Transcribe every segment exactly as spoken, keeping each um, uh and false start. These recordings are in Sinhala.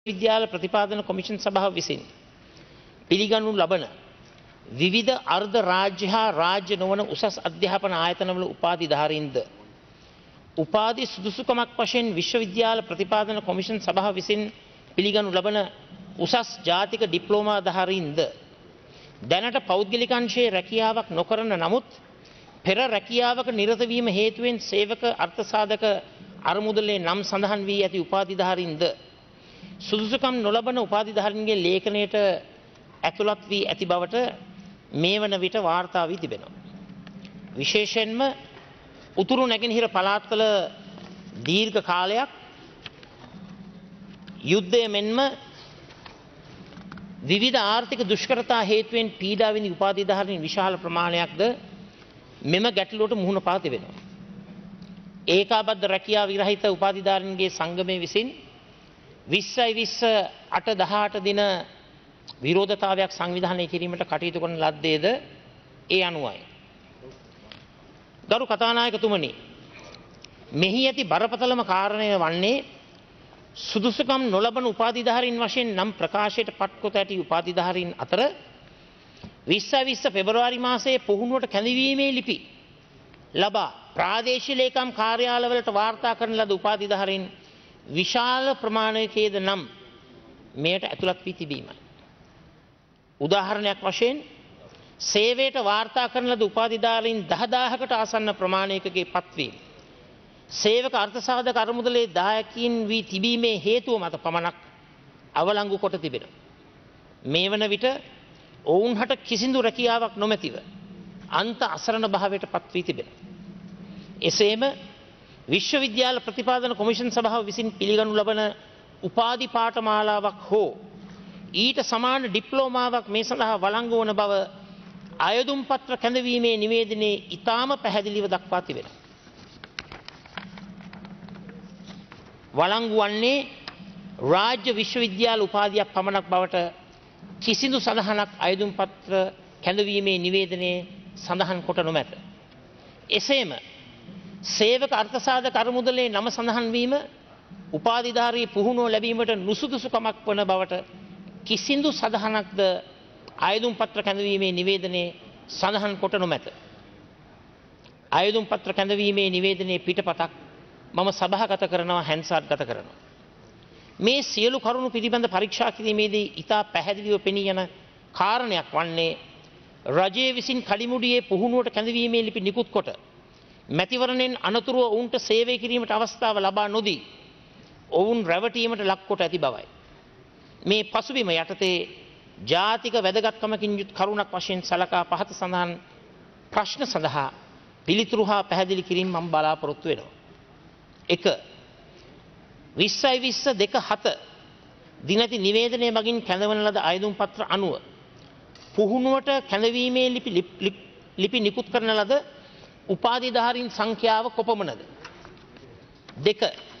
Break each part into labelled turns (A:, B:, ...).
A: විද්‍යාල ප්‍රතිපාදන කොමිෂන් සභාව විසින් පිළිගනු ලබන විවිධ අර්ධ රාජ්‍ය හා රාජ්‍ය නොවන උසස් අධ්‍යාපන ආයතනවල උපාධිධාරීන්ද උපාධි සුදුසුකමක් වශයෙන් විශ්වවිද්‍යාල ප්‍රතිපාදන කොමිෂන් සභාව විසින් පිළිගනු ලබන උසස් ජාතික ඩිප්ලෝමාධාරීන්ද දැනට පෞද්ගලික අංශයේ රැකියාවක් නොකරන නමුත් පෙර රැකියාවක නිරත වීම හේතුවෙන් සේවක අර්ථසාධක අරමුදලේ නම් සඳහන් වී ඇති උපාධිධාරීන්ද සුදුසුකම් නොලබන උපාධිධාරීන්ගේ ලේඛනයට ඇතුළත් වී ඇති බවට මේ වන විට වාර්තා වී තිබෙනවා. විශේෂයෙන්ම උතුරු නැගෙනහිර පළාත්වල දීර්ඝ කාලයක් යුද්ධය මෙන්ම විවිධ ආර්ථික දුෂ්කරතා හේතුවෙන් පීඩා විඳි උපාධිධාරීන් විශාල ප්‍රමාණයක්ද මෙම ගැටලුවට මුහුණ පා තිබෙනවා. ඒකාබද්ධ රැකියාව විරහිත උපාධිධාරීන්ගේ සංගමය විසින් විස්සයි විස්ස අට දහඅට දින විරෝධතාවයක් සංවිධානය කිරීමට කටයුතු කරන ලද්දේද ඒ අනුවයි. ගරු කතානායකතුමනි, මෙහි ඇති බරපතලම කාරණය වන්නේ සුදුසුකම් නොලබන උපාධිධාරීන් වශයෙන් නම් ප්‍රකාශයට පත්කොට ඇති උපාධිධාරීන් අතර විස්සයි විස්ස පෙබරවාරි මාසයේ පුහුණුවට කැඳවීමේ ලිපි ලබා ප්‍රාදේශීය ලේකම් කාර්යාලවලට වාර්තා කරන ලද උපාධිධාරීන් විශාල ප්‍රමාණයකද නම් මෙයට ඇතුළත් වී තිබීමයි. උදාහරණයක් වශයෙන් සේවයට වාර්තා කරන ලද උපාධිධාරීන් දහදාහකට ආසන්න ප්‍රමාණයකගේ පත්වීම සේවක අර්ථසාධක අරමුදලේ දායකයින් වී තිබීමේ හේතුව මත පමණක් අවලංගු කොට තිබෙනවා. මේ වන විට ඔවුන් හට කිසිදු රැකියාවක් නොමැතිව අන්ත අසරණ භාවයට පත් වී තිබෙනවා. එසේම විශ්වවිද්‍යාල ප්‍රතිපාදන කොමිෂන් සභාව විසින් පිළිගනු ලබන උපාධි පාඨමාලාවක් හෝ ඊට සමාන ඩිප්ලෝමාවක් මේ සඳහා වළංගු වන බව අයදුම් පත්‍ර කැඳවීමේ නිවේදනයේ ඉතාම පැහැදිලිව දක්වා තිබෙනවා. වළංගු වන්නේ රාජ්‍ය විශ්වවිද්‍යාල උපාධියක් පමණක් බවට කිසිදු සඳහනක් අයදුම් පත්‍ර කැඳවීමේ නිවේදනයේ සඳහන් කොට නොමැත. එසේම සේවක අර්ථසාධක අරමුදලේ නම සඳහන් වීම උපාධිධාරී පුහුණුව ලැබීමට නුසුදුසුකමක් වන බවට කිසිදු සඳහනක්ද අයදුම් පත්‍ර කැඳවීමේ නිවේදනයේ සඳහන් කොට නොමැත. අයදුම් පත්‍ර කැඳවීමේ නිවේදනයේ පිටපතක් මම සභාගත කරනවා, හැන්සාට් ගත කරනවා. මේ සියලු කරුණු පිළිබඳ පරීක්ෂා කිරීමේදී ඉතා පැහැදිලිව පෙනී යන කාරණයක් වන්නේ රජයේ විසින් කඩිමුඩියේ පුහුණුවට කැඳවීමේ ලිපි නිකුත් කොට මැතිවරණයෙන් අනතුරුව ඔවුන්ට සේවය කිරීමට අවස්ථාව ලබා නොදී ඔවුන් රැවටීමට ලක් කොට ඇති බවයි. මේ පසුබිම යටතේ ජාතික වැදගත්කමකින් යුත් කරුණක් වශයෙන් සලකා පහත සඳහන් ප්‍රශ්න සඳහා පිළිතුරු හා පැහැදිලි කිරීම මම බලාපොරොත්තු වෙනවා. එක විස්සයි විස්ස දෙක හත දිනති නිවේදනය මගින් කැඳවන ලද අයදුම් පත්‍ර අනුව පුහුණුවට කැඳවීමේ ලිපි ලිපි නිකුත් කරන ලද උපාධිධාරීන් සංඛ්‍යාව කොපමණද? දෙක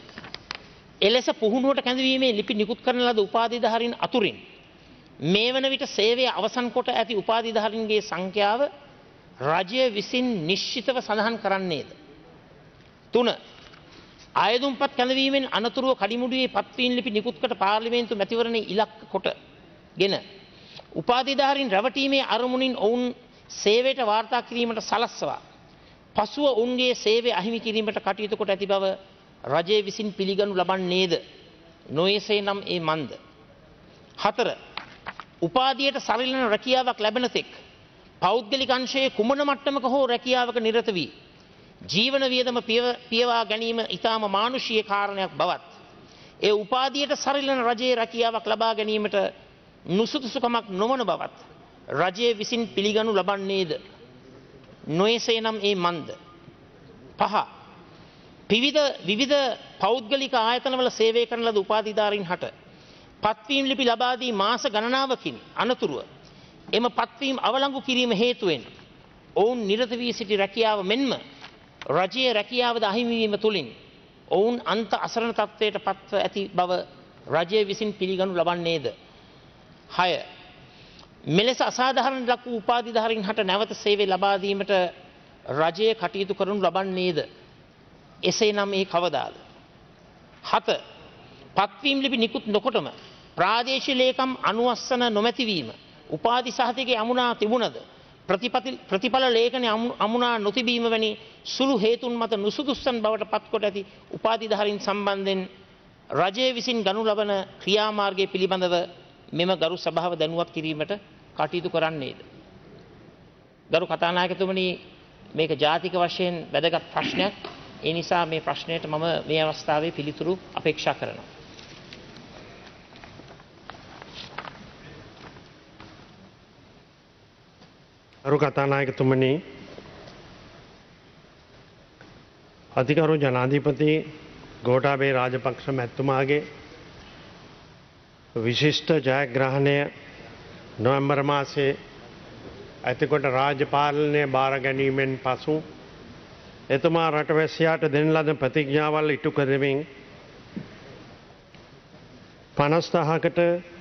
A: එලෙස පුහුණුවට කැඳවීමේ ලිපි නිකුත් කරන ලද උපාධිධාරීන් අතුරින් මේ වන විට සේවය අවසන් කොට ඇති උපාධිධාරීන්ගේ සංඛ්‍යාව රජය විසින් නිශ්චිතව සඳහන් කරන්නේද? තුන අයදුම්පත් කැඳවීමෙන් අනතුරුව කඩිමුඩුවේ පත්වීම් ලිපි නිකුත් කොට පාර්ලිමේන්තු මැතිවරණයේ ඉලක්ක කොටගෙන උපාධිධාරීන් රැවටීමේ අරමුණින් ඔවුන් සේවයට වාර්තා කිරීමට සලස්වා පසුව ඔවුන්ගේ සේවය අහිමි කිරීමට කටයුතු කොට ඇති බව රජය විසින් පිළිගනු ලබන්නේද? නොයසේ නම් ඒ මන්ද. හතර උපාධියට සරිලන රැකියාවක් ලැබෙන තෙක් පෞද්ගලික අංශයේ කුමන මට්ටමක හෝ රැකියාවක නිරත වී ජීවන වියදම පියවා ගැනීම ඉතාම මානුෂීය කාරණයක් බවත් ඒ උපාධියට සරිලන රජයේ රැකියාවක් ලබා ගැනීමට නුසුදුසුකමක් නොවන බවත් රජය විසින් පිළිගනු ලබන්නේද? නොයසේ නම් ඒ මන්ද. පහ විවිධ විවිධ පෞද්ගලික ආයතනවල සේවය කරන ලද උපාධිධාරීන් හට පත්වීම් ලිපි ලබා දී මාස ගණනාවකින් අනතුරුව එම පත්වීම් අවලංගු කිරීම හේතුවෙන් ඔවුන් නිරත වී සිටි රැකියාව මෙන්ම රජයේ රැකියාවද අහිමි වීම තුළින් ඔවුන් අන්ත අසරණ තත්ත්වයට පත්ව ඇති බව රජය විසින් පිළිගනු ලබන්නේද? හය මෙලෙස අසාධාරණ ලක් වූ උපාධිධාරීන් හට නැවත සේවය ලබා දීමට රජය කටයුතු කරනු ලබන්නේද? එසේ නම් ඒ කවදාද? හත පත්වීම් ලිපි නිකුත් නොකොටම ප්‍රාදේශීය ලේකම් අනුවස්සන නොමැතිවීම උපාධි සහතිකයේ අමුණා තිබුණද ප්‍රතිඵල ලේඛනයේ අමුණා නොතිබීම වැනි සුළු හේතුන් මත නුසුදුස්සන් බවට පත්කොට ඇති උපාධිධාරීන් සම්බන්ධයෙන් රජය විසින් ගනු ලබන ක්‍රියාමාර්ගය පිළිබඳව මෙම ගරු සභාව දැනුවත් කිරීමට කටයුතු කරන්නේද? ගරු කතානායකතුමනි, මේක ජාතික වශයෙන් වැදගත් ප්‍රශ්නයක්. ඒ නිසා මේ ප්‍රශ්නයට මම මේ අවස්ථාවේ පිළිතුරු අපේක්ෂා කරනවා.
B: ගරු කතානායකතුමනි, අතිගරු ජනාධිපති ගෝඨාභය රාජපක්ෂ මැතිතුමාගේ විශිෂ්ට ජයග්‍රහණය නොවැම්බර් මාසයේ ඇතිකොට රාජ්‍ය පාලනය බාර ගැනීමෙන් පසු එතුමා රටවැසියාට දෙන ලද ප්‍රතිඥාවල් ඉටු කරමින් පනස් දහකට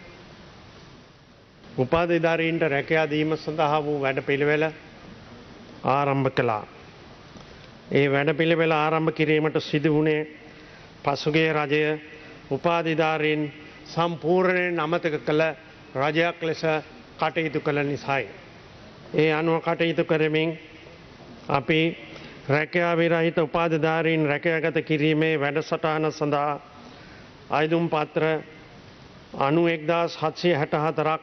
B: උපාධිධාරීන්ට රැකියා දීම සඳහා වූ වැඩපිළිවෙල ආරම්භ කළා. ඒ වැඩපිළිවෙල ආරම්භ කිරීමට සිදු වුණේ පසුගිය රජය උපාධිධාරීන් සම්පූර්ණයෙන් අමතක කළ රජයක් ලෙස කටයුතු කළ නිසායි. ඒ අනුව කටයුතු කරමින් අපි රැකියා විරහිත උපාධිධාරීන් රැකියාගත කිරීමේ වැඩසටහන සඳහා අයදුම් පත්‍ර අනු එක්දාස් හත්සිය හැට හතරක්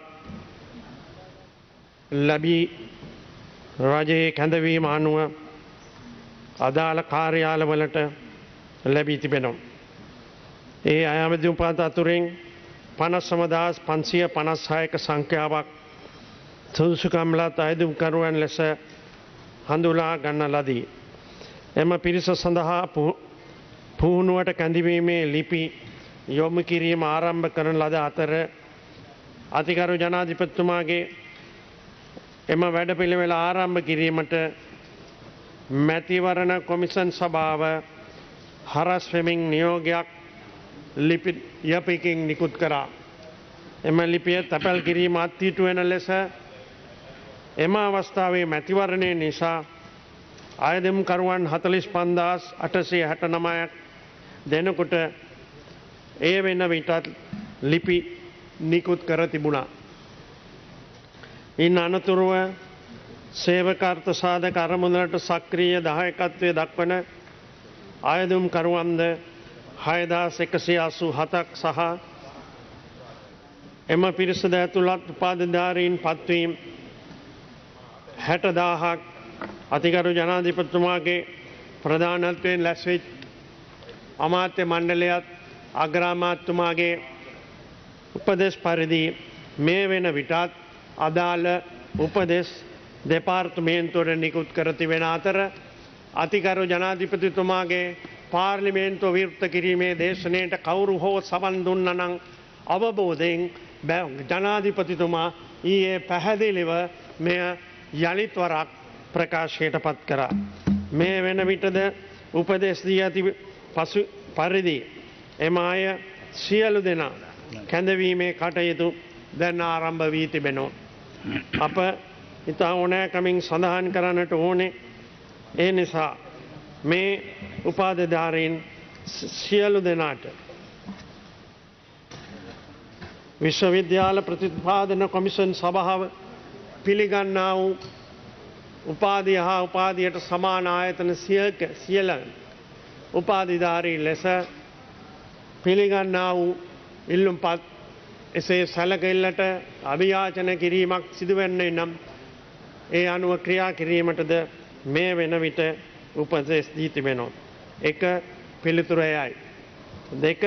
B: ලැබී රජයේ කැඳවීම අනුව අදාළ කාර්යාලවලට ලැබී තිබෙනවා. ඒ අයමැති උපාධ අතුරින් පනස්ම දහස් පන්සිය පනස් හයක සංඛ්‍යාවක් සුදුසුකම් ලත් අයදුම්කරුවන් ලෙස හඳුලා ගන්න ලදී. එම පිරිස සඳහා පුහුණුවට කැඳවීමේ ලිපි යොමු කිරීම ආරම්භ කරන ලද අතර අතිගරු ජනාධිපතිතුමාගේ එම වැඩපිළිවෙල ආරම්භ කිරීමට මැතිවරණ කොමිෂන් සභාව හරස් වෙමින් නියෝගයක් ලිපි යපිකින් නිකුත් කරා. එම ලිපිය තැපැල් කිරීම අත්හිටු වෙන ලෙස එම අවස්ථාවේ මැතිවරණය නිසා අයදම්කරුවන් හතළිස් පන්දාස් අටසිය හැට නමයක් දෙනකොට ඒ වෙන විටත් ලිපි නිකුත් කර තිබුණා. ඉන් අනතුරුව සේවකාර්ථ සාධක අරමුදලට සක්‍රීය දායකත්වය දක්වන අයදුම්කරුවන්ද හයදාස් එකසිය අසූ හතක් සහ එම පිරිසද ඇතුළත් උපාධිධාරීන් පත්වීම් හැටදාහක් අතිගරු ජනාධිපතිතුමාගේ ප්‍රධානත්වයෙන් ලැස්වෙච් අමාත්‍ය මණ්ඩලයත් අග්‍රාමාත්‍යතුමාගේ උපදෙස් පරිදි මේ වෙන විටත් අදාළ උපදෙස් දෙපාර්තමේන්තුවට නිකුත් කර තිබෙන අතර අතිගරු ජනාධිපතිතුමාගේ පාර්ලිමේන්තුව විවෘත කිරීමේ දේශනයට කවුරු හෝ සවන් දුන්න නම් අවබෝධයෙන් ජනාධිපතිතුමා ඊයේ පැහැදිලිව මෙය යළිත් වරක් ප්‍රකාශයට පත් කරා. මේ වෙන විටද උපදෙස් දී ඇති පසු පරිදි එම අය සියලු දෙනා කැඳවීමේ කටයුතු දැන් ආරම්භ වී තිබෙනවා. අප ඉතා ඕනෑකමින් සඳහන් කරන්නට ඕනේ ඒ නිසා මේ උපාධිධාරීන් සියලු දෙනාට විශ්වවිද්‍යාල ප්‍රතිපාදන කොමිෂන් සභාව පිළිගන්නා වූ උපාධිය හා උපාධියට සමාන ආයතන සියක සියල උපාධිධාරී ලෙස පිළිගන්නා වූ ඉල්ලුම්පත් එසේ සැලකිල්ලට අභියාචන කිරීමක් සිදුවෙන්නේ නම් ඒ අනුව ක්‍රියා කිරීමටද මේ වෙන විට උපදෙස් දී තිබෙනවා. එක පිළිතුර එයයි. දෙක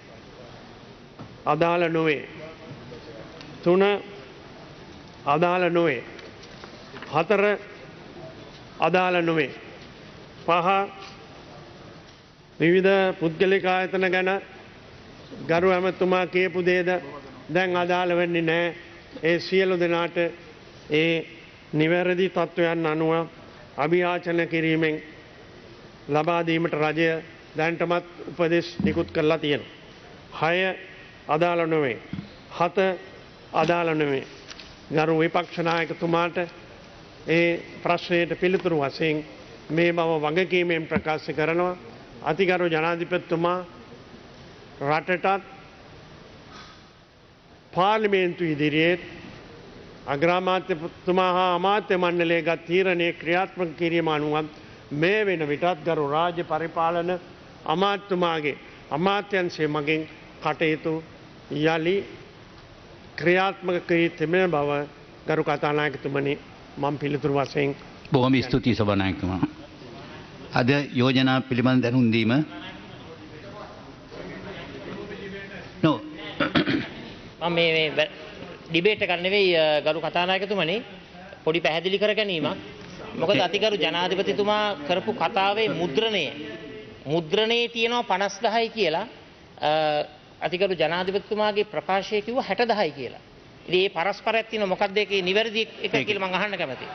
B: අදාළ නොවේ. තුන අදාළ නොවේ. හතර අදාළ නොවේ. පහ විවිධ පුද්ගලික ආයතන ගැන ගරු ඇමතුමා කියපු දේද දැන් අදාළ වෙන්නේ නැහැ. ඒ සියලු දෙනාට ඒ නිවැරදි තත්ත්වයන් අනුව අභියාචන කිරීමෙන් ලබා දීමට රජය දැන්ටමත් උපදෙස් නිකුත් කරලා තියෙනවා. හය අදාළ නොවේ. හත අදාළ නොවේ. ගරු විපක්ෂ නායකතුමාට ඒ ප්‍රශ්නයට පිළිතුරු වශයෙන් මේ බව වගකීමෙන් ප්‍රකාශ කරනවා. අතිගරු ජනාධිපතිතුමා රටටත් පාර්ලිමේන්තු ඉදිරියේ අග්‍රාමාත්‍යතුමා හා අමාත්‍ය මණ්ඩලයේ ගත් තීරණය ක්‍රියාත්මක කිරීම අනුව මේ වෙන විටත් ගරු රාජ්‍ය පරිපාලන අමාත්‍යතුමාගේ අමාත්‍යංශය මගින් කටයුතු යලි ක්‍රියාත්මක කී තිබෙන බව ගරු කතානායකතුමනි මම පිළිතුරු වශයෙන්
C: බොහොම ස්තුතියි සභානායකතුමා. අද යෝජනා පිළිබඳ දැනුම් දීම නෝ
A: මම මේ මේ ඩිබේට් එක නෙවෙයි ගරු කතානායකතුමනි පොඩි පැහැදිලි කර ගැනීමක්. මොකද අතිගරු ජනාධිපතිතුමා කරපු කතාවේ මුද්‍රණය මුද්‍රණයේ තියෙනවා පනස් දහයි කියලා අතිගරු ජනාධිපතිතුමාගේ ප්‍රකාශය කිව්ව හැට දහයි කියලා. ඉතින් මේ පරස්පරයක් තියෙන මොකක්ද ඒකේ නිවැරදි එක කියලා මම අහන්න කැමතියි.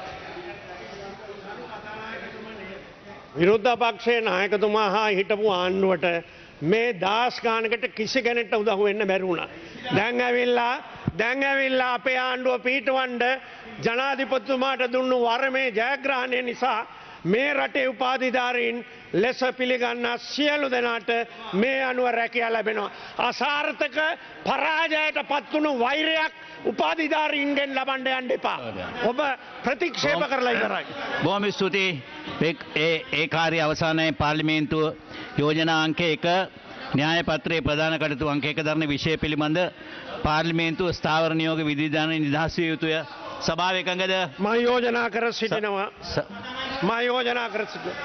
B: විරුද්ධ පක්ෂයේ නායකතුමා හා හිටපු ආණ්ඩුවට මේ දාස් ගානකට කිසි කෙනෙක්ට උදව් වෙන්න බැරි වුණා. දැන් ඇවිල්ලා දැන් ඇවිල්ලා අපේ ආණ්ඩුව පීටවන්න ජනාධිපතිතුමාට දුන්නු වරමේ ජයග්‍රහණය නිසා මේ රටේ උපාධිධාරීන් ලෙස පිළිගන්න සියලු දෙනාට මේ අනුව රැකියා ලැබෙනවා. අසාර්ථක පරාජයට පත්වුණු වෛරයක් උපාධිධාරීන්ගෙන් ලබන්න යන්න එපා. ඔබ ප්‍රතික්ෂේප කරලා ඉවරයි.
C: බොහොම ස්තුතියි. ඒ ඒ කාර්ය අවසානයේ පාර්ලිමේන්තුව යෝජනා අංක එක න්‍යාය පත්‍රයේ ප්‍රධාන කටයුතු අංක එක දරන විෂය පිළිබඳ පාර්ලිමේන්තුව ස්ථාවර නියෝග විධිවිධානයේ නිදහස් විය යුතුය. සභාව එකඟද?
B: මම යෝජනා කර සිටිනවා. මම යෝජනා කර සිටිනවා.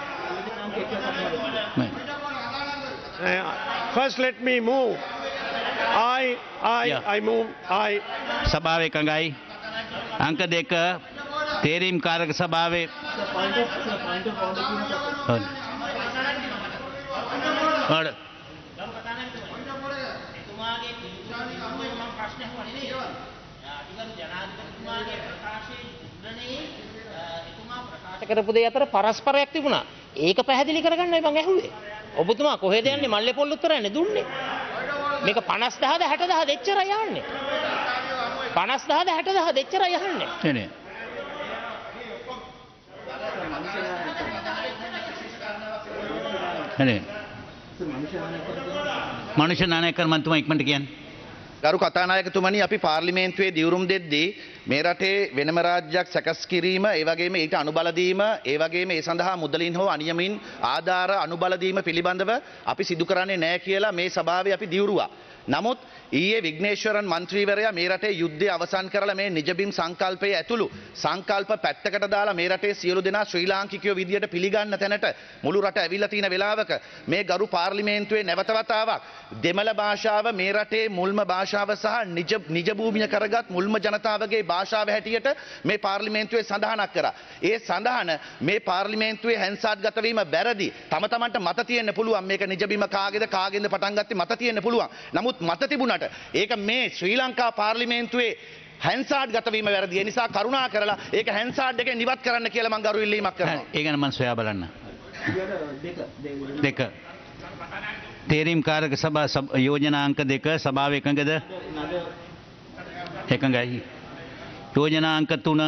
B: First let me move. I I
C: Yeah.
B: I move I
C: සභාව එකඟයි. අංක දෙක තේරීම් කාරක සභාවේ ඔව්.
A: කරපු දේ අතර පරස්පරයක් තිබුණා. ඒක පැහැදිලි කරගන්නයි මම ඇහුවේ. ඔබතුමා කොහෙද යන්නේ මල්ලේ පොල් උත්තරයන්නේ දුන්නේ. මේක පනස් දහද හැට දහද එච්චරයි යන්නේ. පනස් දහද හැට දහද එච්චරයි යන්නේ.
C: නේ. නේ. මනුෂ්‍ය නායකයන් මන්තුමා ඉක්මනට කියන්නේ.
D: ගරු කතානායකතුමනි අපි පාර්ලිමේන්තුවේ දිවුරුම් දෙද්දී මේ රටේ වෙනම රාජ්‍යයක් සැකස් කිරීම ඒ වගේම ඊට අනුබල දීම ඒ වගේම ඒ සඳහා මුදලින් හෝ අනියමින් ආධාර අනුබල දීම පිළිබඳව අපි සිදු කරන්නේ නැහැ කියලා මේ සභාවේ අපි දිවුරුවා. නමුත් ඊයේ විග්නේශ්වරන් මන්ත්‍රීවරයා මේ රටේ යුද්ධය අවසන් කරලා මේ නිජබිම් සංකල්පයේ ඇතුළු සංකල්ප පැත්තකට දාලා මේ රටේ සියලු දෙනා ශ්‍රී ලාංකිකයෝ විදියට පිළිගන්න තැනට මුළු රට ඇවිල්ලා තියෙන වෙලාවක මේ ගරු පාර්ලිමේන්තුවේ නැවත වතාවක් දෙමළ භාෂාව මේ රටේ මුල්ම භාෂාව සහ නිජ නිජ භූමිය කරගත් මුල්ම ජනතාවගේ භාෂාව හැටියට මේ පාර්ලිමේන්තුවේ සඳහනක් කරා. ඒ සඳහන මේ පාර්ලිමේන්තුවේ හැන්සාට්ගත වීම වැරදි. තම තමන්ට මත තියෙන්න පුළුවන් මේක නිජබිම කාගේද කාගෙන්ද පටන් ගත්තේ මත තියෙන්න පුළුවන්. නමුත් මත තිබුණට ඒක මේ ශ්‍රී ලංකා පාර්ලිමේන්තුවේ හැන්සාඩ් ගතවීම වැරදි. ඒ නිසා කරුණා කරලා ඒක හැන්සාඩ් එකෙන් ඉවත් කරන්න කියලා මම ගරු ඉල්ලීමක් කරනවා.
C: ඒ ගැන මම සොයා බලන්න. දෙක. තේරීම් කාරක සභා යෝජනා අංක දෙක සභාව එකඟද? එකඟයි. යෝජනා අංක තුන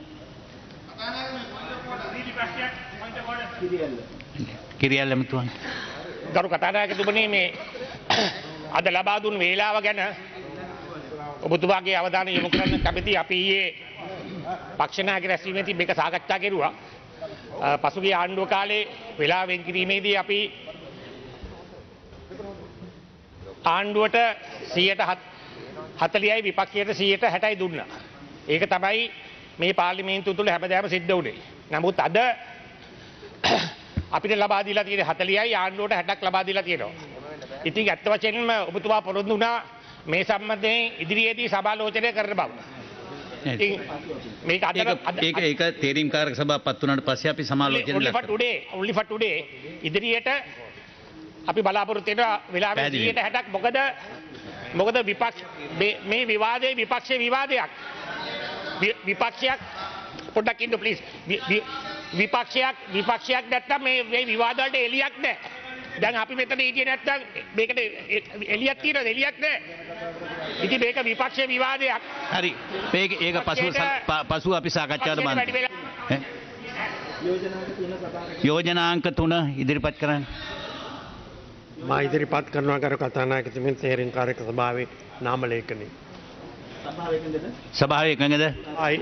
C: කිරියල් එමතුන්.
E: ගරු කතානායකතුමනි මේ අද ලබා දුන් වේලාව ගැන ඔබතුමාගේ අවධානය යොමු කරන්න කැමති. අපි ඊයේ පක්ෂ නායක රැස්වීමේදී මේක සාකච්ඡා කෙරුවා. පසුගිය ආණ්ඩුව කාලේ වේලාව වෙන් කිරීමේදී අපි ආණ්ඩුවට සියයට හතළිහයි විපක්ෂයට සියයට හැටයි දුන්නා. ඒක තමයි මේ පාර්ලිමේන්තුව තුළ හැමදාම සිද්ධ වුණේ. නමුත් අද අපිට ලබා දීලා තියෙන හතළිහයි ආණ්ඩුවට හැටක් ලබා දීලා තියෙනවා. ඉතින් ඇත්ත වශයෙන්ම ඔබතුමා පොරොන්දු වුණා මේ සම්බන්ධයෙන් ඉදිරියේදී සභාලෝචනය කරන බව. ඉතින් මේක අද
C: ඒක ඒක තේරීම් කාරක සභාව පත් වුණාට පස්සේ අපි සමාලෝචනය
E: only for today only for today ඉදිරියට අපි බලාපොරොත්තු වෙන වෙලාවෙ සියයට හැටක් මොකද මොකද විපක්ෂ මේ විවාදයේ විපක්ෂයේ විවාදයක් විපක්ෂයක් පොඩ්ඩක් ඉන්න ප්ලීස් විපක්ෂයක් විපක්ෂයක් නැත්තම් මේ මේ විවාද වලට එලියක් නැහැ. දැන් අපි මෙතන හිටියේ නැත්තම් මේකට එලියක් තියෙනවද? එලියක් නැහැ. ඉතින් මේක විපක්ෂයේ විවාදයක්.
C: හරි. මේක ඒක පසුව පසුව අපි සාකච්ඡාවට බඳ. යෝජනා අංක තුන ඉදිරිපත් කරන්න.
B: මා ඉදිරිපත් කරනවා කර කතානායකතුමින් තේරීම් කාරක සභාවේ නාම ලේඛනය.
C: සභාව එකඟද?
B: ආයි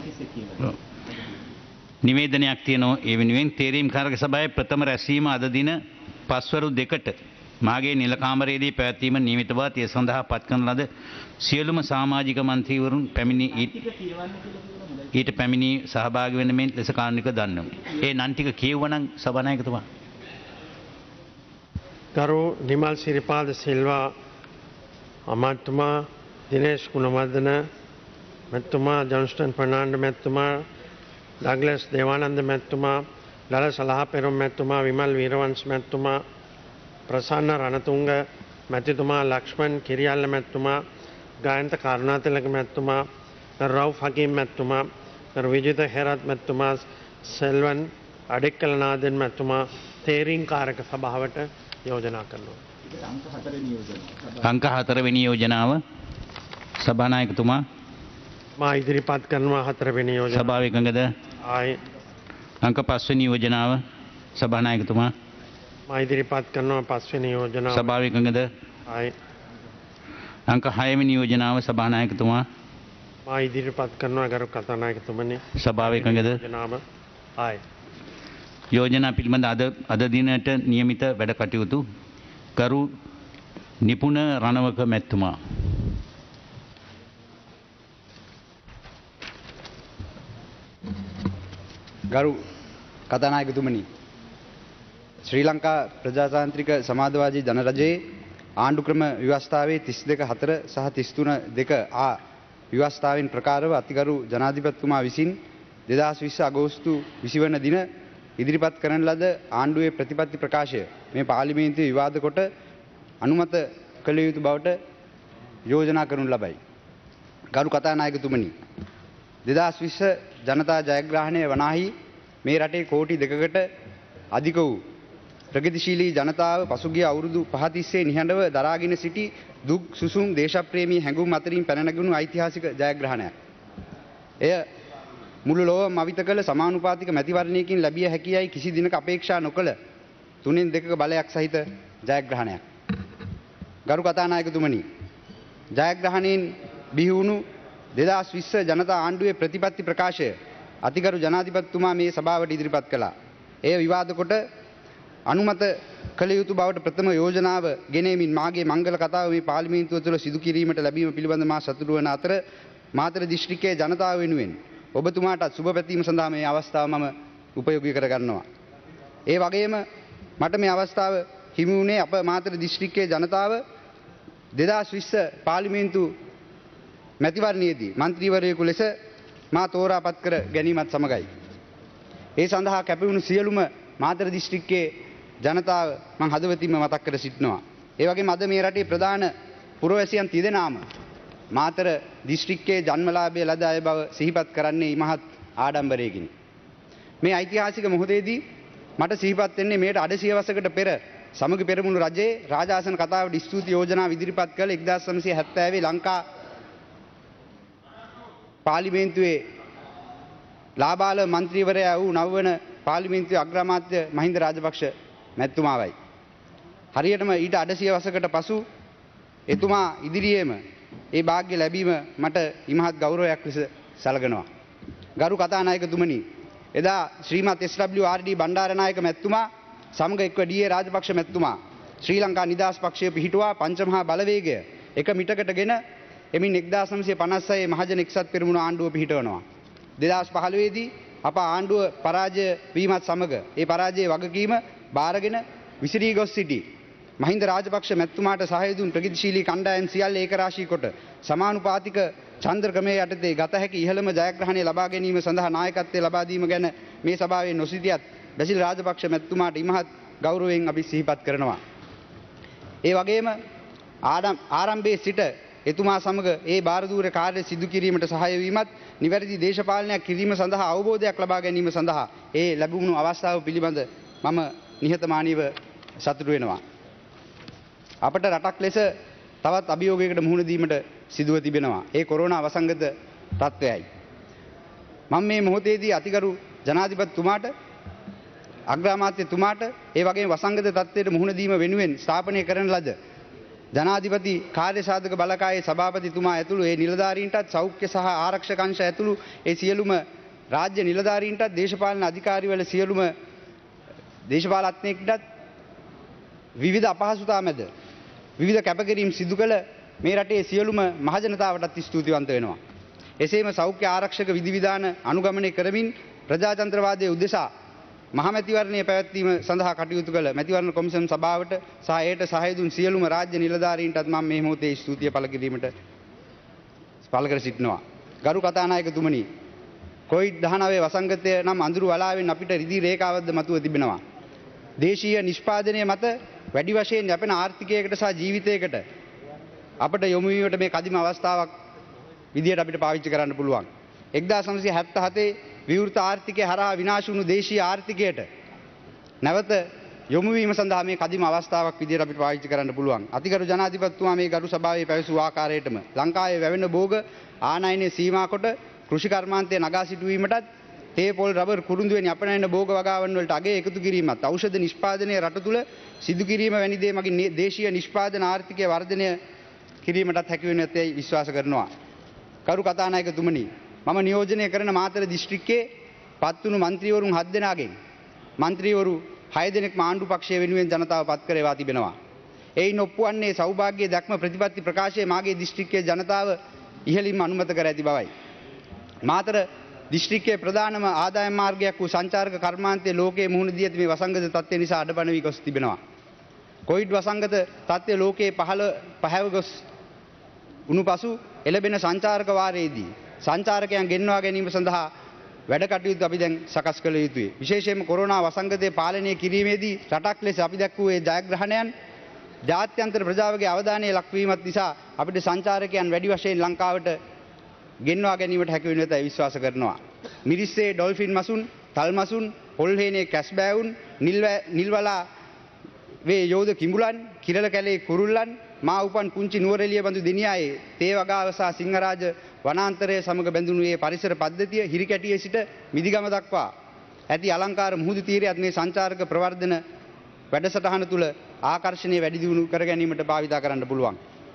C: නිවේදනයක් තියෙනවා ඒ වෙනුවෙන් තේරීම් කාරක සභාවේ ප්‍රථම රැස්වීම අද දින පස්වරු දෙකට මාගේ නිල කාමරයේදී පැවැත්වීම නියමිත බවත් ඒ සඳහා පත් කරන ලද සියලුම සමාජික මන්ත්‍රීවරුන් පැමිණි ඊට පැමිණි සහභාගී වෙන මෙන් ලෙස කාරණික දන්වමි. ඒ නම් ටික කියවනම් සභානායකතුමා.
B: ගරු නිමල් සිරිපාද සිල්වා අමාත්‍යතුමා දිනේෂ් ගුණවර්ධන මැතිතුමා ජොන්ස්ටන් ෆර්නාන්ඩෝ මැතිතුමා ඩග්ලස් දේවානන්ද මැතිතුමා ලල සලහපෙරුම් මැතිතුමා විමල් වීරවංශ මැතිතුමා ප්‍රසන්න රණතුංග මැතිතුමා ලක්ෂ්මන් කිරියල්ල මැතිතුමා ගායන්ත කරුණාතිලක මැතිතුමා රවුෆ් හකීම් මැතිතුමා විජිත හෙරත් මැතිතුමා සෙල්වන් අඩෙක්කලනාදන් මැතිතුමා තේරීම් කාරක සභාවට යෝජනා කරනවා.
C: අංක හතරවෙනි යෝජනාව සභානායකතුමා.
B: මා ඉදිරිපත් කරනවා හතරවෙනි යෝජනාව.
C: සභාව එකඟද?
B: ආයි
C: අංක පස්වෙනි යෝජනාව සභානායකතුමා.
B: මා ඉදිරිපත් කරනවා පස්වෙනි යෝජනාව.
C: සභාව එකඟද?
B: ආයි
C: අංක හයවෙනි යෝජනාව සභානායකතුමා.
B: මා ඉදිරිපත් කරනවා ගරු කතානායකතුමනි.
C: සභාව එකඟද?
B: යෝජනාව. ආයි
C: යෝජනා පිළිබඳ අද අද දිනට නියමිත වැඩ කටයුතු කරු නිපුණ රණවක මැතිතුමා.
F: ගරු කතානායකතුමනි, ශ්‍රී ලංකා ප්‍රජාතාන්ත්‍රික සමාජවාදී ජනරජයේ ආණ්ඩු ක්‍රම ව්‍යවස්ථාවේ තිස් දෙක හතර සහ තිස් තුන දෙක ආ ව්‍යවස්ථාවෙන් ප්‍රකාරව අතිගරු ජනාධිපතිතුමා විසින් දෙදහස් විස්ස අගෝස්තු විසි වන දින ඉදිරිපත් කරන ලද ආණ්ඩුවේ ප්‍රතිපත්ති ප්‍රකාශය මේ පාර්ලිමේන්තුවේ විවාද කොට අනුමත කළ යුතු බවට යෝජනා කරනු ලබයි. ගරු කතානායකතුමනි, දෙදහස් විස්ස ජනතා ජයග්‍රහණය වනාහි මේ රටේ කෝටි දෙකකට අධික වූ ප්‍රගතිශීලී ජනතාව පසුගිය අවුරුදු පහ තිස්සේ නිහඬව දරාගෙන සිටි දුක් සුසුම් දේශප්‍රේමී හැඟුම් අතරින් පැන නැගුණු ඓතිහාසික ජයග්‍රහණයක්. එය මුළු ලොවම අවිත කළ සමානුපාතික මැතිවරණයකින් ලැබිය හැකියයි කිසි දිනක අපේක්ෂා නොකළ තුනෙන් දෙකක බලයක් සහිත ජයග්‍රහණයක්. ගරු කතානායකතුමනි, ජයග්‍රහණයෙන් බිහි වුණු දෙදහස් විස්ස ජනතා ආණ්ඩුවේ ප්‍රතිපත්ති ප්‍රකාශය අතිගරු ජනාධිපතිතුමා මේ සභාවට ඉදිරිපත් කළා. එය විවාද කොට අනුමත කළ යුතු බවට ප්‍රථම යෝජනාව ගෙනෙමින් මාගේ මංගල කතාව මේ පාර්ලිමේන්තුව තුළ සිදු කිරීමට ලැබීම පිළිබඳ මා සතුටු වන අතර මාතර දිස්ත්‍රික්කයේ ජනතාව වෙනුවෙන් ඔබතුමාටත් සුබ පැතීම සඳහා මේ අවස්ථාව මම උපයෝගී කරගන්නවා. ඒ වගේම මට මේ අවස්ථාව හිමි වුණේ අප මාතර දිස්ත්‍රික්කයේ ජනතාව දෙදහස් විස්ස පාර්ලිමේන්තු මැතිවරණයේදී මන්ත්‍රීවරයෙකු ලෙස මා තෝරාපත් කර ගැනීමත් සමගයි. ඒ සඳහා කැපවුණු සියලුම මාතර දිස්ත්‍රික්කයේ ජනතාව මං හදවතින්ම මතක් කර සිටිනවා. ඒ වගේම අද මේ රටේ ප්‍රධාන පුරවැසියන් තිදෙනාම මාතර දිස්ත්‍රික්කයේ ජන්මලාභය ලද අය බව සිහිපත් කරන්නේ ඉමහත් ආඩම්බරයකිනි. මේ ඓතිහාසික මොහොතේදී මට සිහිපත් වෙන්නේ මේට අඩසිය වසරකට පෙර සමගි පෙරමුණු රජයේ රාජාසන කතාවට ස්තුති යෝජනා ඉදිරිපත් කළ එක්දාස් නවසිය හැත්තෑවේ ලංකා පාර්ලිමේන්තුවේ ලාබාල මන්ත්‍රීවරයා වූ නවවන පාර්ලිමේන්තුවේ අග්‍රාමාත්‍ය මහින්ද රාජපක්ෂ මැතිතුමාවයි. හරියටම ඊට අඩසිය වසරකට පසු එතුමා ඉදිරියේම ඒ වාග්ය ලැබීම මට ඉමහත් ගෞරවයක් ලෙස සැලකනවා. ගරු කතානායකතුමනි, එදා ශ්‍රීමත් S W R D Bandaranaike මැතිතුමා සමග එක්ව ඩී ඒ රාජපක්ෂ මැතිතුමා ශ්‍රී ලංකා නිදහස් පක්ෂය පිහිටුවා පංචමහා බලවේගය එක මිටකටගෙන එමින් එක්දාස් නවසිය පනස් හයේ මහජන එක්සත් පෙරමුණ ආණ්ඩුව පිහිටවනවා. දෙදහස් පහළොව දී අප ආණ්ඩුව පරාජය වීමත් සමග ඒ පරාජයේ වගකීම බාරගෙන විසිරී ගොස් සිටි මහින්ද රාජපක්ෂ මැතිතුමාට සහාය දුන් ප්‍රගතිශීලී කණ්ඩායම් සියල්ල ඒකරාශී කොට සමානුපාතික ඡන්ද ක්‍රමයේ යටතේ ගත හැකි ඉහළම ජයග්‍රහණය ලබා ගැනීම සඳහා නායකත්වය ලබා දීම ගැන මේ සභාවේ නොසිටියත් බැසිල් රාජපක්ෂ මැතිතුමාට ඉමහත් ගෞරවයෙන් අපි සිහිපත් කරනවා. ඒ වගේම ආරම්භයේ සිට එතුමා සමග ඒ භාරදූර කාර්ය සිදු කිරීමට සහාය වීමත් නිවැරදි දේශපාලනයක් කිරීම සඳහා අවබෝධයක් ලබා ගැනීම සඳහා ඒ ලැබුණු අවස්ථාව පිළිබඳ මම නිහතමානීව සතුටු වෙනවා. අපට රටක් ලෙස තවත් අභියෝගයකට මුහුණ දීමට සිදුව තිබෙනවා. ඒ කොරෝනා වසංගත තත්ත්වයයි. මම මේ මොහොතේදී අතිගරු ජනාධිපතිතුමාට අග්‍රාමාත්‍යතුමාට ඒ වගේම වසංගත තත්ත්වයට මුහුණ දීම වෙනුවෙන් ස්ථාපනය කරන ලද ජනාධිපති කාර්ය සාධක බලකායේ සභාපතිතුමා ඇතුළු ඒ නිලධාරීන්ටත් සෞඛ්‍ය සහ ආරක්ෂක අංශ ඇතුළු ඒ සියලුම රාජ්‍ය නිලධාරීන්ටත් දේශපාලන අධිකාරිවල සියලුම දේශපාලඥයෙක්ටත් විවිධ අපහසුතා මැද විවිධ කැපකිරීම් සිදු කළ මේ රටේ සියලුම මහජනතාවටත් ස්තුතිවන්ත වෙනවා. එසේම සෞඛ්‍ය ආරක්ෂක විධිවිධාන අනුගමනය කරමින් ප්‍රජාතන්ත්‍රවාදයේ උදෙසා මහමැතිවරණය පැවැත්වීම සඳහා කටයුතු කළ මැතිවරණ කොමිසම් සභාවට සහ එයට සහාය දුන් සියලුම රාජ්‍ය නිලධාරීන්ටත් මම මේ මොහොතේ ස්තුතිය පළ කිරීමට පළ කර සිටිනවා. ගරු කතානායකතුමනි, කොවිඩ් දහනවය වසංගතය නම් අඳුරු වලාවෙන් අපිට රිදී රේඛාවක්ද මතුව තිබෙනවා. දේශීය නිෂ්පාදනය මත වැඩි වශයෙන් යැපෙන ආර්ථිකයකට සහ ජීවිතයකට අපට යොමු වීමට මේ කදිම අවස්ථාවක් විදියට අපිට පාවිච්චි කරන්න පුළුවන්. එක්දාස් නවසිය හැත්තෑ හතේ විවෘත ආර්ථිකය හරහා විනාශ වුණු දේශීය ආර්ථිකයට නැවත යොමු වීම සඳහා මේ කදිම අවස්ථාවක් විදියට අපිට පාවිච්චි කරන්න පුළුවන්. අතිගරු ජනාධිපතිතුමා මේ ගරු සභාවේ පැවසූ ආකාරයටම ලංකාවේ වැවෙන භෝග ආනයනය සීමා කොට කෘෂි කර්මාන්තය නගා සිටුවීමටත් තේ පොල් රබර් කුරුඳු වැනි අපනයන භෝග වගාවන් වලට අගය එකතු කිරීමත් ඖෂධ නිෂ්පාදනය රට තුළ සිදු කිරීම වැනි දේ මගින් දේශීය නිෂ්පාදන ආර්ථිකය වර්ධනය කිරීමටත් හැකි වෙන ඇතැයි විශ්වාස කරනවා. කරු කතානායකතුමනි, මම නියෝජනය කරන මාතර දිස්ත්‍රික්කයේ පත්වුණු මන්ත්‍රීවරුන් හත් දෙනාගෙන් මන්ත්‍රීවරු හය දෙනෙක් ආණ්ඩු පක්ෂය වෙනුවෙන් ජනතාව පත් කරවා තිබෙනවා. එයින් ඔප්පුවන්නේ සෞභාග්‍ය දැක්ම ප්‍රතිපත්ති ප්‍රකාශයේ මාගේ දිස්ත්‍රික්කයේ ජනතාව ඉහළින්ම අනුමත කර ඇති බවයි. මාතර දිස්ත්‍රික්කයේ ප්‍රධානම ආදායම් මාර්ගයක් වූ සංචාරක කර්මාන්තයේ ලෝකයේ මුහුණ දී ඇති මේ වසංගත තත්ත්වය නිසා අඩපණ වී ගොස් තිබෙනවා. කොවිඩ් වසංගත තත්ත්වය ලෝකයේ පහළ පහැව ගොස් උණු පසු එළබෙන සංචාරක වාරයේදී සංචාරකයන් ගෙන්වා ගැනීම සඳහා වැඩ කටයුතු අපි දැන් සකස් කළ යුතුයි. විශේෂයෙන්ම කොරෝනා වසංගතය පාලනය කිරීමේදී රටක් ලෙස අපි දැක්වූ ඒ ජයග්‍රහණයන් ජාත්‍යන්තර ප්‍රජාවගේ අවධානය ලක්වීමත් නිසා අපිට සංචාරකයන් වැඩි වශයෙන් ලංකාවට ගෙන්වා ගැනීමට හැකි වෙන විදිහට විශ්වාස කරනවා. මිරිස්සේ ඩොල්ෆින් මසුන්, තල් මසුන්, පොල්හේනේ කැස්බෑවුන්, නිල්වලා වේ යෝධ කිඹුලන්, කිරළ කැලේ කුරුල්ලන්, මා උපන් පුංචි නුවරඑළිය බඳු දෙනියායේ තේ වගාව සහ සිංහරාජ වනාන්තරය සමග බැඳුණු මේ පරිසර පද්ධතිය හිරිකැටියේ සිට මිදිගම දක්වා ඇති අලංකාර මුහුදු තීරයත් මේ සංචාරක ප්‍රවර්ධන වැඩසටහන තුළ ආකර්ෂණය වැඩි දියුණු කර ගැනීමට භාවිතා කරන්න පුළුවන්.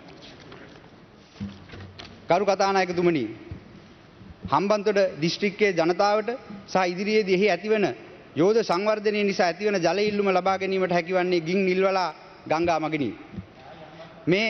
F: කරු කතානායකතුමනි, හම්බන්තොට දිස්ත්‍රික්කයේ ජනතාවට සහ ඉදිරියේදී එහි ඇතිවන යෝධ සංවර්ධනය නිසා ඇතිවන ජල ඉල්ලුම ලබා ගැනීමට හැකිවන්නේ ගින් නිල්වලා ගංගා මගිනි. මේ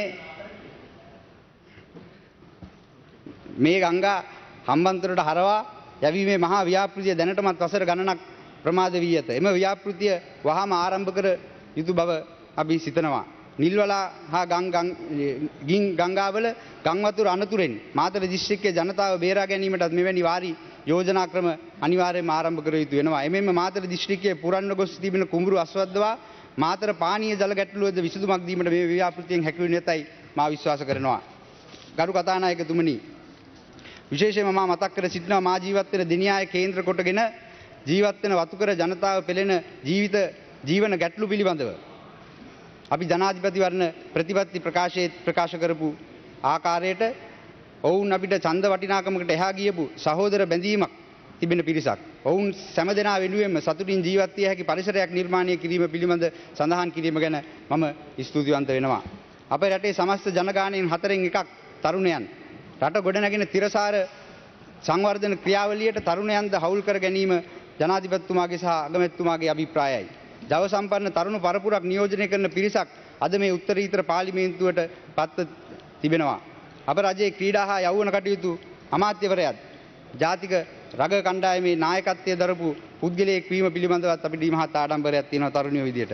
F: මේ ගංගා හම්බන්තොටට හරවා යැවීමේ මහා ව්‍යාපෘතිය දැනටමත් වසර ගණනක් ප්‍රමාද වී ඇත. එම ව්‍යාපෘතිය වහාම ආරම්භ කර යුතු බව අපි සිතනවා. නිල්වලා හා ගින් ගංගාවල ගම් වතුර අනතුරෙන් මාතර දිස්ත්‍රික්කයේ ජනතාව බේරා ගැනීමටත් මෙවැනි වාරි යෝජනා ක්‍රම අනිවාර්යයෙන්ම ආරම්භ කර යුතු වෙනවා. එමෙන්ම මාතර දිස්ත්‍රික්කයේ පුරන්න ගොස් තිබෙන කුඹුරු අස්වද්දවා මාතර පානීය ජල ගැටලුවද විසඳුමක් දීමට මේ ව්‍යාපෘතියෙන් හැකි වෙන ඇතයි මා විශ්වාස කරනවා. ගරු කතානායකතුමනි, විශේෂයෙන්ම මා මතක් කර සිටිනවා මා ජීවත් වෙන දෙනියාය කේන්ද්‍ර කොටගෙන ජීවත් වෙන වතුකර ජනතාව පෙළෙන ජීවිත ජීවන ගැටලු පිළිබඳව අපි ජනාධිපතිවරණ ප්‍රතිපත්ති ප්‍රකාශයේ ප්‍රකාශ කරපු ආකාරයට ඔවුන් අපිට ඡන්ද වටිනාකමකට එහා ගියපු සහෝදර බැඳීමක් තිබෙන පිරිසක්. ඔවුන් සෑම දෙනා වෙනුවෙන්ම සතුටින් ජීවත් විය හැකි පරිසරයක් නිර්මාණය කිරීම පිළිබඳ සඳහන් කිරීම ගැන මම ස්තුතිවන්ත වෙනවා. අපේ රටේ සමස්ත ජනගහනයෙන් හතරෙන් එකක් තරුණයන්. රට ගොඩනැගෙන තිරසාර සංවර්ධන ක්‍රියාවලියට තරුණයන්ද හවුල් කර ගැනීම ජනාධිපතිතුමාගේ සහ අගමැතිතුමාගේ අභිප්‍රායයි. ජව සම්පන්න තරුණ පරපුරක් නියෝජනය කරන පිරිසක් අද මේ උත්තරීතර පාර්ලිමේන්තුවට පත්ව තිබෙනවා. අප රජයේ ක්‍රීඩා හා යෞවන කටයුතු අමාත්‍යවරයාත් ජාතික රග කණ්ඩායමේ නායකත්වයේ දරපු පුද්ගලයෙක් වීම පිළිබඳවත් අපිට මහත් ආඩම්බරයක් තියෙනවා තරුණියෝ විදියට.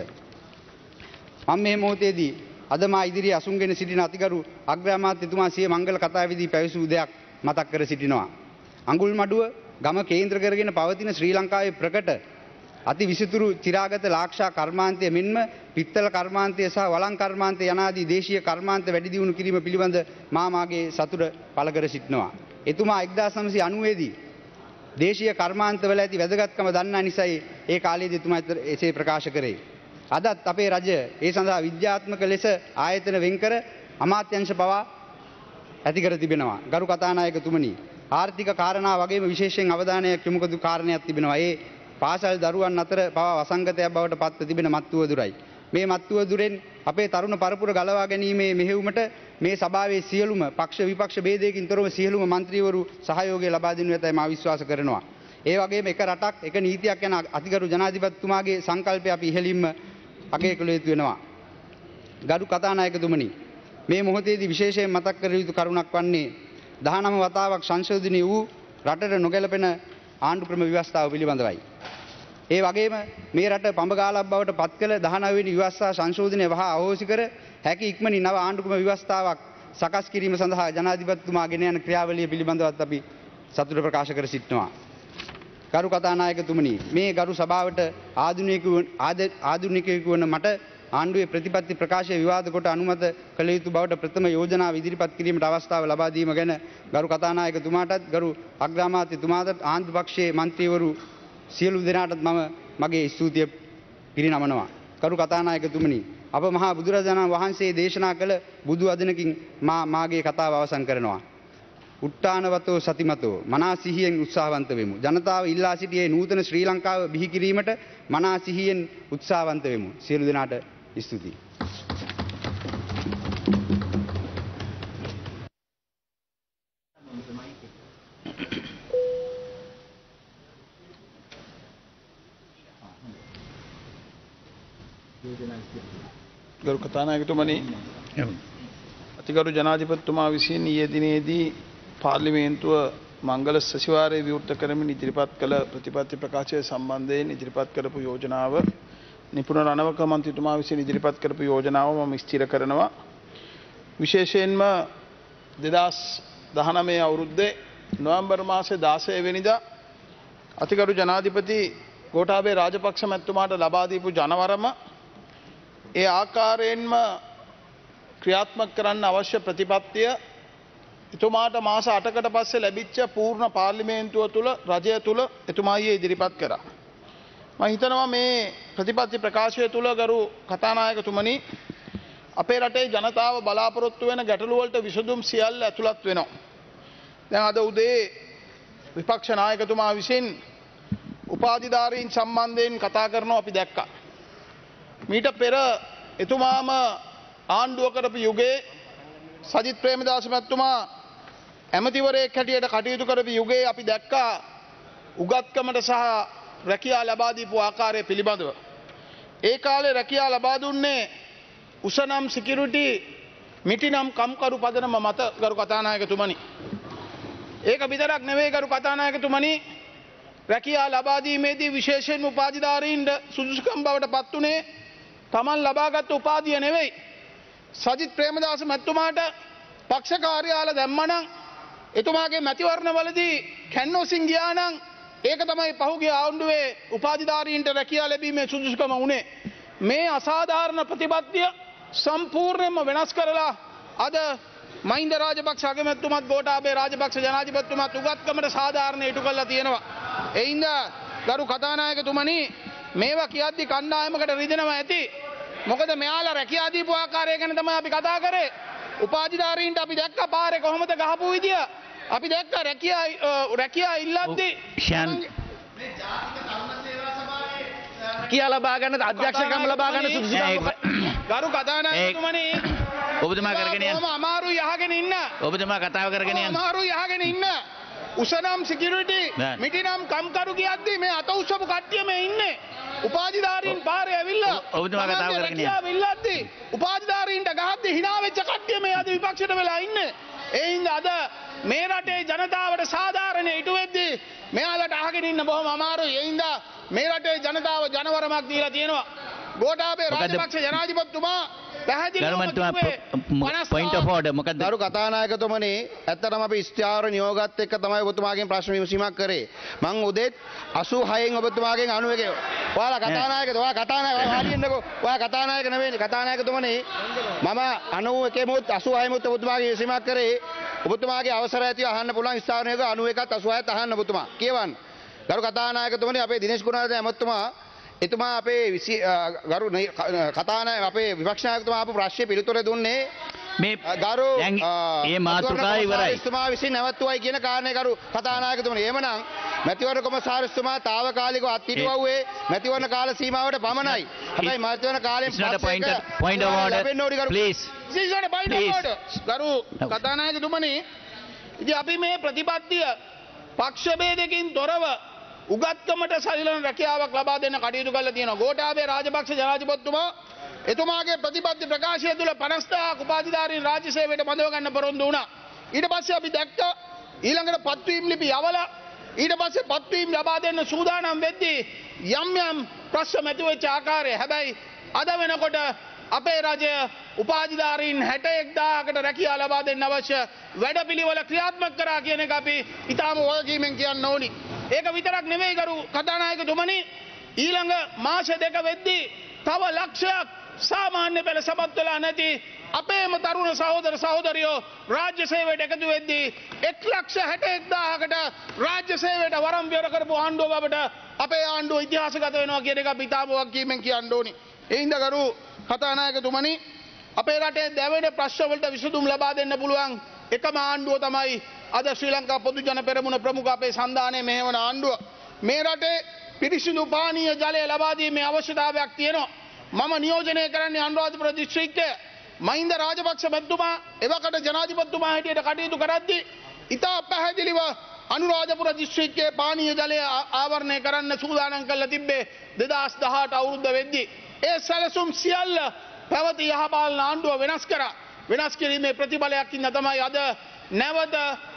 F: මම මේ මොහොතේදී අද මා ඉදිරියේ අසුන්ගෙන සිටින අතිගරු අග්‍ර අමාත්‍යතුමා සිය මංගල කතාවේදී පැවසූ දෙයක් මතක් කර සිටිනවා. අඟුල්මඩුව ගම කේන්ද්‍ර කරගෙන පවතින ශ්‍රී ලංකාවේ ප්‍රකට අති විසිතුරු චිරාගත ලාක්ෂා කර්මාන්තය මෙන්ම පිත්තල කර්මාන්තය සහ වළං කර්මාන්තය යනාදී දේශීය කර්මාන්ත වැඩි දියුණු කිරීම පිළිබඳ මා මාගේ සතුට පළ කර සිටිනවා. එතුමා එක්දාස් නවසිය අනූවේ දී දේශීය කර්මාන්තවල ඇති වැදගත්කම දන්නා නිසායි ඒ කාලයේදී එතුමා එසේ ප්‍රකාශ කරේ. අදත් අපේ රජය ඒ සඳහා විද්‍යාත්මක ලෙස ආයතන වෙන්කර අමාත්‍යංශ පවා ඇති කර තිබෙනවා. ගරු කතානායකතුමනි, ආර්ථික කාරණා වගේම විශේෂයෙන් අවධානයක් යොමු කළ කාරණයක් තිබෙනවා. ඒ පාසල් දරුවන් අතර පවා වසංගතයක් බවට පත්ව තිබෙන මත්තුව දුරයි. මේ මත්තුව දුරෙන් අපේ තරුණ පරපුර ගලවා ගැනීමේ මෙහෙයුමට මේ සභාවේ සියලුම පක්ෂ විපක්ෂ ભેදයකින් තොරව සියලුම മന്ത്രിවරු සහයෝගය ලබා දෙනු ඇතයි මා විශ්වාස කරනවා. ඒ වගේම එක රටක් එක නීතියක් යන අතිගරු ජනාධිපතිතුමාගේ සංකල්පය අපි ඉහළින්ම අගය කළ යුතු වෙනවා. ගරු කතානායකතුමනි, මේ මොහොතේදී විශේෂයෙන් මතක් කර යුතු කරුණක් වන්නේ දහනව වතාවක් සංශෝධනය වූ රටට නොගැලපෙන ආණ්ඩු ක්‍රම ව්‍යවස්ථාව පිළිබඳවයි. ඒ වගේම මේ රට පඹගාලක් බවට පත් කළ දහනව වෙනි ව්‍යවස්ථා සංශෝධනය වහා අහෝසි කර හැකි ඉක්මනින් නව ආණ්ඩු ක්‍රම ව්‍යවස්ථාවක් සකස් කිරීම සඳහා ජනාධිපතිතුමා ගෙන යන ක්‍රියාවලිය පිළිබඳවත් අපි සතුට ප්‍රකාශ කර සිටිනවා. ගරු කතානායකතුමනි, මේ ගරු සභාවට ආධුනිකයෙකු වන මට ආණ්ඩුවේ ප්‍රතිපත්ති ප්‍රකාශය විවාද කොට අනුමත කළ යුතු බවට ප්‍රථම යෝජනාව ඉදිරිපත් කිරීමට අවස්ථාව ලබා දීම ගැන ගරු කතානායකතුමාටත් ගරු අග්‍රාමාත්‍යතුමාටත් ආණ්ඩු පක්ෂයේ මන්ත්‍රීවරු සියලු දෙනාටත් මම මගේ ස්තුතිය පිරිනමනවා. ගරු කතානායකතුමනි, අප මහා බුදුරජාණන් වහන්සේ දේශනා කළ බුදු වදනකින් මා මාගේ කතාව අවසන් කරනවා. උට්ටානවතෝ සතිමතෝ මනා සිහියෙන් උත්සාහවන්ත වෙමු. ජනතාව ඉල්ලා සිටියේ නූතන ශ්‍රී ලංකාව බිහි කිරීමට මනා සිහියෙන් උත්සාහවන්ත වෙමු. සියලු දෙනාට ස්තුතියි.
G: ගරු කතානායකතුමනි, අතිගරු ජනාධිපතිතුමා විසින් ඊයේ දිනේදී පාර්ලිමේන්තුව මංගල සැසිවාරයේ විවෘත කරමින් ඉදිරිපත් කළ ප්‍රතිපත්ති ප්‍රකාශය සම්බන්ධයෙන් ඉදිරිපත් කරපු යෝජනාව නිපුණ රණවක මන්ත්‍රීතුමා විසින් ඉදිරිපත් කරපු යෝජනාව මම ස්ථිර කරනවා. විශේෂයෙන්ම දෙදහස් දහනවය අවුරුද්දේ නොවැම්බර් මාසේ දාසය වෙනිදා අතිගරු ජනාධිපති ගෝඨාභය රාජපක්ෂ මැතිතුමාට ලබා දීපු ජනවරම ඒ ආකාරයෙන්ම ක්‍රියාත්මක කරන්න අවශ්‍ය ප්‍රතිපත්තිය එතුමාට මාස අටකට පස්සේ ලැබිච්ච පූර්ණ පාර්ලිමේන්තුව තුළ රජය තුළ එතුමායි ඉදිරිපත් කරා. මම හිතනවා මේ ප්‍රතිපත්ති ප්‍රකාශය තුළ ගරු කතානායකතුමනි, අපේ රටේ ජනතාව බලාපොරොත්තු වෙන ගැටලු වලට විසඳුම් සියල්ල ඇතුළත් වෙනවා. දැන් අද උදේ විපක්ෂ නායකතුමා විසින් උපාධිධාරීන් සම්බන්ධයෙන් කතා කරනවා අපි දැක්කා. මීට පෙර එතුමාම ආණ්ඩුව කරපු යුගයේ සජිත් ප්‍රේමදාස මැතිතුමා ඇමතිවරයෙක් හැටියට කටයුතු කරපු යුගයේ අපි දැක්කා උගත්කමට සහ රැකියා ලබා දීපු ආකාරය පිළිබඳව. ඒ කාලේ රැකියා ලබා දුන්නේ උසනම් සිකියුරිටි මිටිනම් කම්කරු පදනම මත ගරු කතානායකතුමනි. ඒක විතරක් නෙවෙයි ගරු කතානායකතුමනි, රැකියා ලබා දීමේදී විශේෂයෙන්ම උපාධිධාරීන්ට සුදුසුකම් බවට පත් උනේ තමන් ලබාගත් උපාධිය නෙවෙයි. සජිත් ප්‍රේමදාස මැතිතුමාට පක්ෂ කාර්යාල දැම්මනම් එතුමාගේ මැතිවරණවලදී කැන්නෝසින් ගියා නම් ඒක තමයි පහුගිය ආණ්ඩුවේ උපාධිධාරීන්ට රැකියා ලැබීමේ සුදුසුකම උනේ. මේ අසාධාරණ ප්‍රතිපත්තිය සම්පූර්ණයෙන්ම වෙනස් කරලා අද මහින්ද රාජපක්ෂ අගමැතිතුමත් ගෝඨාභය රාජපක්ෂ ජනාධිපතිතුමත් උගත්කමට සාධාරණ ඉටු කරලා තියෙනවා. එයින්ද ගරු කතානායකතුමනි, මේවා කියද්දි කණ්ඩායමකට රිදෙනවා ඇති. මොකද මෙයාලා රැකියා දීපු ආකාරය ගැන තමයි අපි කතා කරේ. උපාධිධාරීන්ට අපි දැක්ක පාරේ කොහොමද ගහපු විදිය. අපි දැක්ක රැකියා රැකියා ඉල්ලද්දී රැකියා ලබා ගන්න අධ්‍යක්ෂකම් ලබා ගන්න සුදුසුකම්. ගරු කතානායකතුමනි,
C: ඔබතුමා කරගෙන යන්න.
G: අමාරුයි අහගෙන ඉන්න.
C: ඔබතුමා කතාව කරගෙන යන්න.
G: අමාරුයි අහගෙන ඉන්න. උසනම් සිකියුරිටි මිටිනම් කම්කරු කියද්දී මේ අත උස්සපු කට්ටිය මේ ඉන්නේ. උපාධිධාරීන් පාරේ ඇවිල්ලා
C: ඔබතුමා කතාව කරගෙන යන්න.
G: විල්ලද්දී උපාධිධාරීන්ට ගහද්දී hina වෙච්ච කට්ටිය මේ අද විපක්ෂයට වෙලා ඉන්නේ. ඒ හින්දා අද මේ රටේ ජනතාවට සාධාරණ ඉටු වෙද්දී මෙයාලට අහගෙන ඉන්න බොහොම අමාරුයි. ඒ හින්දා මේ රටේ ජනතාව ජනවරමක් දීලා තියෙනවා. ගෝඨාභය රාජපක්ෂ ජනාධිපතිතුමා
C: point of order මොකක්ද?
D: ගරු කතානායකතුමනි, ඇත්තටම අපි ස්ථාවර නියෝගات එක්ක තමයි ඔබතුමාගෙන් ප්‍රශ්න විමසීමක් කරේ. මං උදේත් අසූහයෙන් ඔබතුමාගෙන් අනූ එකේ. ඔයාලා කතානායකද? ඔයා කතානායක හරියන්නකෝ. ඔයා කතානායක නෙවෙයි. කතානායකතුමනි, මම අනූ එකේ මොත් අසූහයෙන් මොත් ඔබතුමාගෙන් විමසීමක් කරේ. ඔබතුමාගේ අවසරය ඇතිව අහන්න පුළුවන් ස්ථාවර නියෝග අනූ එකත් අසූහයත් අහන්න ඔබතුමා. කියවන්න. ගරු කතානායකතුමනි, අපේ දිනේෂ් ගුණවර්ධන ඇමතුමා එතුමා අපේ ගරු කතානායක අපේ විපක්ෂ නායකතුමා ආපු ප්‍රශ්නේ පිළිතුර දුන්නේ
C: මේ
H: ගරු
C: දැන් ඒ මාතෘකාව ඉවරයි.
H: ඉස්තුමා විසින් නැවතුවයි කියන කාරණේ කරු කතානායකතුමනි. එහෙමනම් මැතිවරණ කොමසාරිස්තුමා తాවකාලිකව අත්හිටුවුවේ මැතිවරණ කාල සීමාවට පමණයි. හැබැයි මැතිවරණ කාලෙන්
C: පස්සේ point of order please.
G: සීසන point of order. ගරු කතානායකතුමනි, ඉතින් අපි මේ ප්‍රතිපත්තිය පක්ෂ ભેදකින් තොරව උගත්කමට සරිලන රැකියාවක් ලබා දෙන්න කටයුතු කරලා තියෙනවා. ගෝඨාභය රාජපක්ෂ ජනාධිපතිතුමා එතුමාගේ ප්‍රතිපත්ති ප්‍රකාශය තුළ පනස්දහයක් උපාධිධාරීන් රාජ්‍ය සේවයට බඳව ගන්න පොරොන්දු වුණා. ඊට පස්සේ අපි දැක්කා ඊළඟට පත්වීම් ලිපි යවලා ඊට පස්සේ පත්වීම් ලබා දෙන්න සූදානම් වෙද්දී යම් යම් ප්‍රශ්න මතුවෙච්ච ආකාරය. හැබැයි අද වෙනකොට අපේ රජය උපාධිධාරීන් හැට එක්දාහකට රැකියාව ලබා දෙන්න අවශ්‍ය වැඩපිළිවෙල ක්‍රියාත්මක කරා කියන එක අපි ඊටාම වගකීමෙන් කියන්න ඕනි. ඒක විතරක් නෙවෙයි ගරු කතානායකතුමනි, ඊළඟ මාස දෙක වෙද්දී තව ලක්ෂයක් සාමාන්‍ය පෙළ සමත් වෙලා නැති අපේම තරුණ සහෝදර සහෝදරියෝ රාජ්‍ය සේවයට එකතු වෙද්දී එක් ලක්ෂ හැට එක්දාහකට රාජ්‍ය සේවයට වරම් විවර කරපු ආණ්ඩුව බවට අපේ ආණ්ඩුව ඉතිහාසගත වෙනවා කියන එක අපි ඊටාම වගකීමෙන් කියන්න ඕනි. ඒ හින්දා ගරු කතානායකතුමනි, අපේ රටේ දැවෙන ප්‍රශ්න වලට විසඳුම් ලබා දෙන්න පුළුවන් එකම ආණ්ඩුව තමයි අද ශ්‍රී ලංකා පොදු ජන පෙරමුණ ප්‍රමුඛ අපේ සන්ධානයේ මෙහෙවන ආණ්ඩුව. මේ රටේ පිරිසිදු පානීය ජලය ලබා දීමේ අවශ්‍යතාවයක් තියෙනවා. මම නියෝජනය කරන්නේ අනුරාධපුර දිස්ත්‍රික්කයේ මහින්ද රාජපක්ෂ මැතිතුමා එවකට ජනාධිපතිතුමා හැටියට කටයුතු කරද්දී ඉතා පැහැදිලිව අනුරාධපුර දිස්ත්‍රික්කයේ පානීය ජලය ආවරණය කරන්න සූදානම් කරලා තිබ්බේ දෙදහස් දහඅට අවුරුද්ද වෙද්දී. ඒ සැලසුම් සියල්ල පැවති යහපාලන ආණ්ඩුව වෙනස් කරා. වෙනස් කිරීමේ ප්‍රතිඵලයක් ඉන්න තමයි අද නැවත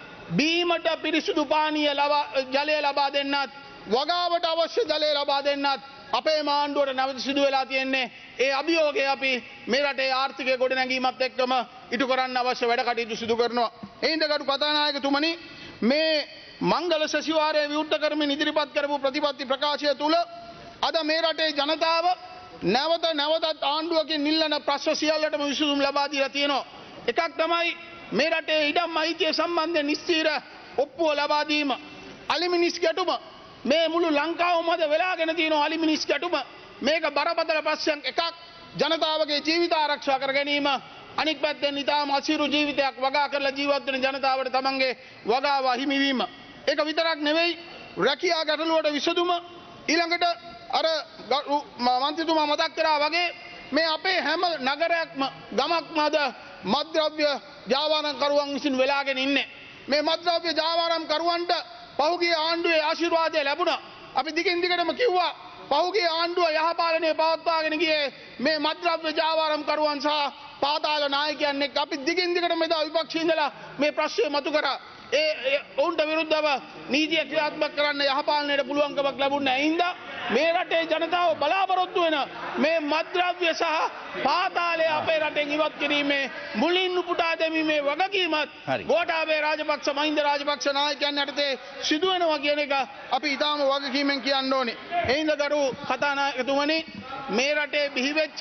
G: බීමට පිරිසිදු පානීය ජලය ලබා දෙන්නත් වගාවට අවශ්‍ය ජලය ලබා දෙන්නත් අපේ ආණ්ඩුවට නැවත සිදු වෙලා තියෙන්නේ. ඒ අභියෝගය අපි මේ රටේ ආර්ථිකය ගොඩනැගීමත් එක්කම ඉටු කරන්න අවශ්‍ය වැඩ කටයුතු සිදු කරනවා. ඒ හින්දා ගරු කතානායකතුමනි, මේ මංගල සැසිවාරයේ විවෘත කරමින් ඉදිරිපත් කරපු ප්‍රතිපත්ති ප්‍රකාශය තුල අද මේ රටේ ජනතාව නැවත නැවතත් ආණ්ඩුවකින් නිල්ලන ප්‍රශ්න සියල්ලටම විසඳුම් ලබා දීලා තියෙනවා. එකක් තමයි මේ රටේ ඉඩම් අයිතිය සම්බන්ධයෙන් නිස්තීර ඔප්පුව ලබා දීම. අලිමිනිස් ගැටුම මේ මුළු ලංකාවම අද වෙලාගෙන තියෙනවා. අලිමිනිස් ගැටුම මේක බරපතල ප්‍රශ්නයක්. එකක් ජනතාවගේ ජීවිත ආරක්ෂා කර ගැනීම, අනික් පැත්තෙන් ඉතාම අසීරු ජීවිතයක් වගා කරලා ජීවත් වෙන ජනතාවට තමන්ගේ වගාව හිමිවීම. ඒක විතරක් නෙවෙයි, රැකියා ගැටලුවට විසඳුම. ඊළඟට අර මන්ත්‍රීතුමා මතක් කරා වගේ මේ අපේ හැම නගරයක්ම ගමක්ම අද මත්ද්‍රව්‍ය ජාවාරම්කරුවන් විසින් වෙලාගෙන ඉන්නේ. මේ මත්ද්‍රව්‍ය ජාවාරම්කරුවන්ට පහුගිය ආණ්ඩුවේ ආශිර්වාදය ලැබුණා. අපි දිගින් දිගටම කිව්වා පහුගිය ආණ්ඩුව යහපාලනය පවත්වාගෙන ගියේ මේ මත්ද්‍රව්‍ය ජාවාරම්කරුවන් සහ පාතාල නායකයන් එක්ක. අපි දිගින් දිගටම එදා විපක්ෂයේ ඉඳලා මේ ප්‍රශ්නය මතු කරා. ඒ ඔවුන්ට විරුද්ධව නීතිය ක්‍රියාත්මක කරන්න යහපාලනයට පුළුවන්කමක් ලැබුණේ නැහැ. හින්දා මේ රටේ ජනතාව බලාපොරොත්තු වෙන මේ මත්ද්‍රව්‍ය සහ පාතාලය අපේ රටෙන් ඉවත් කිරීමේ මුලින් උපුටා දැමීමේ වගකීමත් ගෝඨාභය රාජපක්ෂ මහින්ද රාජපක්ෂ නායකයන් යටතේ සිදු වෙනවා කියන එක අපි ඊටාම වගකීමෙන් කියන්න ඕනේ. ඒ හින්දා ගරු කතානායකතුමනි, මේ රටේ බිහිවෙච්ච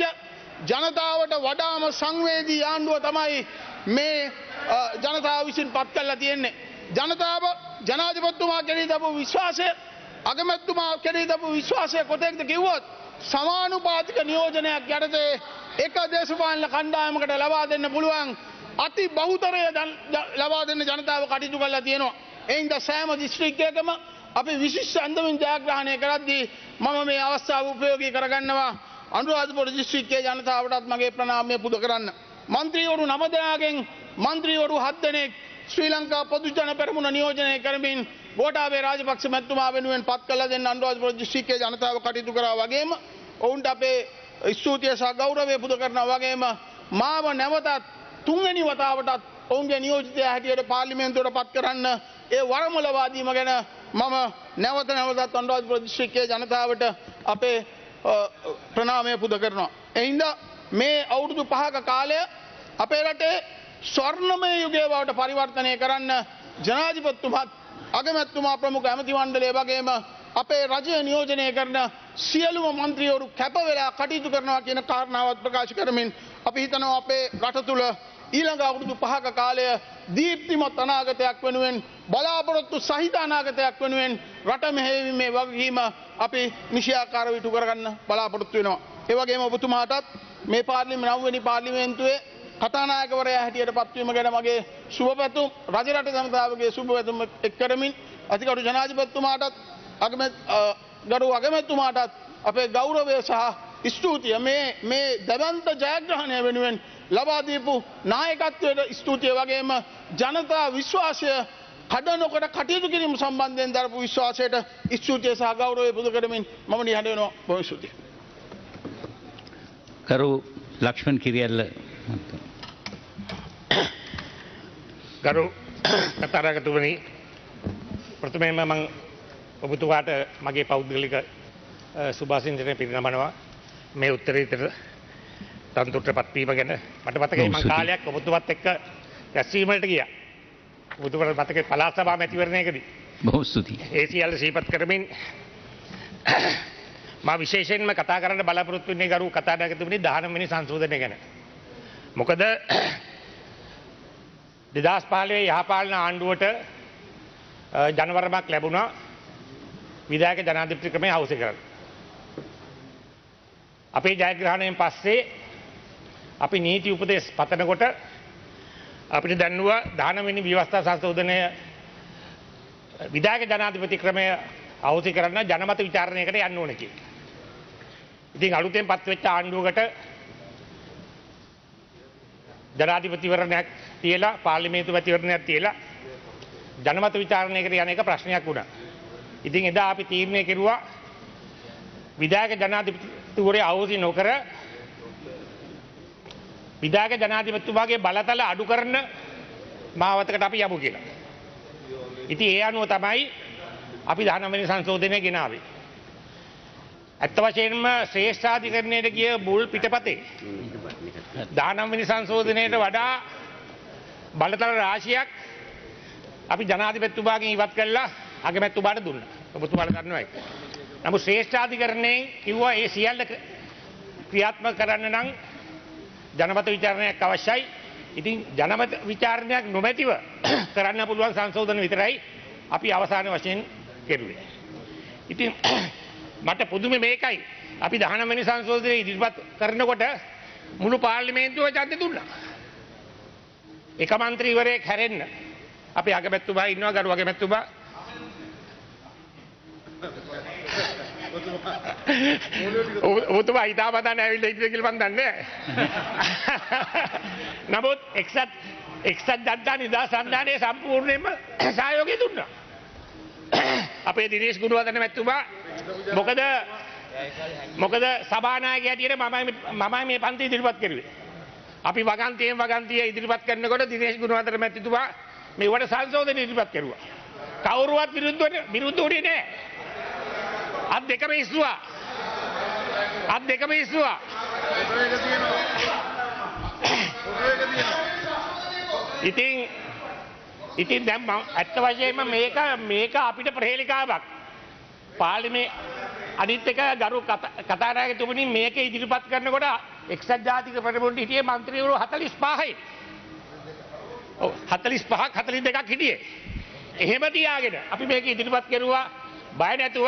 G: ජනතාවට වඩාම සංවේදී ආණ්ඩුව තමයි මේ ජනතාව විසින් පත් කරලා තියෙන්නේ. ජනතාව ජනාධිපතිතුමා කෙරෙහි දක්වපු විශ්වාසය, අගමැතිතුමා කෙරෙහි දක්වපු විශ්වාසය කොතෙක්ද කිව්වොත් සමානුපාතික නියෝජනයක් යටතේ එක දේශපාලන කණ්ඩායමකට ලබා දෙන්න පුළුවන් අති බහුතරය ලබා දෙන්න ජනතාව කටයුතු කරලා තියෙනවා. ඒ හින්දා සෑම දිස්ත්‍රික්කයකම අපි විශිෂ්ට අන්දමින් ජයග්‍රහණය කරද්දී මම මේ අවස්ථාව උපයෝගී කරගන්නවා අනුරාධපුර දිස්ත්‍රික්කයේ ජනතාවටත් මගේ ප්‍රණාමය පුද කරන්න. මන්ත්‍රීවරු නව දෙනාගෙන් මන්ත්‍රීවරු හත් දෙනෙක් ශ්‍රී ලංකා පොදු ජන පෙරමුණ නියෝජනය කරමින් ගෝඨාභය රාජපක්ෂ මැතිතුමා වෙනුවෙන් පත් කළ දෙන්න අනුරාධපුර දිස්ත්‍රික්කයේ ජනතාව කටයුතු කරා වගේම ඔවුන්ට අපේ ස්තුතිය සහ ගෞරවය පුද කරනවා වගේම මාව නැවතත් තුන්වෙනි වතාවටත් ඔවුන්ගේ නියෝජිතයා හැටියට පාර්ලිමේන්තුවට පත් කරන්න ඒ වරම ලබා දීම ගැන මම නැවත නැවතත් අනුරාධපුර දිස්ත්‍රික්කයේ ජනතාවට අපේ ප්‍රණාමය පුද කරනවා. ඒ හින්දා මේ අවුරුදු පහක කාලය අපේ රටේ ස්වර්ණමය යුගය බවට පරිවර්තනය කරන්න ජනාධිපතිතුමාත් අගමැතිතුමා ප්‍රමුඛ ඇමති මණ්ඩලය වගේම අපේ රජය නියෝජනය කරන සියලුම මන්ත්‍රීවරු කැප වෙලා කටයුතු කරනවා කියන කාරණාවත් ප්‍රකාශ කරමින් අපි හිතනවා අපේ රට තුළ ඊළඟ අවුරුදු පහක කාලය දීප්තිමත් අනාගතයක් වෙනුවෙන් බලාපොරොත්තු සහිත අනාගතයක් වෙනුවෙන් රට මෙහෙයීමේ වගකීම අපි නිශ්චයාකාරව ඉටු කරගන්න බලාපොරොත්තු වෙනවා. ඒ වගේම ඔබතුමාටත් මේ පාර්ලිමේන්තුවේ නවවෙනි පාර්ලිමේන්තුවේ කතානායකවරයා හැටියට පත්වීම ගැන මගේ සුබපැතුම් රජරට ජනතාවගේ සුබපැතුම් එක් කරමින් අතිගරු ජනාධිපතිතුමාටත් අගමැත් ගරු අගමැතිතුමාටත් අපේ ගෞරවය සහ ස්තුතිය මේ මේ දැවන්ත ජයග්‍රහණය වෙනුවෙන් ලබා දීපු නායකත්වයට ස්තුතිය වගේම ජනතා විශ්වාසය කඩ නොකඩ කටයුතු කිරීම සම්බන්ධයෙන් දරපු විශ්වාසයට ස්තුතිය සහ ගෞරවය පුද කරමින් මම නිහඬ වෙනවා. බොහොම ස්තුතියි.
C: කරු ලක්ෂ්මන් කිරියල්ල
E: ගරු කතානායකතුමනි, ප්‍රථමයෙන්ම මම ඔබතුමාට මගේ පෞද්ගලික සුභාසිංසනය පිරිනමනවා මේ උත්තරීතර තන්තුරට පත්වීම ගැන. මට මතකයි මම කාලයක් ඔබතුමාත් එක්ක රැස්වීමකට ගියා. ඔබතුමාට මතකයි පළාත් සභා මැතිවරණයකදී.
C: බොහොම ස්තුතියි.
E: ඒ සියල්ල සිහිපත් කරමින් මා විශේෂයෙන්ම කතා කරන්න බලාපොරොත්තු වෙන්නේ ගරු කතානායකතුමනි දහනව වෙනි සංශෝධනය ගැන. මොකද දෙදහස් පහළොව යහපාලන ආණ්ඩුවට ජනවරමක් ලැබුණා විධායක ජනාධිපති ක්‍රමය අවශ්‍ය කරන්න. අපේ ජයග්‍රහණයෙන් පස්සේ අපි නීති උපදෙස් පතනකොට අපිට දැන්නුවා දහනව වෙනි ව්‍යවස්ථා සංශෝධනය විධායක ජනාධිපති ක්‍රමය අවශ්‍ය කරන්න ජනමත විචාරණයකට යන්න ඕන කියලා. ඉතින් අලුතෙන් පත්වෙච්ච ආණ්ඩුවකට ජනාධිපතිවරණයක් තියලා පාර්ලිමේන්තු මැතිවරණයක් තියලා ජනමත විචාරණයකට යන එක ප්‍රශ්නයක් වුණා. ඉතින් එදා අපි තීරණය කෙරුවා විධායක ජනාධිපතිවරයා අවශ්‍ය නොකර විධායක ජනාධිපතිතුමාගේ බලතල අඩු කරන මාවතකට අපි යමු කියලා. ඉතින් ඒ අනුව තමයි අපි දහනව වෙනි සංශෝධනය ගෙනාවේ. ඇත්ත වශයෙන්ම ශ්‍රේෂ්ඨාධිකරණයට ගිය බුල් පිටපතේ දහනව වෙනි සංශෝධනයට වඩා බලතල රාශියක් අපි ජනාධිපතිතුමාගෙන් ඉවත් කළා අගමැතිතුමාට දුන්නා. ඔබතුමාට දන්නවා ඒක. නමුත් ශ්‍රේෂ්ඨාධිකරණයෙන් කිව්වා ඒ සියල්ල ක්‍රියාත්මක කරන්න නම් ජනමත විචාරණයක් අවශ්‍යයි. ඉතින් ජනමත විචාරණයක් නොමැතිව කරන්න පුළුවන් සංශෝධන විතරයි අපි අවසාන වශයෙන් කෙරුවේ. ඉතින් මට පුදුමේ මේකයි. අපි දහනව වෙනි සංශෝධනය ඉදිරිපත් කරනකොට මුළු පාර්ලිමේන්තුව ඡන්දෙ දුන්නා. එක මන්ත්‍රීවරයෙක් හැරෙන්න අපි අගමැතිතුමා ඉන්නවා ගරු අගමැතිතුමා. ඔබතුමා හිතාමතා නැවිල්ලා ඉතින් කියලා මන් දන්නේ නැහැ. නමුත් එක්සත් එක්සත් ජනතා නිදහස් සන්ධානයේ සම්පූර්ණයෙන්ම සහයෝගය දුන්නා. අපේ දිනේෂ් ගුණවර්ධන මැතිතුමා මොකද මොකද සභානායකයා හැටියට මමයි මමයි මේ පන්ති ඉදිරිපත් කරුවේ. අපි වගන්තියෙන් වගන්තිය ඉදිරිපත් කරනකොට දිනේෂ් ගුණවර්ධන මැතිතුමා මේවට සංශෝධන ඉදිරිපත් කරුවා. කවුරුවත් විරුද්ධ විරුද්ධ වුණේ නැහැ. අත් දෙකම ඉස්සුවා. අත් දෙකම ඉස්සුවා. ඉතින් ඉතින් දැන් ඇත්ත වශයෙන්ම මේක මේක අපිට ප්‍රහේලිකාවක්. පාර්ලිමේ අනිත් එක ගරු කතානායකතුමනි මේක ඉදිරිපත් කරනකොට එක්සත් ජාතික පෙරමුණට හිටියේ മന്ത്രിවරු හතළිස් පහයි. ඔව් හතළිස් පහක් හතළිස් දෙකක් හිටියේ. එහෙම තියාගෙන අපි මේක ඉදිරිපත් කරුවා බය නැතුව.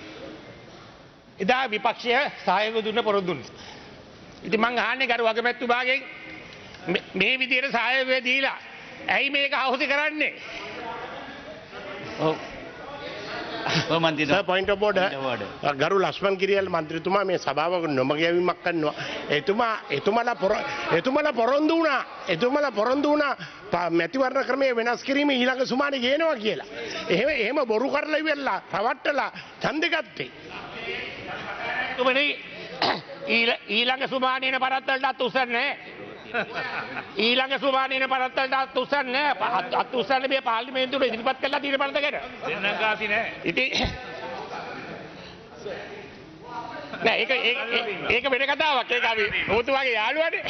E: එදා විපක්ෂය සහයෝගය දුන්න පොරොන්දු දුන්නා. ඉතින් මං අහන්නේ ගරු අගමැතිතුමාගෙන් මේ විදිහට සහයෝගය දීලා ඇයි මේක අවශ්‍ය කරන්නේ?
C: ඔව්. ඔව් මන්ත්‍රීතුමා.
I: Sir point of order. ගරු ලක්ෂ්මන් කිරියල් මන්ත්‍රීතුමා මේ සභාව නොමගැවීමක් කරනවා. එතුමා එතුමාලා එතුමාලා පොරොන්දු වුණා. එතුමාලා පොරොන්දු වුණා මැතිවරණ ක්‍රමය වෙනස් කිරීම ඊළඟ සුමානේ ගේනවා කියලා. එහෙම එහෙම බොරු කරලා ඉවරලා රවට්ටලා ඡන්දෙ ගත්තේ.
E: තුමනි ඊළඟ සුමානේන පරත්තලට අත් උස්සන්නේ ඊළඟ සුමානේන පරත්තලට අත් උස්සන්නේ අත් උස්සන්නේ මේ පාර්ලිමේන්තුවේ ඉදිරිපත් කළා තියෙන පරතකට දෙන්නගාති නෑ. ඉතින් නෑ ඒක ඒක වෙන කතාවක්. ඒක අපි ඔබතුමාගේ යාළුවානේ.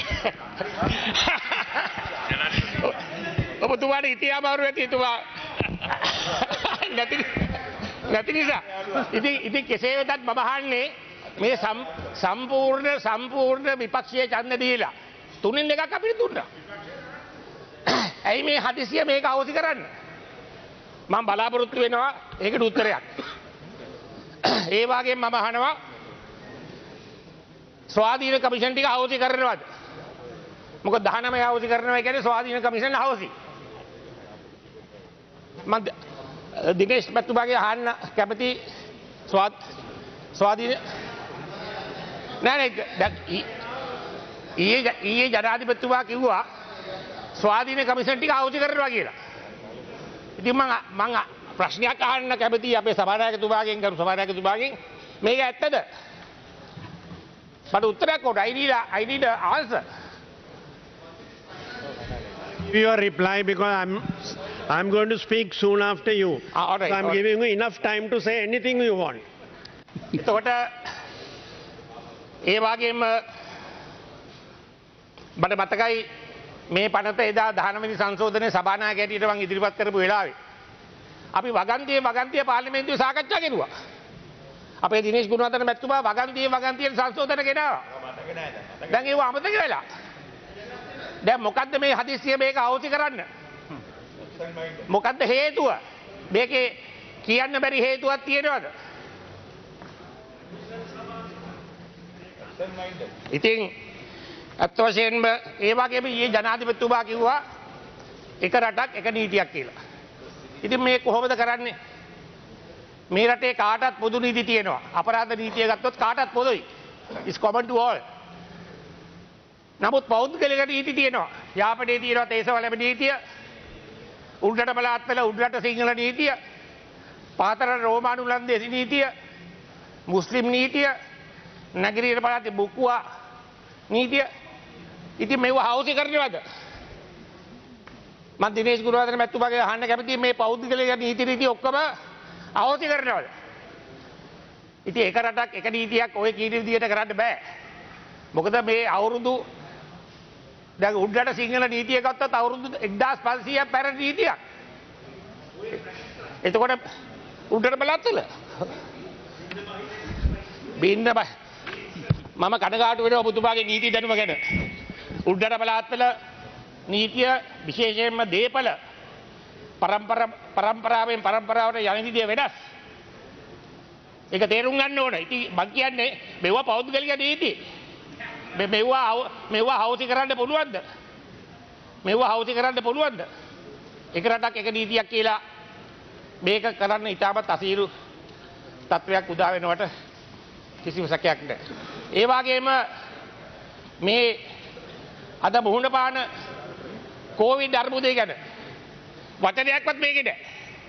E: ඔබතුමාට ඉතිහාස අමාරු ඇති එතුමා නැති නැති නිසා. ඉතින් ඉතින් කෙසේ වෙතත් මම අහන්නේ මේ සම්පූර්ණ සම්පූර්ණ විපක්ෂයේ ඡන්ද දීලා තුනෙන් දෙකක් අපිට දුන්නා. ඇයි මේ හදිසිය මේක අවශ්‍ය කරන්න? මම බලාපොරොත්තු වෙනවා ඒකට උත්තරයක්. ඒ වගේම මම අහනවා ස්වාධීන කමිෂන් ටික අවශ්‍ය කරනවද? මොකද දහනවය හවුසි කරනවා කියන්නේ ස්වාධීන කමිෂන් හවුසි. මම දිනේෂ් මැතිතුමාගේ අහන්න කැමති ස්වාධ ස්වාධීන නෑ නෑ දැන් ඊයේ ඊයේ ජනාධිපතිතුමා කිව්වා ස්වාධීන කමිෂන් ටික හවුසි කරනවා කියලා. ඉතින් මම මම ප්‍රශ්නයක් අහන්න කැමතියි අපේ සභානායකතුමාගෙන් ගරු සභානායකතුමාගෙන් මේක ඇත්තද? මට උත්තරයක් ඕන. I need a, I need an answer.
B: Give your reply because I'm I'm going to speak soon after you.
E: Ah, all right,
B: so I'm
E: all right.
B: giving you enough time to say anything you want.
E: එතකොට ඒ වගේම මට මතකයි මේ පනත එදා දහනවැනි සංශෝධනයේ සභානායක හැටියට මම ඉදිරිපත් කරපු වෙලාවේ අපි වගන්තියේ වගන්තිය පාර්ලිමේන්තුවේ සාකච්ඡා කෙරුවා. අපේ දිනේෂ් ගුණවර්ධන මැතිතුමා වගන්තියේ වගන්තියේ සංශෝධන ගෙනාවා. දැන් ඒව අමතක වෙලා. දැන් මොකද්ද මේ හදිස්සිය මේක අවසි කරන්න? මොකද්ද හේතුව? මේකේ කියන්න බැරි හේතුවක් තියෙනවද? ඉතින් අත් වශයෙන්ම ඒ වගේම ඊයේ ජනාධිපතිතුමා කිව්වා එක රටක් එක නීතියක් කියලා. ඉතින් මේ කොහොමද කරන්නේ? මේ රටේ කාටත් පොදු නීති තියෙනවා. අපරාධ නීතිය ගත්තොත් කාටත් පොදුයි. It's common to all. නමුත් පෞද්ගලික නීති තියෙනවා. යාපනයේ තියෙනවා තේසවලම නීතිය. උඩරට බලාත්වල උඩරට සිංහල නීතිය. පාතර රෝමානු ලන්දේසි නීතිය. මුස්ලිම් නීතිය. නගරීය පළාතේ බුක්කුවා නීතිය. ඉතින් මේව හවුසි කරනවද? මම දිනේෂ් ගුණවර්ධන මැතිතුමාගේ අහන්න කැමතියි මේ පෞද්ගලික නීති රීති ඔක්කොම අවශ්‍ය කරනවද? ඉතින් එක රටක් එක නීතියක් ඔය කීන විදියට කරන්න බෑ. මොකද මේ අවුරුදු දැන් උඩරට සිංහල නීතිය ගත්තත් අවුරුදු එක්දාස් පන්සීයක් පැරණි නීතියක්. එතකොට උඩරට බලත්තල බින්න බය මම කනගාටු වෙනවා ඔබතුමාගේ නීති දැනුම ගැන. උඩරට බලත්තල නීතිය විශේෂයෙන්ම දීපල පරම්පරා පරම්පරාවෙන් පරම්පරාවට යන විදිය වෙනස්. ඒක තේරුම් ගන්න ඕන. ඉතින් මම කියන්නේ මෙවුවා පෞද්ගලික නීති. මේ මෙවුවා මෙවුවා හවුසි කරන්න පුළුවන්ද? මෙවුවා හවුසි කරන්න පුළුවන්ද? එක රටක් එක නීතියක් කියලා මේක කරන්න ඉතාමත් අසීරු තත්වයක් උදා වෙනවට කිසිම සැකයක් නැහැ. ඒ වගේම මේ අද මුහුණ පාන කොවිඩ් අර්බුදය ගැන වචනයක්වත් මේකේ නැහැ.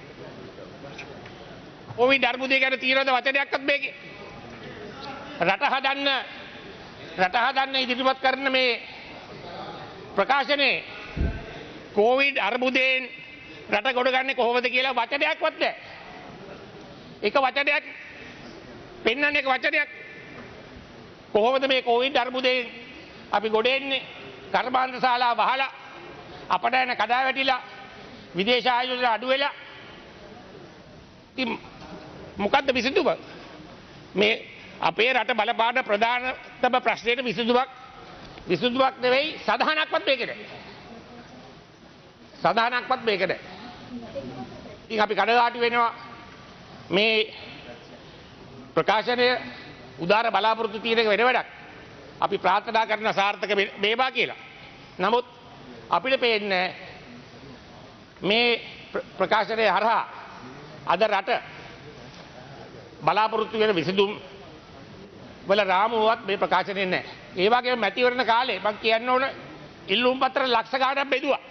E: කොවිඩ් අර්බුදය ගැන තියෙනවද වචනයක්වත් මේකේ? රට හදන්න රට හදන්න ඉදිරිපත් කරන මේ ප්‍රකාශනයේ කොවිඩ් අර්බුදයෙන් රට ගොඩ ගන්නේ කොහොමද කියලා වචනයක්වත් නැහැ. එක වචනයක් පෙන්වන්න එක වචනයක් කොහොමද මේ කොවිඩ් අර්බුදයෙන් අපි ගොඩ එන්නේ? කර්මාන්ත ශාලා වහලා අපට යන කඩා වැටිලා විදේශ ආයෝජන අඩු වෙලා ඉතින් මොකද්ද විසඳුම? මේ අපේ රට බලපාන ප්‍රධානතම ප්‍රශ්නයට විසඳුමක් විසඳුමක් නෙවෙයි සදාහනක්වත් මේක නැහැ. සදාහනක්වත් මේක නැහැ. ඉතින් අපි කඩදාටි වෙනවා මේ ප්‍රකාශනය උදාර බලාපොරොත්තු තියෙන එක වෙන වැඩක්. අපි ප්‍රාර්ථනා කරන සාර්ථක වේවා කියලා. නමුත් අපිට පේන්නේ මේ ප්‍රකාශනය හරහා අද රට බලාපොරොත්තු වෙන විසඳුම් වල රාමුවක් මේ ප්‍රකාශනයේ නැහැ. ඒ වගේම මැතිවරණ කාලේ මම කියන්න ඕන ඉල්ලුම් පත්‍ර ලක්ෂ ගාණක් බෙදුවා.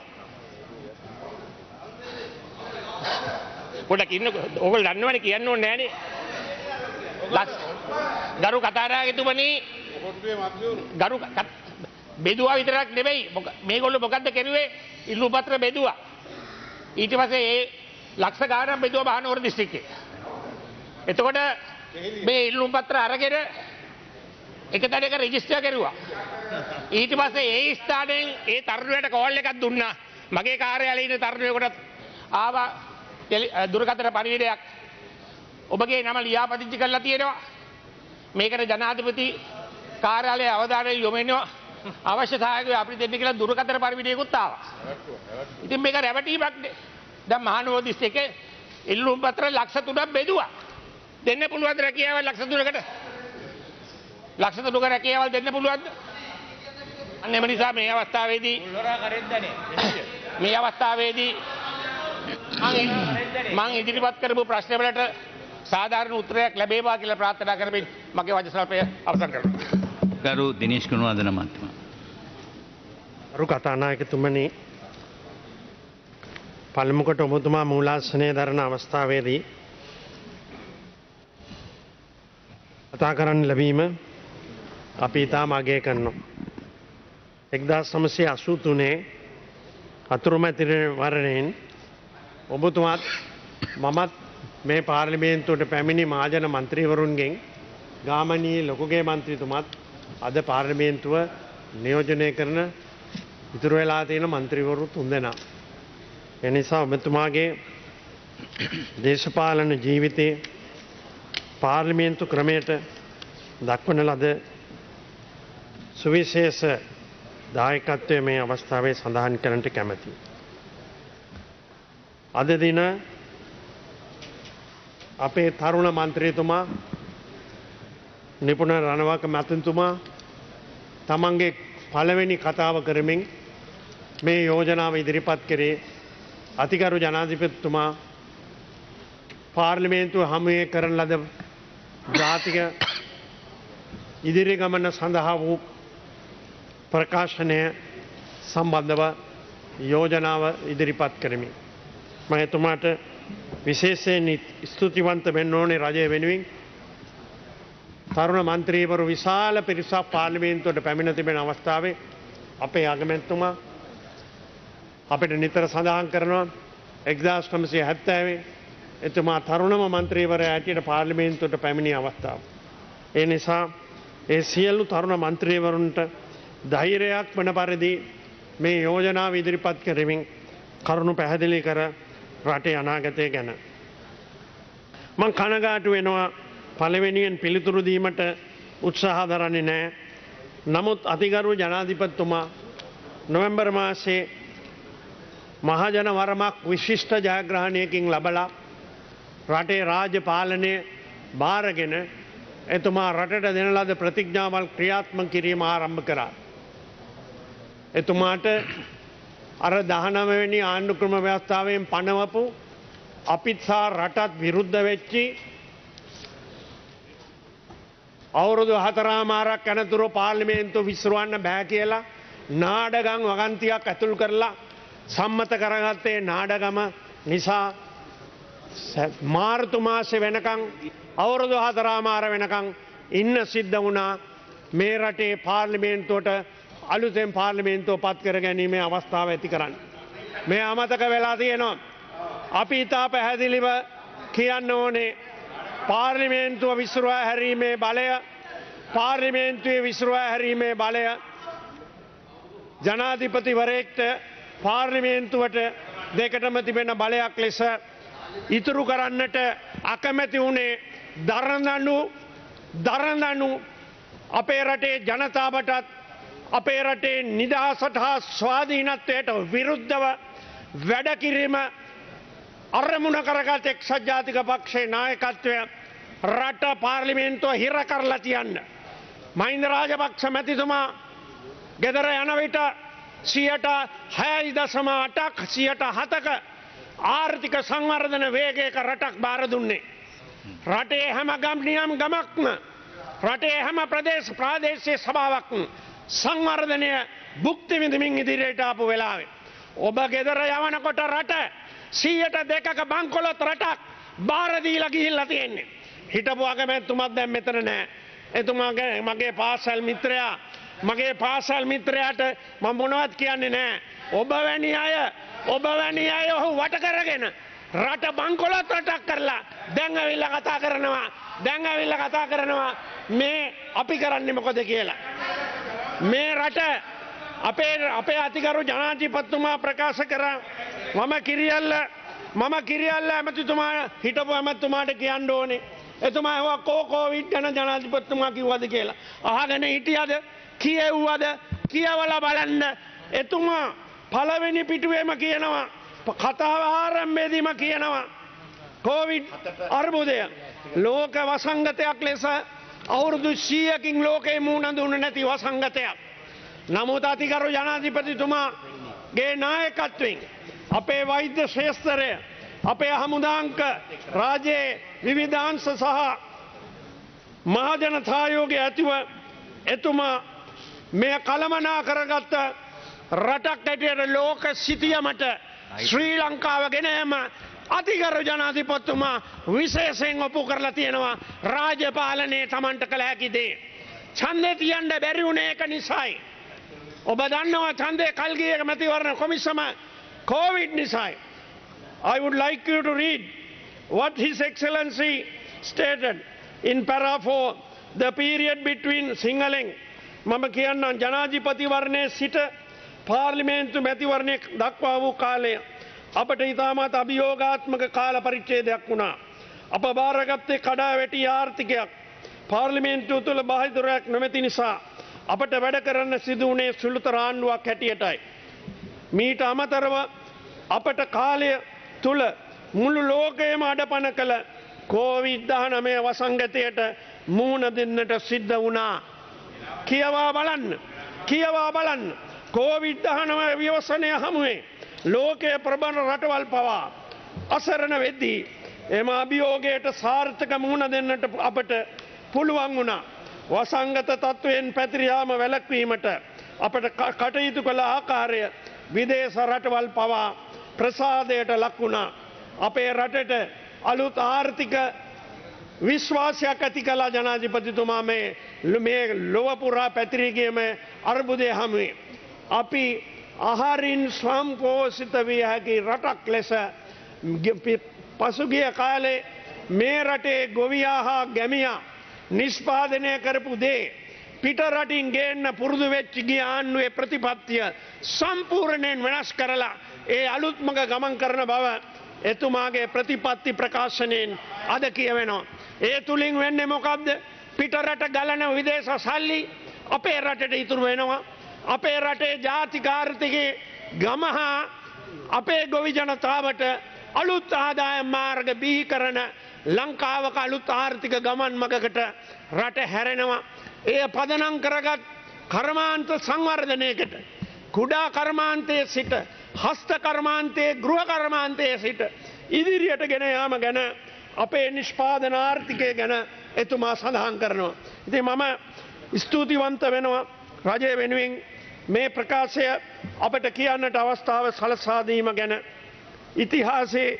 E: පොඩක් ඉන්න ඕගොල්ලෝ දන්නවනේ කියන්න ඕනේ නෑනේ. ලක්ෂ ගරු කතානායකතුමනි ගරු බෙදුවා විතරක් නෙවෙයි මේගොල්ලෝ මොකද්ද කරුවේ? ඉල්ලුම් පත්‍ර බෙදුවා. ඊට පස්සේ ඒ ලක්ෂ ගාණක් බෙදුවා මහනුවර දිස්ත්‍රික්කේ. එතකොට මේ ඉල්ලුම් පත්‍ර අරගෙන එක තැනක රෙජිස්ටර් කරුවා. ඊට පස්සේ ඒ ස්ථානයෙන් ඒ තරුණයට කෝල් එකක් දුන්නා. මගේ කාර්යාලයේ ඉන්න තරුණයෙකුට ආවා දුරකථන පරිවර්තනයක්. ඔබගේ නම ලියාපදිංචි කරලා තියෙනවා. මේකට ජනාධිපති කාර්යාලයේ අවධානය යොමු වෙනවා. අවශ්‍ය සහායකය අපිට දෙන්න කියලා දුරකථන පරිවර්තනයකුත් ආවා. ඉතින් මේක රැවටීමක් නේ. දැන් මහනුවර දිස්ත්‍රික්කේ ඉල්ලුම් පත්‍ර ලක්ෂ තුනක් බෙදුවා. දෙන්න පුළුවන්ද රැකියාවල් ලක්ෂ තුනකට? ලක්ෂ තුනක රැකියාවල් දෙන්න පුළුවන්ද? අන්න එම නිසා මේ අවස්ථාවේදී මේ අවස්ථාවේදී මම ඉදිරිපත් කරපු ප්‍රශ්න වලට සාධාරණ උත්තරයක් ලැබේවා කියලා ප්‍රාර්ථනා කරමින් මගේ වචන ස්වල්පය අවසන් කරනවා.
C: ගරු දිනේෂ් ගුණවර්ධන මහත්මයා.
B: ගරු කතානායකතුමනි, පළමු කොට ඔබතුමා මූලාසනයේ දරන අවස්ථාවේදී කතා කරන්න ලැබීම අපි ඉතාම අගය කරනවා. එක්දාස් නවසිය අසූ තුනේ අතුරුමැතිවරණයෙන් ඔබතුමාත් මමත් මේ පාර්ලිමේන්තුවට පැමිණි මහජන මන්ත්‍රීවරුන්ගෙන් ගාමණී ලොකුගේ මන්ත්‍රීතුමත් අද පාර්ලිමේන්තුව නියෝජනය කරන ඉතුරු වෙලා තියෙන මන්ත්‍රීවරු තුන්දෙනා. ඒ නිසා ඔබතුමාගේ දේශපාලන ජීවිතයේ පාර්ලිමේන්තු ක්‍රමයට දක්වන ලද සුවිශේෂ දායකත්වය මේ අවස්ථාවේ සඳහන් කරන්නට කැමැතියි. අද දින අපේ තරුණ මන්ත්‍රීතුමා නිපුණ රණවක මැතිතුමා තමන්ගේ පළවෙනි කතාව කරමින් මේ යෝජනාව ඉදිරිපත් කරේ. අතිගරු ජනාධිපතිතුමා පාර්ලිමේන්තුව හමුවේ කරන ලද ජාතික ඉදිරි ගමන සඳහා වූ ප්‍රකාශනය සම්බන්ධව යෝජනාව ඉදිරිපත් කරමි. මම එතුමාට විශේෂයෙන් ස්තුතිවන්ත වෙන්න ඕනේ රජය වෙනුවෙන්. තරුණ මන්ත්‍රීවරු විශාල පිරිසක් පාර්ලිමේන්තුවට පැමිණ තිබෙන අවස්ථාවේ අපේ අගමැතිතුමා අපිට නිතර සඳහන් කරනවා එක්දාස් නවසිය හැත්තෑවේ එතුමා තරුණම මන්ත්‍රීවරයා හැටියට පාර්ලිමේන්තුවට පැමිණි අවස්ථාව. ඒ නිසා ඒ සියලු තරුණ මන්ත්‍රීවරුන්ට ධෛර්යයක් වන පරිදි මේ යෝජනාව ඉදිරිපත් කරමින් කරුණු පැහැදිලි කර රටේ අනාගතය ගැන. මං කනගාටු වෙනවා පළවෙනියෙන් පිළිතුරු දීමට උත්සාහ දරන්නේ නැහැ. නමුත් අතිගරු ජනාධිපතිතුමා නොවැම්බර් මාසයේ මහජන වරමක් විශිෂ්ට ජයග්‍රහණයකින් ලබලා රටේ රාජ්‍ය පාලනය බාරගෙන එතුමා රටට දෙන ලද ප්‍රතිඥාවල් ක්‍රියාත්මක කිරීම ආරම්භ කරා. එතුමාට අර දහනවවෙනි ආණ්ඩුක්‍රම ව්‍යවස්ථාවෙන් පනවපු අපිත් සහ රටත් විරුද්ධ වෙච්චි අවුරුදු හතරමාරක් යනතුරු පාර්ලිමේන්තුව විසිරවන්න බෑ කියලා නාඩගම් වගන්තියක් ඇතුල් කරලා සම්මත කරගත්තේ නාඩගම නිසා මාර්තු මාසේ වෙනකන් අවුරුදු හතරමාර වෙනකන් ඉන්න සිද්ධ වුණා මේ රටේ පාර්ලිමේන්තුවට අලුතෙන් පාර්ලිමේන්තුව පත් කර ගැනීමේ අවස්ථාව ඇති කරන්න. මේ අමතක වෙලා තියෙනවා. අපි ඉතා පැහැදිලිව කියන්න ඕනේ පාර්ලිමේන්තුව විසිරුවා හැරීමේ බලය පාර්ලිමේන්තුවේ විසිරුවා හැරීමේ බලය ජනාධිපතිවරයෙක්ට පාර්ලිමේන්තුවට දෙකටම තිබෙන බලයක් ලෙස ඉතුරු කරන්නට අකමැති වුණේ දරදඬු දරදඬු අපේ රටේ ජනතාවටත් අපේ රටේ නිදහසට හා ස්වාධීනත්වයට විරුද්ධව වැඩ කිරීම අරමුණ කරගත් එක්සත් ජාතික පක්ෂයේ නායකත්වය රට පාර්ලිමේන්තුව හිර කරලා තියන්න. මහින්ද රාජපක්ෂ මැතිතුමා ගෙදර යන විට සියයට හයයි දශම අටක් සියයට හතක ආර්ථික සංවර්ධන වේගයක රටක් බාර දුන්නේ. රටේ හැම ගම් නියම් ගමක්ම රටේ හැම ප්‍රදේශ ප්‍රාදේශීය සභාවක්ම සංවර්ධනය භුක්ති විඳමින් ඉදිරියට ආපු වෙලාවේ ඔබ ගෙදර යවනකොට රට සියයට දෙකක බංකොලොත් රටක් බාර දීලා ගිහිල්ලා තියෙන්නේ. හිටපු අගමැතිතුමත් දැන් මෙතන නැහැ. එතුමාගේ මගේ පාසල් මිත්‍රයා මගේ පාසල් මිත්‍රයාට මම මොනවත් කියන්නේ නැහැ. ඔබ වැනි අය ඔබ වැනි අය ඔහු වට කරගෙන රට බංකොලොත් රටක් කරලා දැන් ඇවිල්ලා කතා කරනවා දැන් ඇවිල්ලා කතා කරනවා මේ අපි කරන්නේ මොකද කියලා. මේ රට අපේ අපේ අතිගරු ජනාධිපතිතුමා ප්‍රකාශ කරා මම කිරියල්ල මම කිරියල්ල ඇමතිතුමා හිටපු ඇමතිතුමාට කියන්න ඕනේ. එතුමා ඒවා කෝ කෝවිඩ් ගැන ජනාධිපතිතුමා කිව්වද කියලා. අහගෙන හිටියද කියෙව්වද කියවලා බලන්න. එතුමා පළවෙනි පිටුවේම කියනවා කතාව ආරම්භයේදීම කියනවා කෝවිඩ් අර්බුදය ලෝක වසංගතයක් ලෙස අවුරුදු සීයකින් ලෝකේ මුහුණ දුන්නේ නැති වසංගතයක්. නමුත් අතිගරු ජනාධිපතිතුමාගේ නායකත්වයෙන් අපේ වෛද්‍ය ශ්‍රේෂ්ඨරය අපේ හමුදාංක රාජයේ විවිධාංශ සහ මහජනතායෝගේ ඇතිව එතුමා මෙය කළමනා කරගත්ත රටක් ඇටියට ලෝක සිතියමට ශ්‍රී ලංකාව ගෙනෑම අතිගරු ජනාධිපතිතුමා විශේෂයෙන් ඔප්පු කරලා තියෙනවා රාජපාලනයේ Tamanට කළ හැකි දේ. ඡන්දේ තියන්න බැරි වුණේ ඒක නිසායි. ඔබ දන්නවා ඡන්දේ කල්ගියේ මැතිවරණ කොමිසම COVID නිසායි. I would like you to read what His Excellency stated in para four, the period between Sinhaleng මම කියන්නම් ජනාධිපතිවරණයේ සිට පාර්ලිමේන්තු මැතිවරණය දක්වා වූ කාලය අපට ඉතාමත් අභියෝගාත්මක කාල පරිච්ඡේදයක් වුණා. අප බාරගත්තේ කඩා වැටි ආර්ථිකයක්. පාර්ලිමේන්තුව තුළ බාහිරයක් නොමැති නිසා අපට වැඩ කරන්න සිදු වුණේ සුළුතර ආණ්ඩුවක් හැටියටයි. මීට අමතරව අපට කාලය තුළ මුළු ලෝකයේම අඩපණ කළ කොවිඩ් දහනවය වසංගතයට මුහුණ දෙන්නට සිද්ධ වුණා. කියවා බලන්න කියවා බලන්න කොවිඩ් දහනවය ව්‍යවසනය හමුවේ ලෝකයේ ප්‍රබල රටවල් පවා අසරණ වෙද්දී එම අභියෝගයට සාර්ථක මුහුණ දෙන්නට අපට පුළුවන් වුණා. වසංගත තත්ත්වයෙන් පැතිර යාම වැළැක්වීමට අපට කටයුතු කළ ආකාරය විදේශ රටවල් පවා ප්‍රසාදයට ලක් වුණා. අපේ රටට අලුත් ආර්ථික විශ්වාසයක් ඇති කළා ජනාධිපතිතුමා මේ මේ ලොව පුරා පැතිරී ගිය මේ අර්බුදය හමුවේ. අපි ආහාරින් සම්පෝෂිත විය හැකි රටක් ලෙස පසුගිය කාලේ මේ රටේ ගොවියා හා ගැමියා නිෂ්පාදනය කරපු දේ පිට රටින් ගේන්න පුරුදු වෙච්ච ගිය ආණ්ඩුවේ ප්‍රතිපත්තිය සම්පූර්ණයෙන් වෙනස් කරලා ඒ අලුත්මග ගමන් කරන බව එතුමාගේ ප්‍රතිපත්ති ප්‍රකාශනයෙන් අද කියවෙනවා. ඒ තුලින් වෙන්නේ මොකක්ද? පිට රට ගලන විදේශ සල්ලි අපේ රටට ඉතුරු වෙනවා. අපේ රටේ ජාතික ආර්ථිකයේ ගමහා අපේ ගොවි ජනතාවට අලුත් ආදායම් මාර්ග බිහි කරන ලංකාවක අලුත් ආර්ථික ගමන් මගකට රට හැරෙනවා. එය පදනම් කරගත් කර්මාන්ත සංවර්ධනයකට කුඩා කර්මාන්තයේ සිට හස්ත කර්මාන්තයේ ගෘහ කර්මාන්තයේ සිට ඉදිරියට ගෙන යාම ගැන අපේ නිෂ්පාදන ආර්ථිකය ගැන එතුමා සඳහන් කරනවා. ඉතින් මම ස්තුතිවන්ත වෙනවා රජය වෙනුවෙන් මේ ප්‍රකාශය අපට කියන්නට අවස්ථාව සලසා දීම ගැන. ඉතිහාසයේ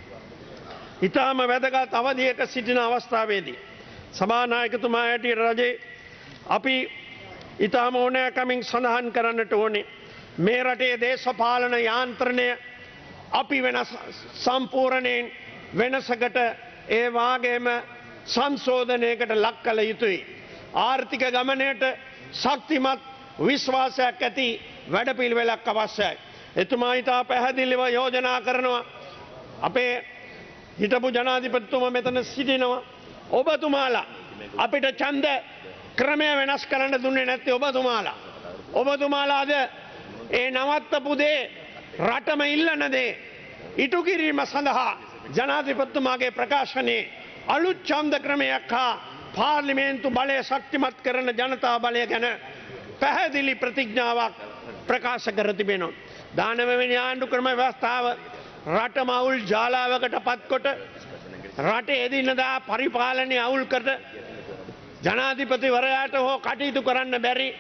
B: ඉතාම වැදගත් අවධියක සිටින අවස්ථාවේදී සභානායකතුමා හැටියට රජේ අපි ඉතාම ඕනෑකමින් සඳහන් කරන්නට ඕනේ මේ රටේ දේශපාලන යාන්ත්‍රණය අපි වෙනස් සම්පූර්ණයෙන් වෙනසකට ඒ වාගේම සංශෝධනයකට ලක් කළ යුතුයි. ආර්ථික ගමනයට ශක්තිමත් විශ්වාසයක් ඇති වැඩපිළිවෙලක් අවශ්‍යයි. එතුමා ඉතා පැහැදිලිව යෝජනා කරනවා. අපේ හිටපු ජනාධිපතිතුමා මෙතන සිටිනවා. ඔබතුමාලා අපිට ඡන්ද ක්‍රමය වෙනස් කරන්න දුන්නේ නැත්තේ ඔබතුමාලා. ඔබතුමාලාද ඒ නවත්තපු දේ රටම ඉල්ලන දේ ඉටු කිරීම සඳහා ජනාධිපතිතුමාගේ ප්‍රකාශනයේ අලුත් ඡන්ද ක්‍රමයක් හා පාර්ලිමේන්තු බලය ශක්තිමත් කරන ජනතා බලය ගැන පැහැදිලි ප්‍රතිඥාවක් ප්‍රකාශ කර තිබෙනවා. දානවැනි ආණ්ඩු ක්‍රම ව්‍යවස්ථාව රටම අවුල් ජාලාවකට පත්කොට රටේ එදිනදා පරිපාලනය අවුල් කොට ජනාධිපතිවරයාට හෝ කටයුතු කරන්න බැරි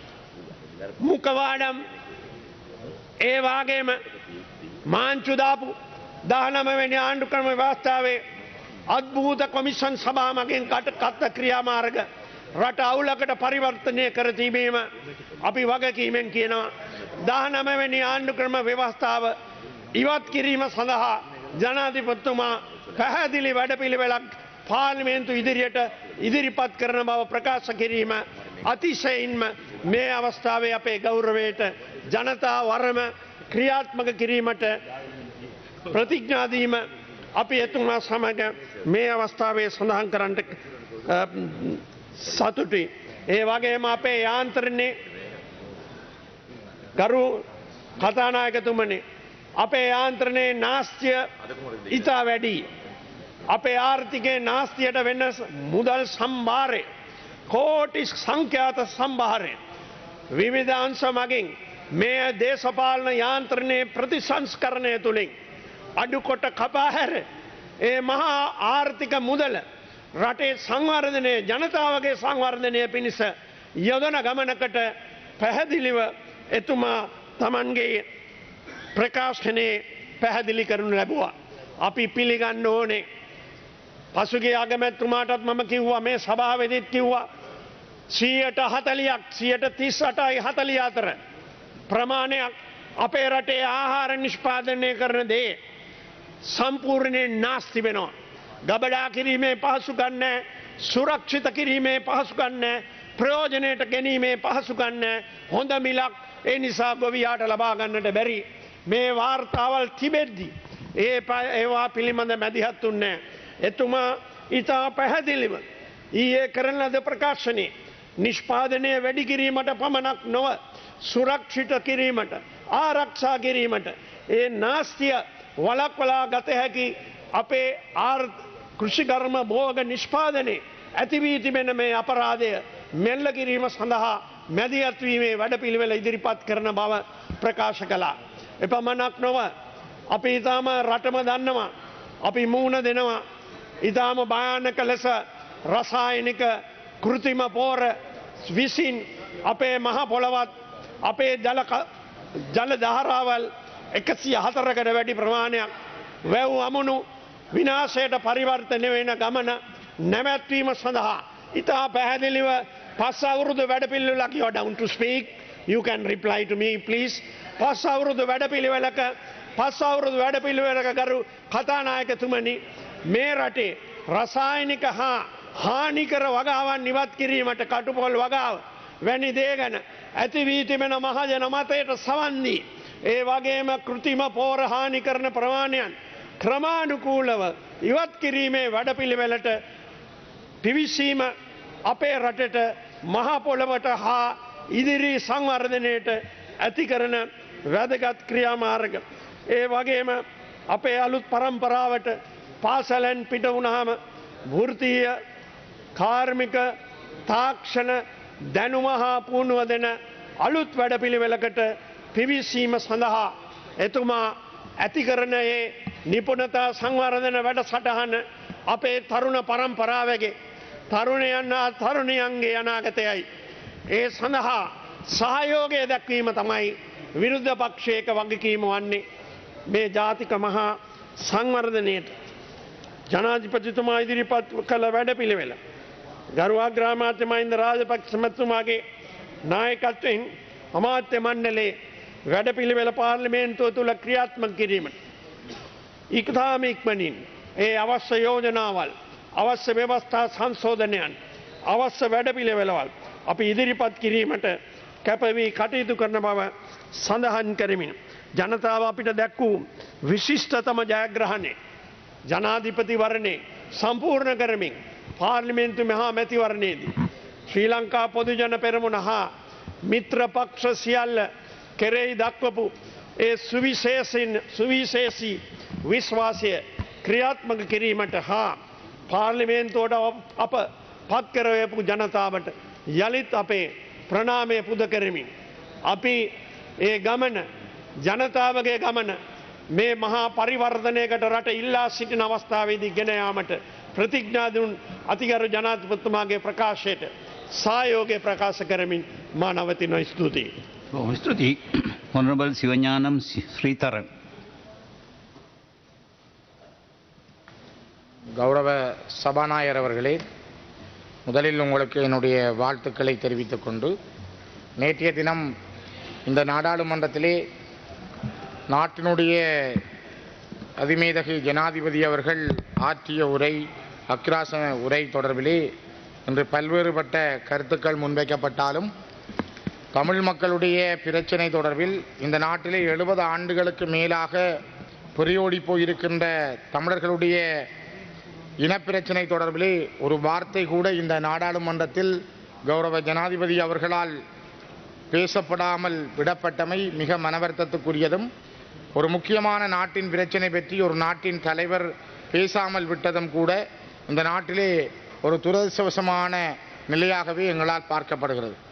B: මුඛවාඩම් ඒ වාගේම මාංචු දාපු දහනවැනි ආණ්ඩු ක්‍රම ව්‍යවස්ථාවේ අද්භූත කොමිෂන් සභා මගින් කත ක්‍රියාමාර්ග රට අවුලකට පරිවර්තනය කර තිබීම අපි වගකීමෙන් කියනවා. දහනවැනි ආණ්ඩු ක්‍රම ව්‍යවස්ථාව ඉවත් කිරීම සඳහා ජනාධිපතිතුමා පැහැදිලි වැඩපිළිවෙලක් පාර්ලිමේන්තු ඉදිරියට ඉදිරිපත් කරන බව ප්‍රකාශ කිරීම අතිශයින්ම මේ අවස්ථාවේ අපේ ගෞරවයට ජනතා වරම ක්‍රියාත්මක කිරීමට ප්‍රතිඥා දීම අපි එතුමා සමග මේ අවස්ථාවේ සඳහන් කරන්නට සතුටුයි. ඒ වගේම අපේ යාන්ත්‍රණේ ගරු කතානායකතුමනි අපේ යාන්ත්‍රණයේ නාස්තිය ඉතා වැඩි. අපේ ආර්ථිකයේ නාස්තියට වෙන මුදල් සම්භාරය කෝටි සංඛ්‍යාත සම්භාරය විවිධ අංශ මගින් මේ දේශපාලන යාන්ත්‍රණයේ ප්‍රතිසංස්කරණය තුලින් අඩුකොට කපා හැර ඒ මහා ආර්ථික මුදල රටේ සංවර්ධනය ජනතාවගේ සංවර්ධනය පිණිස යොදන ගමනකට පැහැදිලිව එතුමා තමන්ගේ ප්‍රකාශනයේ පැහැදිලි කරනු ලැබුවා. අපි පිළිගන්න ඕනේ. පසුගිය අගමැතිතුමාටත් මම කිව්වා මේ සභාවේදීත් කිව්වා සියයට හතළියක් සියයට තිස් අටයි හතළිය අතර ප්‍රමාණයක් අපේ රටේ ආහාර නිෂ්පාදනය කරන දේ සම්පූර්ණයෙන් නාස්ති වෙනවා. ගබඩා කිරීමේ පහසුකම් නැහැ, සුරක්ෂිත කිරීමේ පහසුකම් නැහැ, ප්‍රයෝජනයට ගැනීමේ පහසුකම් නැහැ, හොඳ මිලක් ඒ නිසා ගොවියාට ලබා ගන්නට බැරි මේ වාර්තාවල් තිබෙද්දී ඒ ඒවා පිළිබඳ මැදිහත් වුණේ නැහැ. එතුමා ඊටා පැහැදිලිව ඊයේ කරන ලද ප්‍රකාශනයේ නිෂ්පාදනය වැඩි කිරීමට පමණක් නොව සුරක්ෂිත කිරීමට ආරක්ෂා කිරීමට ඒ නාස්තිය වළක්වලා ගත හැකි අපේ ආර්ථ කෘෂිකර්ම භෝග නිෂ්පාදනයේ ඇති වී තිබෙන මේ අපරාධය මෙල්ල කිරීම සඳහා මැදිහත් වීමේ වැඩපිළිවෙල ඉදිරිපත් කරන බව ප්‍රකාශ කළා. එපමණක් නොව අපි ඊටාම රටම දන්නවා අපි මූණ දෙනවා ඊටාම භයානක ලෙස රසායනික කෘත්‍රිම පෝර විසින් අපේ මහ පොළවත් අපේ ජල ජල ධාරාවල් එකසිය හතරකට වැඩි ප්‍රමාණයක් වැව් අමුණු විනාශයට පරිවර්තනය වෙන ගමන නැවැත්වීම සඳහා ඉතා පැහැදිලිව පස් අවුරුදු වැඩපිළිවෙලක් you are down to speak you can reply to me please පස් අවුරුදු වැඩපිළිවෙලක පස් අවුරුදු වැඩපිළිවෙලක ගරු කතානායකතුමනි මේ රටේ රසායනික හා හානිකර වගාවන් ඉවත් කිරීමට කටුපොල් වගාව වැනි දේ ගැන ඇති වී තිබෙන මහජන මතයට සවන් දී ඒ වගේම කෘත්‍රිම පෝර හානි කරන ප්‍රමාණයන් ක්‍රමානුකූලව ඉවත් කිරීමේ වැඩපිළිවෙලට පිවිසීම අපේ රටට මහ පොළවට හා ඉදිරි සංවර්ධනයට ඇති කරන වැදගත් ක්‍රියාමාර්ග. ඒ වගේම අපේ අලුත් පරම්පරාවට පාසලෙන් පිට වුණාම වෘත්තීය කාර්මික තාක්ෂණ දැනුම හා පුහුණුව දෙන අලුත් වැඩපිළිවෙලකට පිවිසීම සඳහා එතුමා ඇති කරන ඒ නිපුණතා සංවර්ධන වැඩසටහන අපේ තරුණ පරම්පරාවගේ තරුණයන් හා තරුණියන්ගේ අනාගතයයි. ඒ සඳහා සහයෝගය දැක්වීම තමයි විරුද්ධ පක්ෂයක වගකීම වන්නේ. මේ ජාතික මහා සංවර්ධනයට ජනාධිපතිතුමා ඉදිරිපත් කළ වැඩපිළිවෙල ගරු අග්‍රාමාත්‍ය මහින්ද රාජපක්ෂ මැතිතුමාගේ නායකත්වයෙන් අමාත්‍ය මණ්ඩලයේ වැඩපිළිවෙල පාර්ලිමේන්තුව තුළ ක්‍රියාත්මක කිරීමට ඉක්තාම ඉක්මනින් ඒ අවශ්‍ය යෝජනාවල් අවශ්‍ය ව්‍යවස්ථා සංශෝධනයන් අවශ්‍ය වැඩපිළිවෙළවල් අපි ඉදිරිපත් කිරීමට කැපවී කටයුතු කරන බව සඳහන් කරමින් ජනතාව අපිට දැක් වූ විශිෂ්ටතම ජයග්‍රහණය ජනාධිපතිවරණය සම්පූර්ණ කරමින් පාර්ලිමේන්තු මහා මැතිවරණයේදී ශ්‍රී ලංකා පොදුජන පෙරමුණ හා මිත්‍ර පක්ෂ සියල්ල කෙරෙහි දක්වපු ඒ සුවිශේෂින් සුවිශේෂී විශ්වාසය ක්‍රියාත්මක කිරීමට හා පාර්ලිමේන්තුවට අප පත් කරවපු ජනතාවට යලිත් අපේ ප්‍රණාමය පුද කරමින් අපි ඒ ගමන ජනතාවගේ ගමන මේ මහා පරිවර්තනයකට රට ඉල්ලා සිටින අවස්ථාවේදී ගෙන යාමට ප්‍රතිඥා දුන් අතිගරු ජනාධිපතිතුමාගේ ප්‍රකාශයට සහයෝගය ප්‍රකාශ කරමින් මා නවතිනවා. ස්තුතියි.
C: බොහොම ස්තුතියි. Honorable Sivañanam Sritaran.
J: கௌரவ சபாநாயகர் அவர்களே, முதலில் உங்களுக்கு என்னுடைய வாழ்த்துக்களை தெரிவித்துக் கொண்டு நேற்றைய தினம் இந்த நாடாளுமன்றத்திலே நாட்டினுடைய அதிமேதகு ஜனாதிபதி அவர்கள் ஆற்றிய உரை அக்கிராச உரை தொடர்பிலே இன்று பல்வேறுபட்ட கருத்துக்கள் முன்வைக்கப்பட்டாலும் தமிழ் மக்களுடைய பிரச்சினை தொடர்பில் இந்த நாட்டிலே எழுபது ஆண்டுகளுக்கு மேலாக பொறியோடி போயிருக்கின்ற தமிழர்களுடைய இனப்பிரச்சினை தொடர்பிலே ஒரு வார்த்தை கூட இந்த நாடாளுமன்றத்தில் கௌரவ ஜனாதிபதி அவர்களால் பேசப்படாமல் விடப்பட்டமை மிக மனவருத்தத்துக்குரியதும், ஒரு முக்கியமான நாட்டின் பிரச்சினை பற்றி ஒரு நாட்டின் தலைவர் பேசாமல் விட்டதும் கூட இந்த நாட்டிலே ஒரு துரதிர்ஷ்டவசமான நிலையாகவே எங்களால் பார்க்கப்படுகிறது.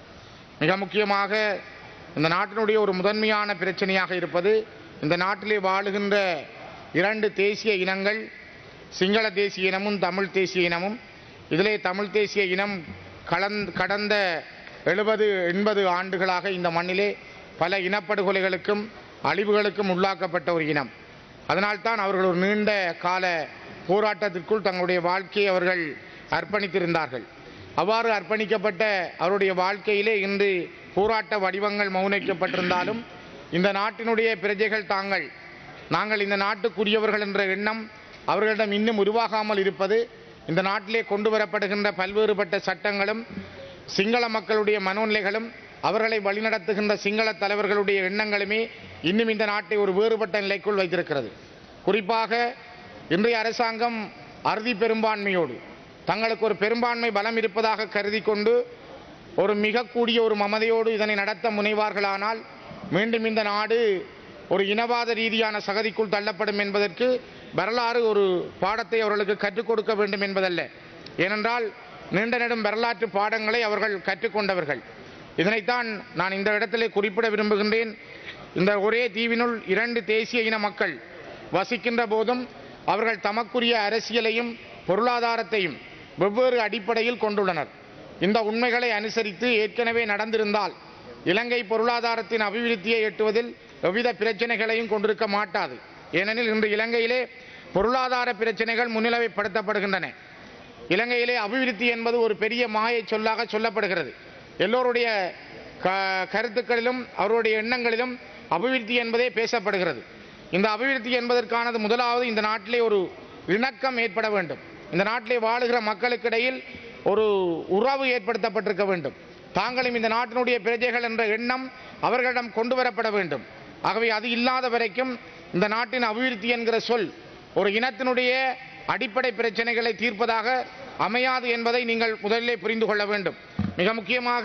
J: மிக முக்கியமாக இந்த நாட்டினுடைய ஒரு முதன்மையான பிரச்சனையாக இருப்பது இந்த நாட்டிலே வாழுகின்ற இரண்டு தேசிய இனங்கள், சிங்கள தேசிய இனமும் தமிழ் தேசிய இனமும். இதிலே தமிழ் தேசிய இனம் கலந்து கடந்த எழுபது எண்பது ஆண்டுகளாக இந்த மண்ணிலே பல இனப்படுகொலைகளுக்கும் அழிவுகளுக்கும் உள்ளாக்கப்பட்ட ஒரு இனம். அதனால்தான் அவர்கள் ஒரு நீண்ட கால போராட்டத்திற்குள் தங்களுடைய வாழ்க்கையை அவர்கள் அர்ப்பணித்திருந்தார்கள். அவ்வாறு அர்ப்பணிக்கப்பட்ட அவருடைய வாழ்க்கையிலே இன்று போராட்ட வடிவங்கள் மௌனிக்கப்பட்டிருந்தாலும் இந்த நாட்டினுடைய பிரஜைகள் தாங்கள் நாங்கள் இந்த நாட்டுக்குரியவர்கள் என்ற எண்ணம் அவர்களிடம் இன்னும் உருவாகாமல் இருப்பது, இந்த நாட்டிலே கொண்டு வரப்படுகின்ற பல்வேறுபட்ட சட்டங்களும் சிங்கள மக்களுடைய மனோநிலைகளும் அவர்களை வழிநடத்துகின்ற சிங்கள தலைவர்களுடைய எண்ணங்களுமே இன்னும் இந்த நாட்டை ஒரு வேறுபட்ட நிலைக்குள் வைத்திருக்கிறது. குறிப்பாக இன்றைய அரசாங்கம் அறுதி பெரும்பான்மையோடு தங்களுக்கு ஒரு பெரும்பான்மை பலம் இருப்பதாக கருதி கொண்டு ஒரு மிக கூடிய ஒரு மமதையோடு இதனை நடத்த முனைவார்களானால் மீண்டும் இந்த நாடு ஒரு இனவாத ரீதியான சகதிக்குள் தள்ளப்படும் என்பதற்கு வரலாறு ஒரு பாடத்தை அவர்களுக்கு கற்றுக் கொடுக்க வேண்டும் என்பதல்ல. ஏனென்றால் நீண்ட நெடும் வரலாற்று பாடங்களை அவர்கள் கற்றுக்கொண்டவர்கள். இதனைத்தான் நான் இந்த இடத்திலே குறிப்பிட விரும்புகின்றேன். இந்த ஒரே தீவினுள் இரண்டு தேசிய இன மக்கள் வசிக்கின்ற போதும் அவர்கள் தமக்குரிய அரசியலையும் பொருளாதாரத்தையும் வெவ்வேறு அடிப்படையில் கொண்டுள்ளனர். இந்த உண்மைகளை அனுசரித்து ஏற்கனவே நடந்திருந்தால் இலங்கை பொருளாதாரத்தின் அபிவிருத்தியை எட்டுவதில் எவ்வித பிரச்சனைகளையும் கொண்டிருக்க மாட்டாது. ஏனெனில் இன்று இலங்கையிலே பொருளாதார பிரச்சனைகள் முன்னிலைப்படுத்தப்படுகின்றன. இலங்கையிலே அபிவிருத்தி என்பது ஒரு பெரிய மாயை சொல்லாக சொல்லப்படுகிறது. எல்லோருடைய கருத்துக்களிலும் அவருடைய எண்ணங்களிலும் அபிவிருத்தி என்பதே பேசப்படுகிறது. இந்த அபிவிருத்தி என்பதற்கானது முதலாவது இந்த நாட்டிலே ஒரு இணக்கம் ஏற்பட வேண்டும். இந்த நாட்டிலே வாழுகிற மக்களுக்கிடையில் ஒரு உறவு ஏற்படுத்தப்பட்டிருக்க வேண்டும். தாங்களும் இந்த நாட்டினுடைய பிரஜைகள் என்ற எண்ணம் அவர்களிடம் கொண்டு வரப்பட வேண்டும். ஆகவே அது இல்லாத வரைக்கும் இந்த நாட்டின் அபிவிருத்தி என்கிற சொல் ஒரு இனத்தினுடைய அடிப்படை பிரச்சனைகளை தீர்ப்பதாக அமையாது என்பதை நீங்கள் முதலிலே புரிந்து கொள்ள வேண்டும். மிக முக்கியமாக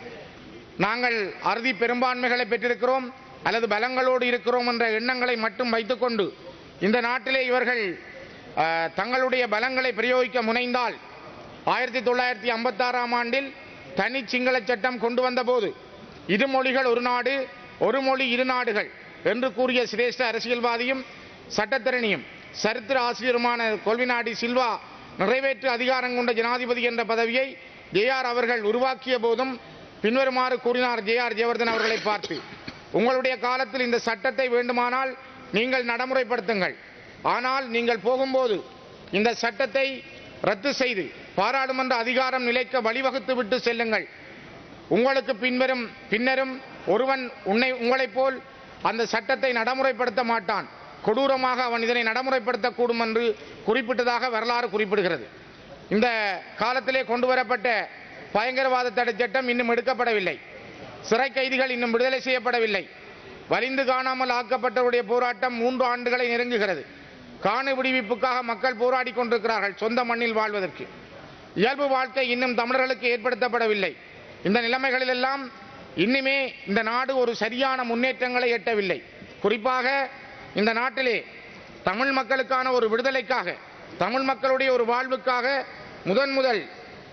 J: நாங்கள் அறுதி பெரும்பான்மைகளை பெற்றிருக்கிறோம் அல்லது பலங்களோடு இருக்கிறோம் என்ற எண்ணங்களை மட்டும் வைத்துக்கொண்டு இந்த நாட்டிலே இவர்கள் தங்களுடைய பலங்களை பிரயோகிக்க முனைந்தால் ஆயிரத்தி தொள்ளாயிரத்தி ஐம்பத்தி ஆறாம் ஆண்டில் தனி சிங்கள சட்டம் கொண்டு வந்த போது இரு மொழிகள் ஒரு நாடு ஒரு மொழி இரு நாடுகள் என்று கூறிய சிரேஷ்ட அரசியல்வாதியும் சட்டத்தரணியும் சரித்திர ஆசிரியருமான கொல்வினாடி சில்வா நிறைவேற்று அதிகாரம் கொண்ட ஜனாதிபதி என்ற பதவியை ஜே ஆர் அவர்கள் உருவாக்கிய போதும் பின்வருமாறு கூறினார் ஜே ஆர் ஜெயவர்தன் அவர்களை பார்த்து, உங்களுடைய காலத்தில் இந்த சட்டத்தை வேண்டுமானால் நீங்கள் நடைமுறைப்படுத்துங்கள், ஆனால் நீங்கள் போகும்போது இந்த சட்டத்தை ரத்து செய்து பாராளுமன்ற அதிகாரம் நிலைக்க வழிவகுத்து விட்டு செல்லுங்கள். உங்களுக்கு பின்வரும் பின்னரும் ஒருவன் உன்னை உங்களைப் போல் அந்த சட்டத்தை நடைமுறைப்படுத்த மாட்டான், கொடூரமாக அவன் இதனை நடைமுறைப்படுத்தக்கூடும் என்று குறிப்பிட்டதாக வரலாறு குறிப்பிடுகிறது. இந்த காலத்திலே கொண்டு வரப்பட்ட பயங்கரவாத தடை சட்டம் இன்னும் எடுக்கப்படவில்லை. சிறை கைதிகள் இன்னும் விடுதலை செய்யப்படவில்லை. வலிந்து காணாமல் ஆக்கப்பட்டவருடைய போராட்டம் மூன்று ஆண்டுகளை நெருங்குகிறது. காணு விடுவிப்புக்காக மக்கள் போராடி கொண்டிருக்கிறார்கள் சொந்த மண்ணில் வாழ்வதற்கு. இயல்பு வாழ்க்கை இன்னும் தமிழர்களுக்கு ஏற்படுத்தப்படவில்லை. இந்த நிலைமைகளிலெல்லாம் இன்னுமே இந்த நாடு ஒரு சரியான முன்னேற்றங்களை எட்டவில்லை. குறிப்பாக இந்த நாட்டிலே தமிழ் மக்களுக்கான ஒரு விடுதலைக்காக, தமிழ் மக்களுடைய ஒரு வாழ்வுக்காக முதன் முதல்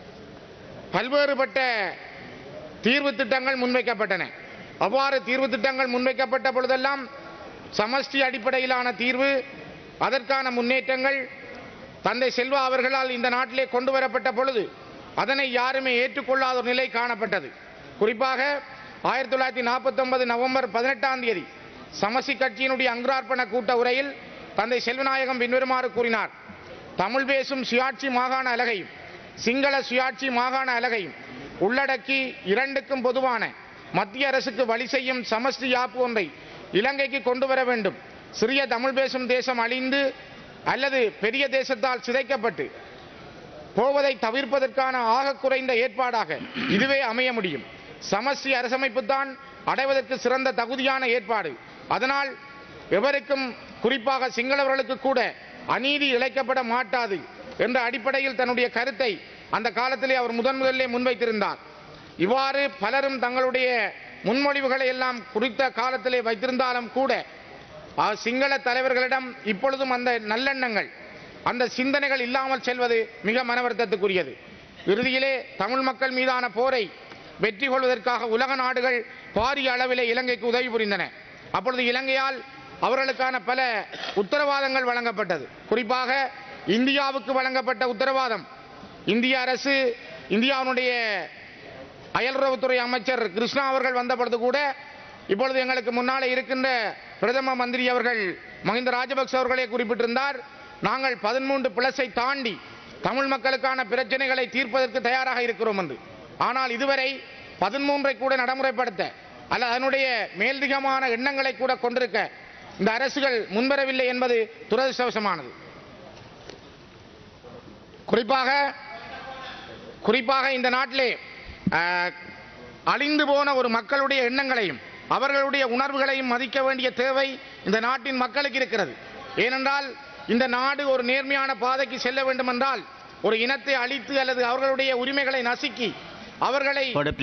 J: பல்வேறுபட்ட தீர்வு திட்டங்கள் முன்வைக்கப்பட்டன. அவ்வாறு தீர்வு திட்டங்கள் முன்வைக்கப்பட்ட பொழுதெல்லாம் சமஷ்டி அடிப்படையிலான தீர்வு, அதற்கான முன்னேற்றங்கள் தந்தை செல்வா அவர்களால் இந்த நாட்டிலே கொண்டு வரப்பட்ட பொழுது அதனை யாருமே ஏற்றுக்கொள்ளாத ஒரு நிலை காணப்பட்டது. குறிப்பாக ஆயிரத்தி தொள்ளாயிரத்தி நாற்பத்தி ஒன்பது நவம்பர் பதினெட்டாம் தேதி சமஷ்டி கட்சியினுடைய அங்குரார்ப்பண கூட்ட உரையில் தந்தை செல்வநாயகம் பின்வருமாறு கூறினார்: தமிழ் பேசும் சுயாட்சி மாகாண அலகையும் சிங்கள சுயாட்சி மாகாண அலகையும் உள்ளடக்கி இரண்டுக்கும் பொதுவான மத்திய அரசுக்கு வழி செய்யும் சமஷ்டி யாப்பு ஒன்றை இலங்கைக்கு கொண்டு வர வேண்டும். சிறிய தமிழ் பேசும் தேசம் அழிந்து அல்லது பெரிய தேசத்தால் சிதைக்கப்பட்டு போவதை தவிர்ப்பதற்கான ஆக குறைந்த ஏற்பாடாக இதுவே அமைய முடியும். சமஷ்டி அரசமைப்பு தான் அடைவதற்கு சிறந்த தகுதியான ஏற்பாடு. அதனால் எவருக்கும், குறிப்பாக சிங்களவர்களுக்கு கூட அநீதி இழைக்கப்பட மாட்டாது என்ற அடிப்படையில் தன்னுடைய கருத்தை அந்த காலத்திலே அவர் முதன் முதலிலே முன்வைத்திருந்தார். இவ்வாறு பலரும் தங்களுடைய முன்மொழிவுகளை எல்லாம் குறித்த காலத்திலே வைத்திருந்தாலும் கூட சிங்கள தலைவர்களிடம் இப்பொழுதும் அந்த நல்லெண்ணங்கள், அந்த சிந்தனைகள் இல்லாமல் செல்வது மிக மனவருத்தத்துக்குரியது. இறுதியிலே தமிழ் மக்கள் மீதான போரை வெற்றி கொள்வதற்காக உலக நாடுகள் பாரிய அளவிலே இலங்கைக்கு உதவி புரிந்தன. அப்பொழுது இலங்கையால் அவர்களுக்கான பல உத்தரவாதங்கள் வழங்கப்பட்டது. குறிப்பாக இந்தியாவுக்கு வழங்கப்பட்ட உத்தரவாதம், இந்திய அரசு இந்தியாவுடைய அயல்வுறவுத்துறை அமைச்சர் கிருஷ்ணா அவர்கள் வந்த பொழுது கூட, இப்பொழுது எங்களுக்கு முன்னாலே இருக்கின்ற பிரதம மந்திரி அவர்கள் மஹிந்த ராஜபக்ச அவர்களே குறிப்பிட்டிருந்தார், நாங்கள் பதிமூன்று பிளஸை தாண்டி தமிழ் மக்களுக்கான பிரச்சனைகளை தீர்ப்பதற்கு தயாராக இருக்கிறோம் என்று. ஆனால் இதுவரை பதிமூன்றை கூட நடைமுறைப்படுத்த அல்ல அதனுடைய மேல்திகமான எண்ணங்களை கூட கொண்டிருக்க இந்த அரசுகள் முன்வரவில்லை என்பது துரதிர்ஷ்டவசமானது. குறிப்பாக குறிப்பாக இந்த நாட்டிலே அழிந்து போன ஒரு மக்களுடைய எண்ணங்களையும் அவர்களுடைய உணர்வுகளையும் மதிக்க வேண்டிய தேவை இந்த நாட்டின் மக்களுக்கு இருக்கிறது. ஏனென்றால் இந்த நாடு ஒரு நேர்மையான பாதைக்கு செல்ல வேண்டும் என்றால் ஒரு இனத்தை அழித்து அல்லது அவர்களுடைய உரிமைகளை நசுக்கி அவர்களை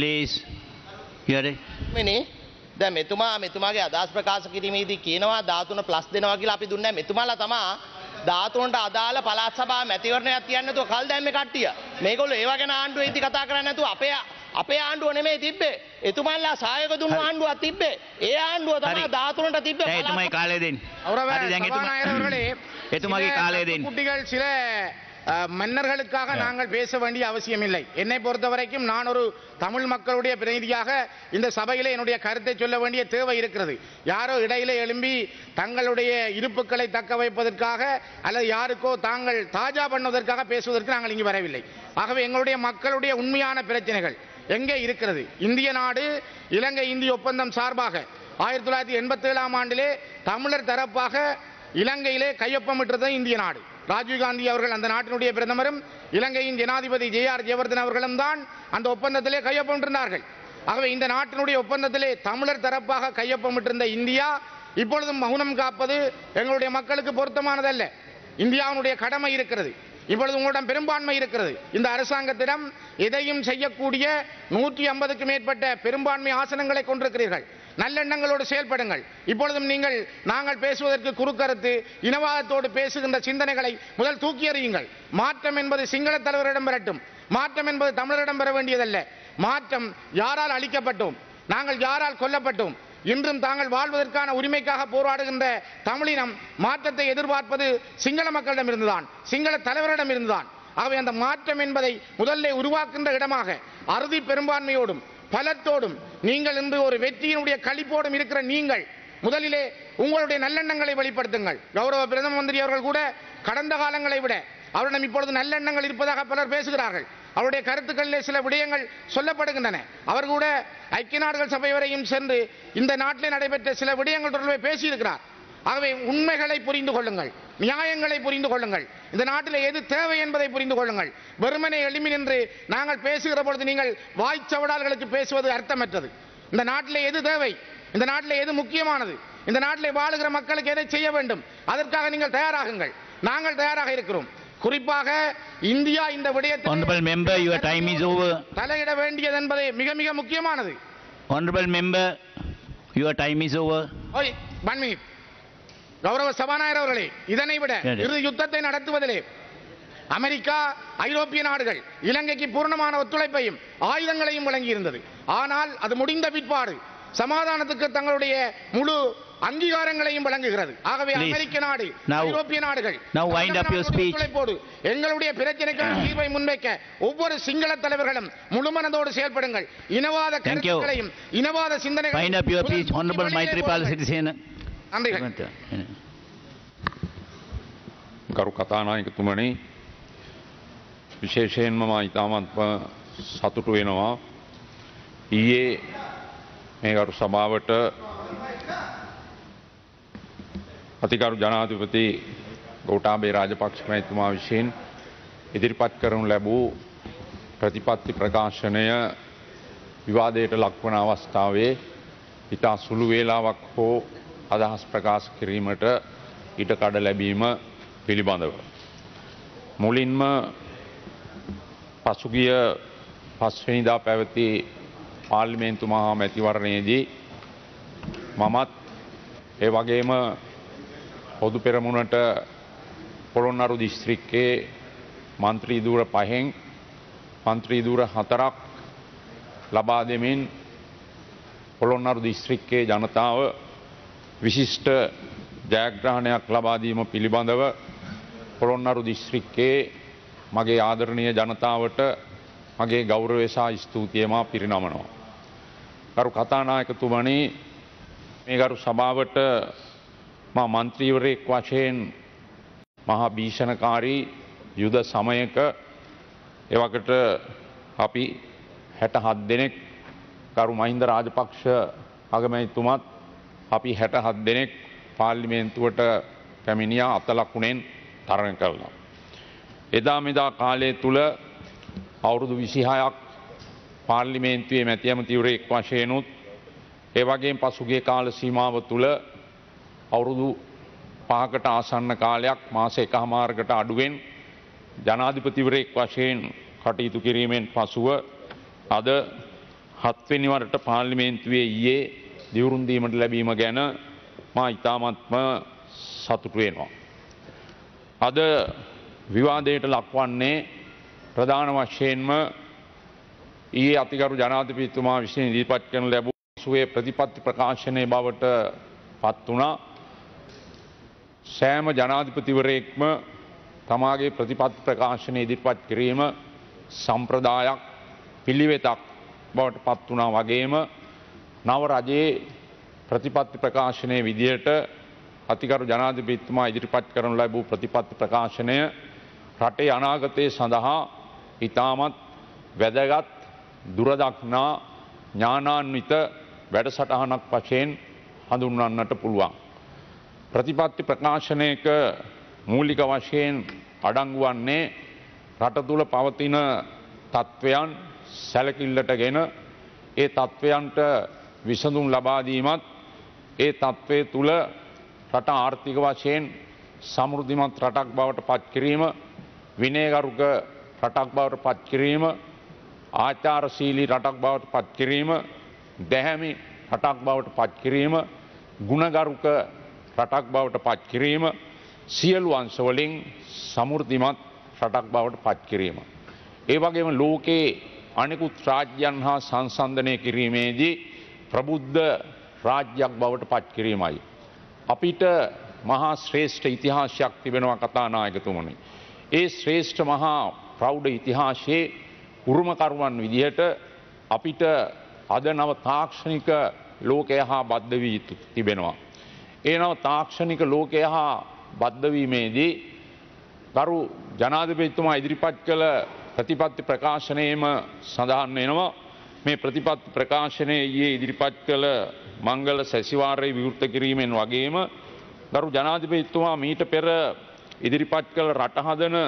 D: දැන් මෙතුමා මෙතුමාගේ අදහස් ප්‍රකාශ කිරීමේදී කියනවා ධාතුන ප්ලස් දෙනවා කියලා අපි දුන්නේ නැහැ. මෙතුමාලා තමා ධාතුන්ට අදාළ පළාත් සභා මැතිවරණයක් තියන්නේ නැතුව කල් දැම්මේ කට්ටිය. මේගොල්ලෝ ඒව ගැන ආණ්ඩුවේ ඉදි කතා කරන්නේ නැතුව අපේ අපේ ආණ්ඩුව නෙමෙයි තිබ්බේ. එතුමාලා සහායක දුන්නු ආණ්ඩුවක් තිබ්බේ. ඒ ආණ්ඩුව තමයි ධාතුන්ට තිබ්බේ.
C: එතුමාගේ කාලය දෙන්න. හරි දැන් එතුමා එතුමාගේ කාලය දෙන්න.
J: குட்டிகள் சில மன்னர்களுக்காக நாங்கள் பேச வேண்டிய அவசியம் இல்லை. என்னை பொறுத்த வரைக்கும் நான் ஒரு தமிழ் மக்களுடைய பிரதிநிதியாக இந்த சபையிலே என்னுடைய கருத்தை சொல்ல வேண்டிய தேவை இருக்கிறது. யாரோ இடையிலே எழும்பி தங்களுடைய இருப்புக்களை தக்க வைப்பதற்காக அல்லது யாருக்கோ தாங்கள் தாஜா பண்ணுவதற்காக பேசுவதற்கு நாங்கள் இங்கு வரவில்லை. ஆகவே எங்களுடைய மக்களுடைய உண்மையான பிரச்சனைகள் எங்கே இருக்கிறது? இந்திய நாடு இலங்கை இந்திய ஒப்பந்தம் சார்பாக ஆயிரத்தி தொள்ளாயிரத்தி எண்பத்தி ஏழாம் ஆண்டிலே தமிழர் தரப்பாக இலங்கையிலே கையொப்பமிட்டது இந்திய நாடு. ராஜீவ்காந்தி அவர்கள் அந்த நாட்டினுடைய பிரதமரும் இலங்கையின் ஜனாதிபதி ஜே ஆர் ஜெயவர்தன் அவர்களும் தான் அந்த ஒப்பந்தத்திலே கையொப்பமிட்டிருந்தார்கள். ஆகவே இந்த நாட்டினுடைய ஒப்பந்தத்திலே தமிழர் தரப்பாக கையொப்பமிட்டிருந்த இந்தியா இப்பொழுதும் மௌனம் காப்பது எங்களுடைய மக்களுக்கு பொருத்தமானதல்ல. இந்தியாவுடைய கடமை இருக்கிறது. இப்பொழுது உங்களிடம் பெரும்பான்மை இருக்கிறது. இந்த அரசாங்கத்திடம் எதையும் செய்யக்கூடிய நூற்றி ஐம்பதுக்கு மேற்பட்ட பெரும்பான்மை ஆசனங்களை கொண்டிருக்கிறீர்கள். நல்லெண்ணங்களோடு செயல்படுங்கள். இப்பொழுதும் நீங்கள் நாங்கள் பேசுவதற்கு குறுக்கருத்து இனவாதத்தோடு பேசுகின்ற சிந்தனைகளை முதல் தூக்கி எறியுங்கள். மாற்றம் என்பது சிங்கள தலைவரிடம் பெறட்டும். மாற்றம் என்பது தமிழரிடம் பெற வேண்டியதல்ல. மாற்றம் யாரால் அளிக்கப்பட்டோம், நாங்கள் யாரால் கொல்லப்பட்டோம், இன்றும் தாங்கள் வாழ்வதற்கான உரிமைக்காக போராடுகின்ற தமிழினம் மாற்றத்தை எதிர்பார்ப்பது சிங்கள மக்களிடம் இருந்துதான், சிங்கள தலைவரிடம் இருந்துதான். ஆகவே அந்த மாற்றம் என்பதை முதல்ல உருவாக்குகின்ற இடமாக அறுதி பெரும்பான்மையோடும் பலத்தோடும் நீங்கள் இன்று ஒரு வெற்றியினுடைய களிப்போடும் இருக்கிற நீங்கள் முதலிலே உங்களுடைய நல்லெண்ணங்களை வெளிப்படுத்துங்கள். கௌரவ பிரதம மந்திரி அவர்கள் கூட கடந்த காலங்களை விட அவரிடம் இப்பொழுது நல்லெண்ணங்கள் இருப்பதாக பலர் பேசுகிறார்கள். அவருடைய கருத்துக்களிலே சில விடயங்கள் சொல்லப்படுகின்றன. அவர் கூட ஐக்கிய நாடுகள் சபை வரையும் சென்று இந்த நாட்டிலே நடைபெற்ற சில விடயங்கள் தொடர்பாக பேசியிருக்கிறார். ஆகவே உண்மைகளை புரிந்து கொள்ளுங்கள், நியாயங்களை புரிந்து கொள்ளுங்கள், இந்த நாட்டில் எது தேவை என்பதை புரிந்து கொள்ளுங்கள். வெறுமனை எழுமி நின்று நாங்கள் பேசுகிற பொழுது நீங்கள் வாய்ச்சவடால்களுக்கு பேசுவது அர்த்தமற்றது. இந்த நாட்டில் எது தேவை, இந்த நாட்டில் எது முக்கியமானது, இந்த நாட்டில் வாழுகிற மக்களுக்கு எதை செய்ய வேண்டும், அதற்காக நீங்கள் தயாராகுங்கள். நாங்கள் தயாராக இருக்கிறோம். குறிப்பாக இந்தியா இந்த விடயத்தில் தலையிட வேண்டியது என்பது மிக மிக முக்கியமானது.
C: Honorable member, your time is over.
J: One minute. கௌரவ சபாநாயகர் அவர்களே, இதனை விட இறுதி யுத்தத்தை நடத்துவதிலே அமெரிக்கா ஐரோப்பிய நாடுகள் இலங்கைக்கு பூர்ணமான ஒத்துழைப்பையும் ஆயுதங்களையும் வழங்கியிருந்தது. ஆனால் அது முடிந்த பிற்பாடு சமாதானத்துக்கு தங்களுடைய முழு அங்கீகாரங்களையும் வழங்குகிறது. ஆகவே அமெரிக்க நாடு, ஐரோப்பிய நாடுகள் ஒத்துழைப்போடு எங்களுடைய பிரச்சனைக்கான தீர்வை முன்வைக்க ஒவ்வொரு சிங்கள தலைவர்களும் முழுமனதோடு செயல்படுங்கள். இனவாத கருத்துக்களையும் இனவாத சிந்தனைகளையும்
K: ගරු කතානායකතුමනි, විශේෂයෙන්ම මම ඉතාමත්ම සතුටු වෙනවා ඊයේ මේ ගරු සභාවට අතිගරු ජනාධිපති ගෝඨාභය රාජපක්ෂ මහත්මයා විසින් ඉදිරිපත් කරනු ලැබූ ප්‍රතිපත්ති ප්‍රකාශනය විවාදයට ලක්වන අවස්ථාවේ ඉතා සුළු වේලාවක් හෝ අදහස් ප්‍රකාශ කිරීමට ඉඩකඩ ලැබීම පිළිබඳව මුලින්ම පසුගිය පස්වෙනිදා පැවති පාර්ලිමේන්තු මහා මැතිවරණයේදී මමත් ඒ වගේම පොදු පෙරමුණට පොළොන්නරු දිස්ත්‍රික්කයේ මන්ත්‍රී ධූර පහෙන් මන්ත්‍රී ධූර හතරක් ලබා දෙමින් පොළොන්නරු දිස්ත්‍රික්කයේ ජනතාව විශිෂ්ට ජයග්‍රහණයක් ලබා දීම පිළිබඳව පොළොන්නරු දිස්ත්‍රික්කයේ මගේ ආදරණීය ජනතාවට මගේ ගෞරවය සහ ස්තුතිය මා පිරිනමනවා. ගරු කතානායකතුමනි, මේ ගරු සභාවට මා මන්ත්‍රීවරයෙක් වශයෙන් මහා භීෂණකාරී යුද සමයක එවකට අපි හැට හත් දෙනෙක් ගරු මහින්ද රාජපක්ෂ අගමැතිතුමත් අපි හැට හත් දෙනෙක් පාර්ලිමේන්තුවට පැමිණියා අතලකුණෙන් තරණ කළා. එදා මෙදා කාලය තුල අවුරුදු විසිහයක් පාර්ලිමේන්තුවේ මැති ඇමතිවරයෙක් වශයෙන්ුත් ඒ වගේම පසුගිය කාල සීමාව තුල අවුරුදු පහකට ආසන්න කාලයක් මාස එකහමාරකට අඩුවෙන් ජනාධිපතිවරයෙක් වශයෙන් කටයුතු කිරීමෙන් පසුව අද හත්වෙනි වරට පාර්ලිමේන්තුවේ ඊයේ දිවුරුම් දීමට ලැබීම ගැන මා ඉතාමත්ම සතුටු වෙනවා. අද විවාදයට ලක්වන්නේ ප්‍රධාන වශයෙන්ම ඊයේ අතිගරු ජනාධිපතිතුමා විසින් ඉදිරිපත් කරන ලැබූ සුවේ ප්‍රතිපත්ති ප්‍රකාශනයේ බවට පත් වුණා. සෑම ජනාධිපතිවරයෙක්ම තමාගේ ප්‍රතිපත්ති ප්‍රකාශනය ඉදිරිපත් කිරීම සම්ප්‍රදායක් පිළිවෙතක් බවට පත් වුණා වගේම නව රජයේ ප්‍රතිපත්ති ප්‍රකාශනයේ විදියට අතිගරු ජනාධිපතිතුමා ඉදිරිපත් කරනු ලැබූ ප්‍රතිපත්ති ප්‍රකාශනය රටේ අනාගතය සඳහා ඉතාමත් වැදගත් දුරදක්නා ඥානාන්විත වැඩසටහනක් වශයෙන් හඳුන්වන්නට පුළුවන්. ප්‍රතිපත්ති ප්‍රකාශනයක මූලික වශයෙන් අඩංගු වන්නේ රට තුළ පවතින තත්ත්වයන් සැලකිල්ලටගෙන ඒ තත්ත්වයන්ට විසඳුම් ලබා දීමත් ඒ තත්ත්වය තුළ රට ආර්ථික වශයෙන් සමෘද්ධිමත් රටක් බවට පත් කිරීම, විනයගරුක රටක් බවට පත් කිරීම, ආචාරශීලී රටක් බවට පත් කිරීම, දැහැමි රටක් බවට පත් කිරීම, ගුණගරුක රටක් බවට පත් කිරීම, සියලු අංශවලින් සමෘද්ධිමත් රටක් බවට පත් කිරීම. ඒ වගේම ලෝකයේ අනෙකුත් රාජ්‍යයන් හා සංසන්දනය කිරීමේදී ප්‍රබුද්ධ රාජ්‍යයක් බවට පත් කිරීමයි. අපිට මහා ශ්‍රේෂ්ඨ ඉතිහාසයක් තිබෙනවා කතානායකතුමනි. ඒ ශ්‍රේෂ්ඨ මහා ප්‍රෞಢ ඉතිහාසයේ උරුමකරුවන් විදිහට අපිට අද නව තාක්ෂණික ලෝකය හා බද්ධ වී තිබෙනවා. ඒ නව තාක්ෂණික ලෝකය හා බද්ධ වීමේදී ගරු ජනාධිපතිතුමා ඉදිරිපත් කළ ප්‍රතිපත්ති ප්‍රකාශනයේම සඳහන් වෙනවා. මේ ප්‍රතිපත්ති ප්‍රකාශනයේ ඊයේ ඉදිරිපත් කළ මංගල සැසිවාරයේ විවෘත කිරීමෙන් වගේම ගරු ජනාධිපතිතුමා මීට පෙර ඉදිරිපත් කළ රට හදන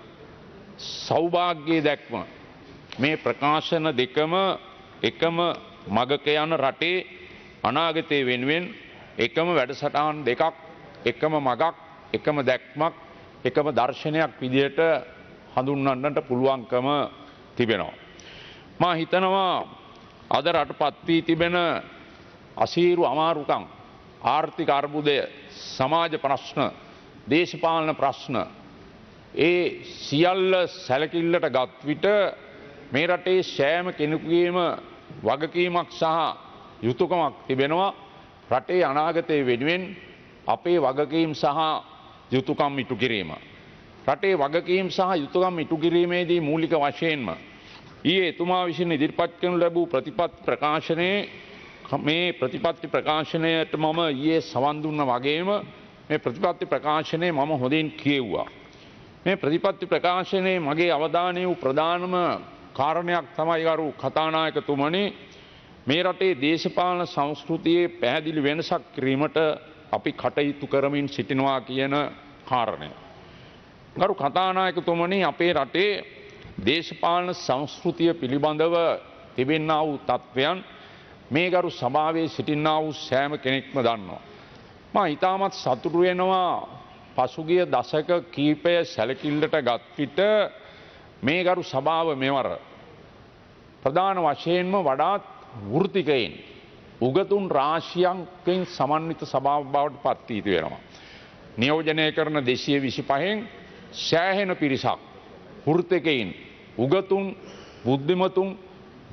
K: සෞභාග්‍යයේ දැක්ම මේ ප්‍රකාශන දෙකම එකම මගක යන රටේ අනාගතය වෙනුවෙන් එකම වැඩසටහන් දෙකක්, එකම මගක්, එකම දැක්මක්, එකම දර්ශනයක් විදියට හඳුන්වන්නට පුළුවන්කම තිබෙනවා. මා හිතනවා අද රටපත් වී තිබෙන අසීරු අමාරුකම්, ආර්ථික අර්බුදය, සමාජ ප්‍රශ්න, දේශපාලන ප්‍රශ්න ඒ සියල්ල සැලකිල්ලට ගත් විට මේ රටේ සෑම කෙනෙකුගේම වගකීමක් සහ යුතුයකමක් තිබෙනවා. රටේ අනාගතය වෙනුවෙන් අපේ වගකීම් සහ යුතුයකම් ඉටු කිරීම. රටේ වගකීම් සහ යුතුයකම් ඉටු කිරීමේදී මූලික වශයෙන්ම ඊයේ එතුමා විසින් ඉදිරිපත් කරනු ලැබූ ප්‍රතිපත්ති ප්‍රකාශනයේ මේ ප්‍රතිපත්ති ප්‍රකාශනයට මම ඊයේ සවන් දුන්න වගේම මේ ප්‍රතිපත්ති ප්‍රකාශනය මම හොඳින් කියෙව්වා. මේ ප්‍රතිපත්ති ප්‍රකාශනයේ මගේ අවධානය වූ ප්‍රධානම කාරණයක් තමයි ගරු කතානායකතුමනි, මේ රටේ දේශපාලන සංස්කෘතියේ පැහැදිලි වෙනසක් කිරීමට අපි කටයුතු කරමින් සිටිනවා කියන කාරණය. ගරු කතානායකතුමනි, අපේ රටේ දේශපාලන සංස්කෘතිය පිළිබඳව තිබෙනා වූ තත්ත්වයන් මේ ගරු සභාවේ සිටිනා වූ සෑම කෙනෙක්ම දන්නවා. මා ඉතාමත් සතුටු වෙනවා පසුගිය දශක කීපය සැලකිල්ලට ගත් විට මේ ගරු සභාව මෙවර ප්‍රධාන වශයෙන්ම වඩාත් වෘත්තිකයින් උගතුන් රාශියකින් සමන්විත සභාව බවට පත් වී තිබෙනවා. නියෝජනය කරන දෙසිය විසිපහෙන් සෑහෙන පිරිසක් වෘත්තිකයින්, උගතුන්, බුද්ධිමතුන්,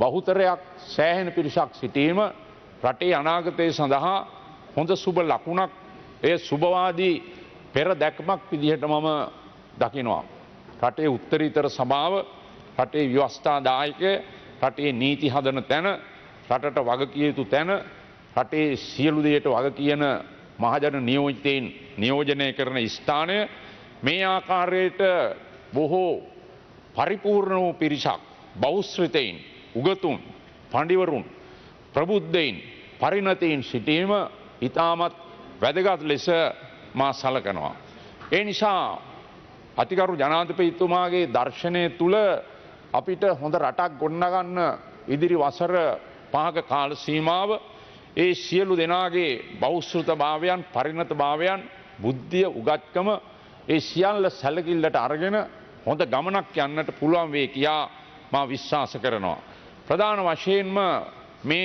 K: බහුතරයක් සෑහෙන පිරිසක් සිටීම රටේ අනාගතය සඳහා හොඳ සුබ ලකුණක් එය සුබවාදී පෙර දැක්මක් විදිහට මම දකිනවා. රටේ උත්තරීතර සභාව රටේ ව්‍යවස්ථාදායකය රටේ නීති හදන තැන රටට වග කිය යුතු තැන රටේ සියලු දේට වග කියන මහජන නියෝජිතයින් නියෝජනය කරන ස්ථානය මේ ආකාරයට බොහෝ පරිපූර්ණ වූ පිරිසක් බෞස්ෘතයින් උගතුන් පඬිවරුන් ප්‍රබුද්ධයින් පරිණතයින් සිටීම ඉතාමත් වැදගත් ලෙස මා සලකනවා. ඒ නිසා අතිකරු ජනාධිපතිතුමාගේ දර්ශනය තුළ අපිට හොඳ රටක් ගොඩනගන්න ඉදිරි වසර පහක කාල සීමාව ඒ සියලු දෙනාගේ බෞස්ෘත භාවයන් පරිණත භාවයන් බුද්ධිය උගත්කම ඒ සියල්ල සැලකිල්ලට අරගෙන හොඳ ගමනක් යන්නට පුළුවන් වේ කියා මා විශ්වාස කරනවා. ප්‍රධාන වශයෙන්ම මේ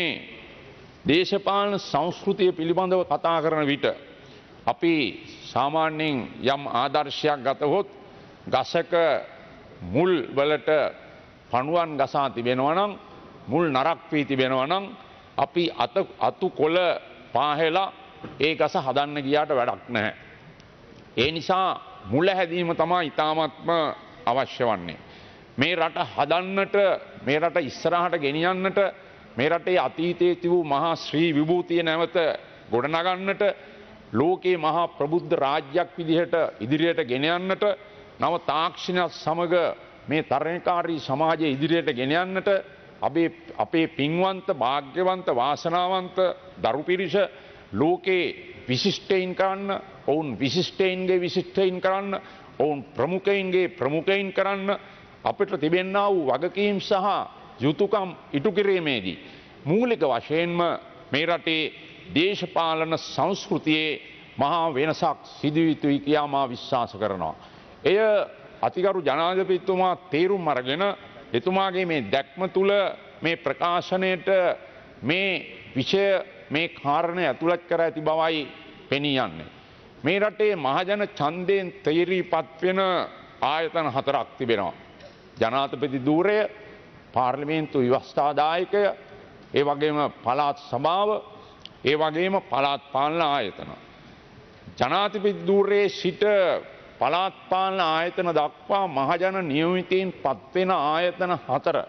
K: දේශපාලන සංස්කෘතිය පිළිබඳව කතා කරන විට අපි සාමාන්‍යයෙන් යම් ආදර්ශයක් ගතහොත් ගසක මුල් වලට පණුවන් ගසා තිබෙනවා නම් මුල් නරක් වී තිබෙනවා නම් අපි අත අතු කොළ පාහෙලා ඒ ගස හදන්න ගියාට වැඩක් නැහැ. ඒ නිසා මුල හැදීම තමයි ඉතාමත්ම අවශ්‍ය වන්නේ. මේ රට හදන්නට මේ රට ඉස්සරහට ගෙනියන්නට මේ රටේ අතීතයේ තිබූ මහා ශ්‍රී විභූතිය නැවත ගොඩනගන්නට ලෝකයේ මහා ප්‍රබුද්ධ රාජ්‍යයක් විදිහට ඉදිරියට ගෙන යන්නට නව තාක්ෂණයත් සමග මේ තරණකාරී සමාජය ඉදිරියට ගෙන යන්නට අපේ අපේ පින්වන්ත භාග්‍යවන්ත වාසනාවන්ත දරු පිරිස ලෝකේ විශිෂ්ටයින් කරන්න ඔවුන් විශිෂ්ටයින්ගේ විශිෂ්ටයින් කරන්න ඔවුන් ප්‍රමුඛයින්ගේ ප්‍රමුඛයින් කරන්න අපිට තිබෙන්නා වූ වගකීම් සහ යුතුයකම් ඉටු කිරීමේදී මූලික වශයෙන්ම මේ රටේ දේශපාලන සංස්කෘතියේ මහා වෙනසක් සිදු විය යුතුයි කියා මා විශ්වාස කරනවා. එය අතිගරු ජනාධිපතිතුමා තේරුම් අරගෙන එතුමාගේ මේ දැක්ම තුළ මේ ප්‍රකාශනයට මේ විෂය මේ කාරණය ඇතුළත් කර ඇති බවයි පෙනී යන්නේ. මේ රටේ මහජන ඡන්දයෙන් තේරීපත් වෙන ආයතන හතරක් තිබෙනවා. ජනාධිපති ධූරය, පාර්ලිමේන්තු ව්‍යවස්ථාදායකය, ඒ වගේම පළාත් සභාව, ඒ වගේම පළාත් පාලන ආයතන. ජනාධිපති ධූරයේ සිට පළාත් පාලන ආයතන දක්වා මහජන නියමිතයින් පත්වෙන ආයතන හතර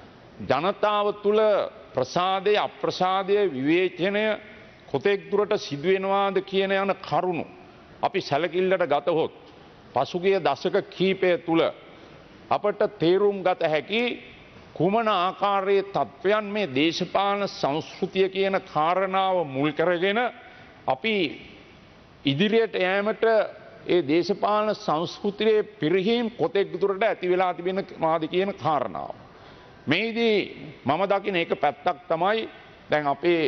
K: ජනතාව තුළ ප්‍රසාදය අප්‍රසාදය විවේචනය කොතෙක් දුරට සිදුවෙනවාද කියන යන කරුණු අපි සැලකිල්ලට ගතහොත් පසුගිය දශක කීපය තුළ අපට තේරුම් ගත හැකි කුමන ආකාරයේ තත්ත්වයන් මේ දේශපාලන සංස්කෘතිය කියන කාරණාව මුල් කරගෙන අපි ඉදිරියට යෑමට ඒ දේශපාලන සංස්කෘතියේ පිරිහීම් කොතෙක් දුරට ඇති වෙලා තිබෙන මාද කියන කාරණාව. මේදී මම දකින එක පැත්තක් තමයි දැන් අපේ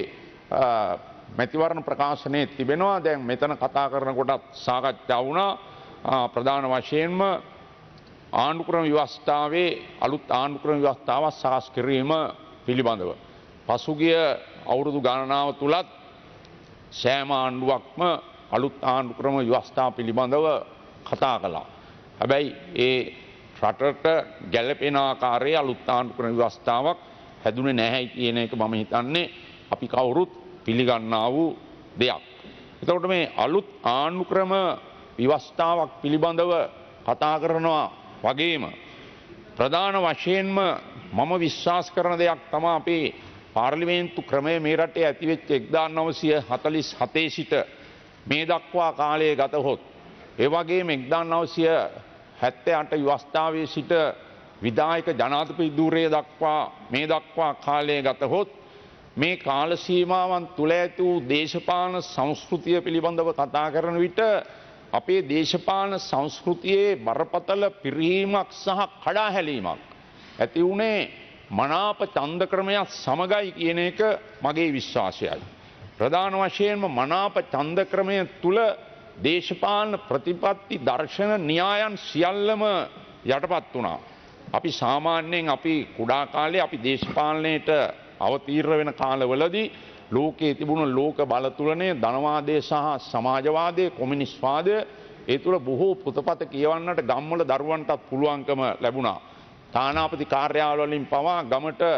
K: මැතිවරණ ප්‍රකාශනයේ තිබෙනවා. දැන් මෙතන කතා කරන කොටත් සාකච්ඡා වුණා. ප්‍රධාන වශයෙන්ම ආණ්ඩුක්‍රම ව්‍යවස්ථාවේ අලුත් ආණ්ඩුක්‍රම ව්‍යවස්ථාව සකස් කිරීම පිළිබඳව පසුගිය අවුරුදු ගණනාව තුලත් සෑම ආණ්ඩුවක්ම අලුත් ආණ්ඩුක්‍රම ව්‍යවස්ථාව පිළිබඳව කතා කළා. හැබැයි ඒ රටට ගැළපෙන ආකාරයේ අලුත් ආණ්ඩුක්‍රම ව්‍යවස්ථාවක් හැදුනේ නැහැ කියන එක මම හිතන්නේ අපි කවුරුත් පිළිගන්නා වූ දෙයක්. එතකොට මේ අලුත් ආණ්ඩුක්‍රම ව්‍යවස්ථාවක් පිළිබඳව කතා කරනවා වගේම ප්‍රධාන වශයෙන්ම මම විශ්වාස කරන දෙයක් තමයි අපේ පාර්ලිමේන්තු ක්‍රමය මේ රටේ ඇතිවෙච්ච එක්දාස් නවසිය හතළිස් හතේ සිට මේ දක්වා කාලය ගතහොත් ඒ වගේම එක්දාස් නවසිය හැත්තෑ අට ව්‍යවස්ථාවේ සිට විධායක ජනාධිපති ධූරය දක්වා මේ දක්වා කාලය ගතහොත් මේ කාල සීමාවන් තුල ඇති වූ දේශපාලන සංස්කෘතිය පිළිබඳව කතා කරන විට අපේ දේශපාලන සංස්කෘතියේ බරපතල පිරිහීමක් සහ කඩාහැලීමක් ඇති වුණේ මනාප ඡන්ද ක්‍රමයක් සමගයි කියන එක මගේ විශ්වාසයයි. ප්‍රධාන වශයෙන්ම මනාප ඡන්ද ක්‍රමය තුල දේශපාලන ප්‍රතිපත්ති දර්ශන න්‍යායන් සියල්ලම යටපත් වුණා. අපි සාමාන්‍යයෙන් අපි කුඩා කාලේ අපි දේශපාලනයට අවතීර්ණ වෙන කාලවලදී ලෝකයේ තිබුණු ලෝක බල තුලනේ ධනවාදය සහ සමාජවාදය කොමියුනිස්ට්වාදය ඒ තුල බොහෝ පොතපත කියවන්නට ගම්වල දරුවන්ටත් පුළුවන්කම ලැබුණා. තානාපති කාර්යාල වලින් පවා ගමට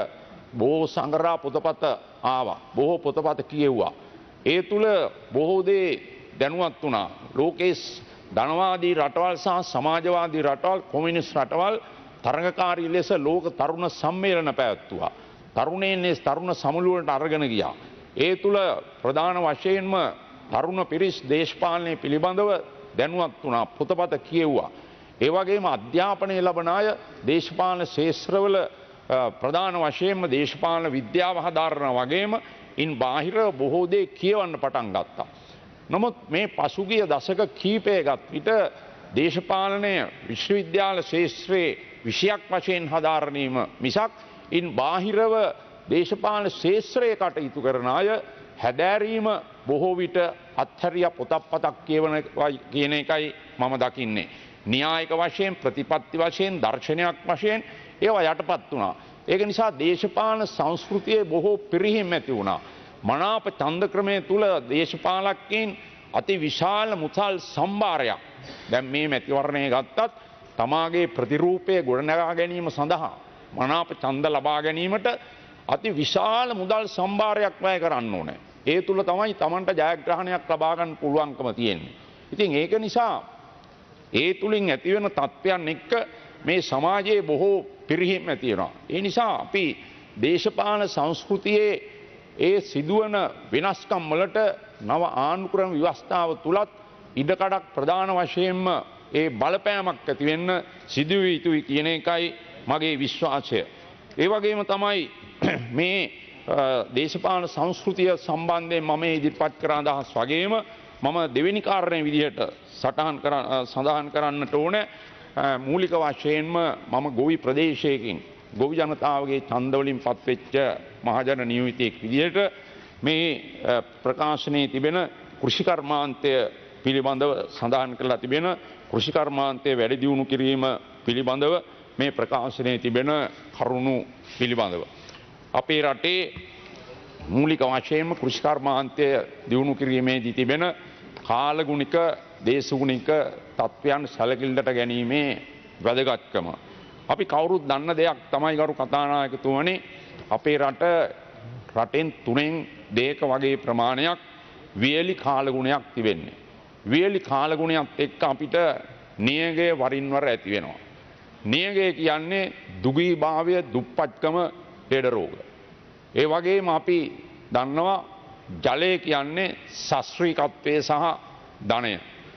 K: බොහෝ සංග්‍රහ පොතපත ආවා. බොහෝ පොතපත කියෙව්වා. ඒ තුල බොහෝ දේ දැනුවත් වුණා. ලෝකයේ ධනවාදී රටවල් සහ සමාජවාදී රටවල් කොමියුනිස්ට් රටවල් තරඟකාරී ලෙස ලෝක තරුණ සම්මේලන පැවැත්වුවා. තරුණයන් ඒ තරුණ සමුළුවලට අරගෙන ගියා. ඒ තුල ප්‍රධාන වශයෙන්ම තරුණ පිරිස් දේශපාලනය පිළිබඳව දැනුවත් වුණා. පොතපත කියෙව්වා. ඒ වගේම අධ්‍යාපනය ලබන අය දේශපාලන ශාස්ත්‍රවල ප්‍රධාන වශයෙන්ම දේශපාලන විද්‍යාව හදාරන වගේම ඉන් බාහිර බොහෝ දේ කියවන්න පටන් ගත්තා. නමුත් මේ පසුගිය දශක කීපයකට විට දේශපාලනය විශ්වවිද්‍යාල ශාස්ත්‍රයේ විෂයක් වශයෙන් හදාරණීම මිසක් ඉන් බාහිරව දේශපාලන ශාස්ත්‍රයේ කටයුතු කරන අය හැදෑරීම බොහෝ විට අත්හැරිය පොතක් පතක් කියවන කියන එකයි මම දකින්නේ. න්‍යායික වශයෙන් ප්‍රතිපත්ති වශයෙන් දර්ශනයක් වශයෙන් ඒවා යටපත් වුණා. ඒක නිසා දේශපාලන සංස්කෘතියේ බොහෝ පිරිහීම් ඇති වුණා. මනාප ඡන්ද ක්‍රමයේ තුල දේශපාලකයන් අති විශාල මුසල් සම්භාරයක් දැන් මේ මැතිවරණය ගත්තත් තමාගේ ප්‍රතිරූපය ගොඩනගා ගැනීම සඳහා මනාප ඡන්ද ලබා ගැනීමට අති විශාල මුදල් සම්භාරයක් වැය කරන්න ඕනේ. ඒ තුල තමයි Tamanට ජයග්‍රහණයක් ලබා ගන්න පුළුවන්කම තියෙන්නේ. ඉතින් ඒක නිසා ඒ තුලින් ඇතිවෙන තත්ත්වයන් එක්ක මේ සමාජයේ බොහෝ පිරිහීම් ඇති වෙනවා. ඒ නිසා අපි දේශපාලන සංස්කෘතියේ ඒ සිදුවන වෙනස්කම් වලට නව ආණ්ඩුක්‍රම ව්‍යවස්ථාව තුලත් ඉඩකඩක් ප්‍රධාන වශයෙන්ම ඒ බලපෑමක් ඇති වෙන්න සිදු විය යුතුයි කියන එකයි මගේ විශ්වාසය. ඒ වගේම තමයි මේ දේශපාලන සංස්කෘතිය සම්බන්ධයෙන් මම ඉදිරිපත් කර අදහස් වගේම මම දෙවෙනි කාරණේ විදිහට සටහන් කර සඳහන් කරන්නට ඕනේ මූලික වශයෙන්ම මම ගොවි ප්‍රදේශයකින් ගොවි ජනතාවගේ ඡන්ද වලින් පත්වෙච්ච මහජන නියමිතයෙක් විදිහට මේ ප්‍රකාශනයේ තිබෙන කෘෂිකර්මාන්තය පිළිබඳව සඳහන් කරලා තිබෙන කෘෂිකර්මාන්තය වැඩි දියුණු කිරීම පිළිබඳව මේ ප්‍රකාශනයේ තිබෙන කරුණු පිළිබඳව අපේ රටේ මූලික වශයෙන්ම කෘෂිකර්මාන්තය දියුණු කිරීමේදී තිබෙන කාලගුණික දේශගුණික තත්ත්වයන් සැලකිල්ලට ගැනීමේ වැදගත්කම අපි කවුරුත් දන්න දෙයක් තමයි ගරු කතානායකතුමනි අපේ රට රටෙන් තුනෙන් දෙක වගේ ප්‍රමාණයක් වියලි කාලගුණයක් තිබෙන්නේ. වියලි කාලගුණයක් එක්ක අපිට නියගය වරින් වර ඇති වෙනවා. නියගය කියන්නේ දුගීභාවය, දුප්පත්කම, ලෙඩ රෝග. ඒ වගේම අපි දන්නවා ජලය කියන්නේ ශාස්ත්‍රීයත්වය සහ ධනය.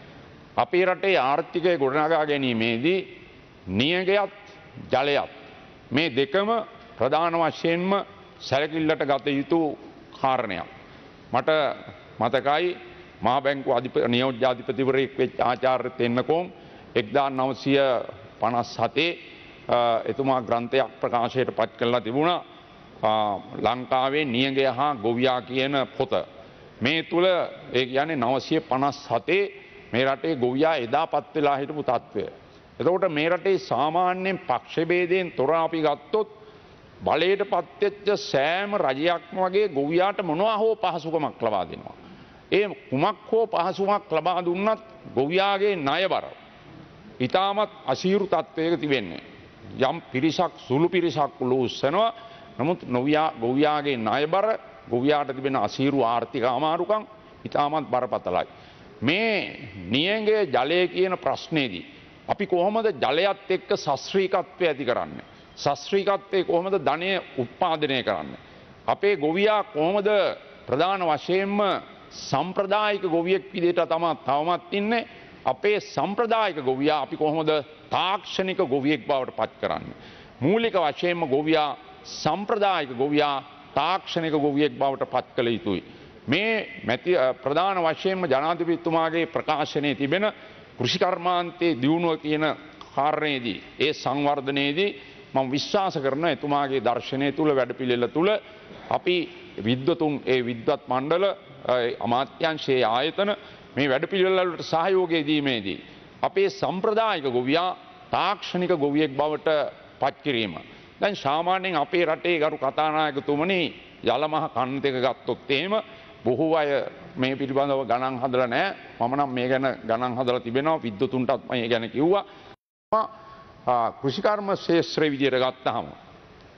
K: අපේ රටේ ආර්ථිකය ගොඩනගා ගැනීමේදී නියගයත් ජලයත් මේ දෙකම ප්‍රධාන වශයෙන්ම සැලකිල්ලට ගත යුතු කාරණයක්. මට මතකයි මහා බැංකුව නියෝජ්‍ය අධිපතිවරයෙක් වෙච්ච ආචාර්ය තෙන්නකෝන් එක්දාස් නවසිය පනස් හතේ එතුමා ග්‍රන්ථයක් ප්‍රකාශයට පත් කළා තිබුණා ලංකාවේ නියගය හා ගොවියා කියන පොත. මේ තුල ඒ කියන්නේ නවසිය පනස් හතේ මේ රටේ ගොවියා එදා පත් වෙලා හිටපු තත්ත්වය. එතකොට මේ රටේ සාමාන්‍යයෙන් පක්ෂ ભેදයෙන් තොර අපි ගත්තොත් බලයට පත්වෙච්ච සෑම රජයක්ම වගේ ගොවියාට මොනවා හෝ පහසුකමක් ලබා දෙනවා. ඒ කුමක් හෝ පහසුකමක් ලබා දුන්නත් ගොවියාගේ ණයබර ඊටමත් අසීරු තත්වයක තිබෙන්නේ. යම් පිරිසක් සුළු පිරිසක් උලුස්සනවා. නමුත් නොවියා ගොවියාගේ ණයබර ගොවියාට තිබෙන අසීරු ආර්ථික අමාරුකම් ඊටමත් බරපතලයි. මේ නියඟේ ජලය කියන ප්‍රශ්නේදී අපි කොහොමද ජලයත් එක්ක ශාස්ත්‍රීයත්වය ඇති කරන්නේ? ශාස්ත්‍රීයත්වයේ කොහොමද ධනය උත්පාදනය කරන්නේ? අපේ ගොවියා කොහොමද ප්‍රධාන වශයෙන්ම සම්ප්‍රදායික ගොවියෙක් විදිහට තමයි තවමත් ඉන්නේ? අපේ සම්ප්‍රදායික ගොවියා අපි කොහොමද තාක්ෂණික ගොවියෙක් බවට පත් කරන්නේ? මූලික වශයෙන්ම ගොවියා සම්ප්‍රදායික ගොවියා තාක්ෂණික ගොවියෙක් බවට පත් කළ යුතුයි. මේ මැති ප්‍රධාන වශයෙන්ම ජනාධිපතිතුමාගේ ප්‍රකාශනයේ තිබෙන කෘෂිකර්මාන්තයේ දියුණුව කියන කාරණේදී ඒ සංවර්ධනයේදී මම විශ්වාස කරන එතුමාගේ දර්ශනය තුල වැඩපිළිවෙල තුල අපි විද්වතුන් ඒ විද්වත් මණ්ඩල අමාත්‍යාංශයේ ආයතන මේ වැඩපිළිවෙල වලට සහයෝගය දීමේදී අපේ සම්ප්‍රදායික ගොවියා තාක්ෂණික ගොවියෙක් බවට පත් කිරීම. දැන් සාමාන්‍යයෙන් අපේ රටේ ගරු කතානායකතුමනි යලමහ කන් දෙක ගත්තොත් එහෙම බොහෝ අය මේ පිළිබඳව ගණන් හදලා නැහැ. මම නම් මේ ගැන ගණන් හදලා තිබෙනවා. විද්වතුන්ටත් මේ ගැන කිව්වා. කෘෂිකර්ම ශාස්ත්‍රයේ විදියට ගත්තාම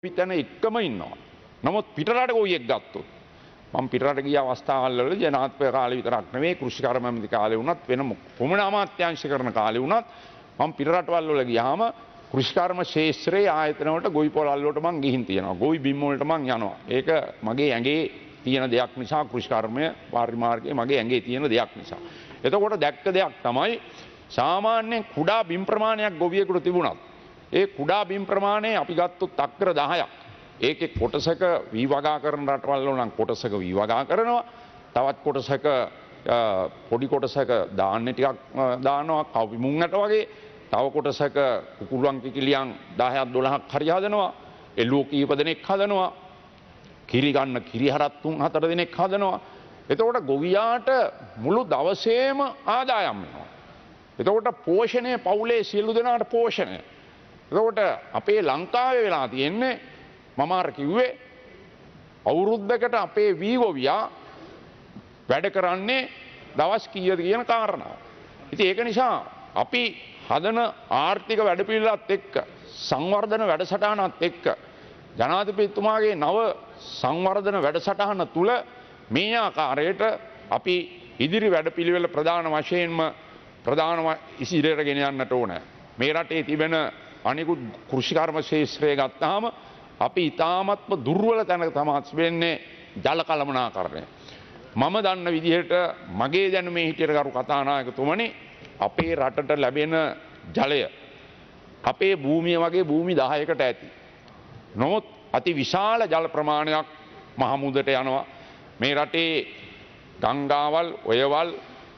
K: පිටන එක්කම ඉන්නවා. නමුත් පිටරට ගොවියෙක් ගත්තොත් මම පිටරට ගිය අවස්ථාවල් වල ජනාධිපති කාලේ විතරක් නෙවෙයි කෘෂිකර්ම ඇමති කාලේ වුණත් වෙන කොමන අමාත්‍යාංශ කරන කාලේ වුණත් මම පිටරටවල් වල ගියාම කෘෂිකර්ම ශාස්ත්‍රයේ ආයතන වලට ගොවි පොළල් වලට මං ගිහින් තියෙනවා. ගොවි බිම් වලට මං යනවා. ඒක මගේ ඇඟේ තියෙන දෙයක් නිසා කෘෂිකර්මය පරිමාර්ගයේ මගේ ඇඟේ තියෙන දෙයක් නිසා. එතකොට දැක්ක දෙයක් තමයි සාමාන්‍යයෙන් කුඩා බිම් ප්‍රමාණයක් ගොවියෙකුට තිබුණත් ඒ කුඩා බිම් ප්‍රමාණය අපි ගත්තොත් අක්කර දහයක්. ඒකේ කොටසක වී වගා කරන රටවල් වල නම් කොටසක වී වගා කරනවා. තවත් කොටසක පොඩි කොටසක ධාන්‍ය ටිකක් දානවා කවි මුංගට වගේ. තව කොටසක කුකුළුවන් කිකිලියන් දහයක් දොළහක් හරි හදනවා. එළුවෝ කීප දෙනෙක් හදනවා. කිරි ගන්න කිරි හරක් තුන් හතර දෙනෙක් හදනවා. එතකොට ගොවියාට මුළු දවසේම ආදායම් වෙනවා. එතකොට පෝෂණය පවුලේ සියලු දෙනාට පෝෂණය. එතකොට අපේ ලංකාවේ වෙලා තියෙන්නේ මම අර කිව්වේ අවුරුද්දකට අපේ වී ගොවියා වැඩ කරන්නේ දවස් කීයද කියන කාරණාව. ඉතින් ඒක නිසා අපි හදන ආර්ථික වැඩපිළිවෙලත් එක්ක සංවර්ධන වැඩසටහනත් එක්ක ජනාධිපතිතුමාගේ නව සංවර්ධන වැඩසටහන තුල මේ ආකාරයට අපි ඉදිරි වැඩපිළිවෙල ප්‍රධාන වශයෙන්ම ප්‍රධානම ඉදිරියට ගෙන යන්නට ඕනේ. මේ රටේ තිබෙන අනිකුත් කෘෂිකර්ම ශාස්ත්‍රය ගත්තාම අපි ඉතාමත්ම දුර්වල තැනක තමයි වෙන්නේ ජල කළමනාකරණය. මම දන්න විදිහට මගේ දැනුමේ හිටියට කරු කතානායකතුමනි අපේ රටට ලැබෙන ජලය අපේ භූමිය වගේ භූමි දහයකට ඇති. නමුත් අති විශාල ජල ප්‍රමාණයක් මහමුදට යනවා. මේ රටේ ගංගාවල් ඔයවල්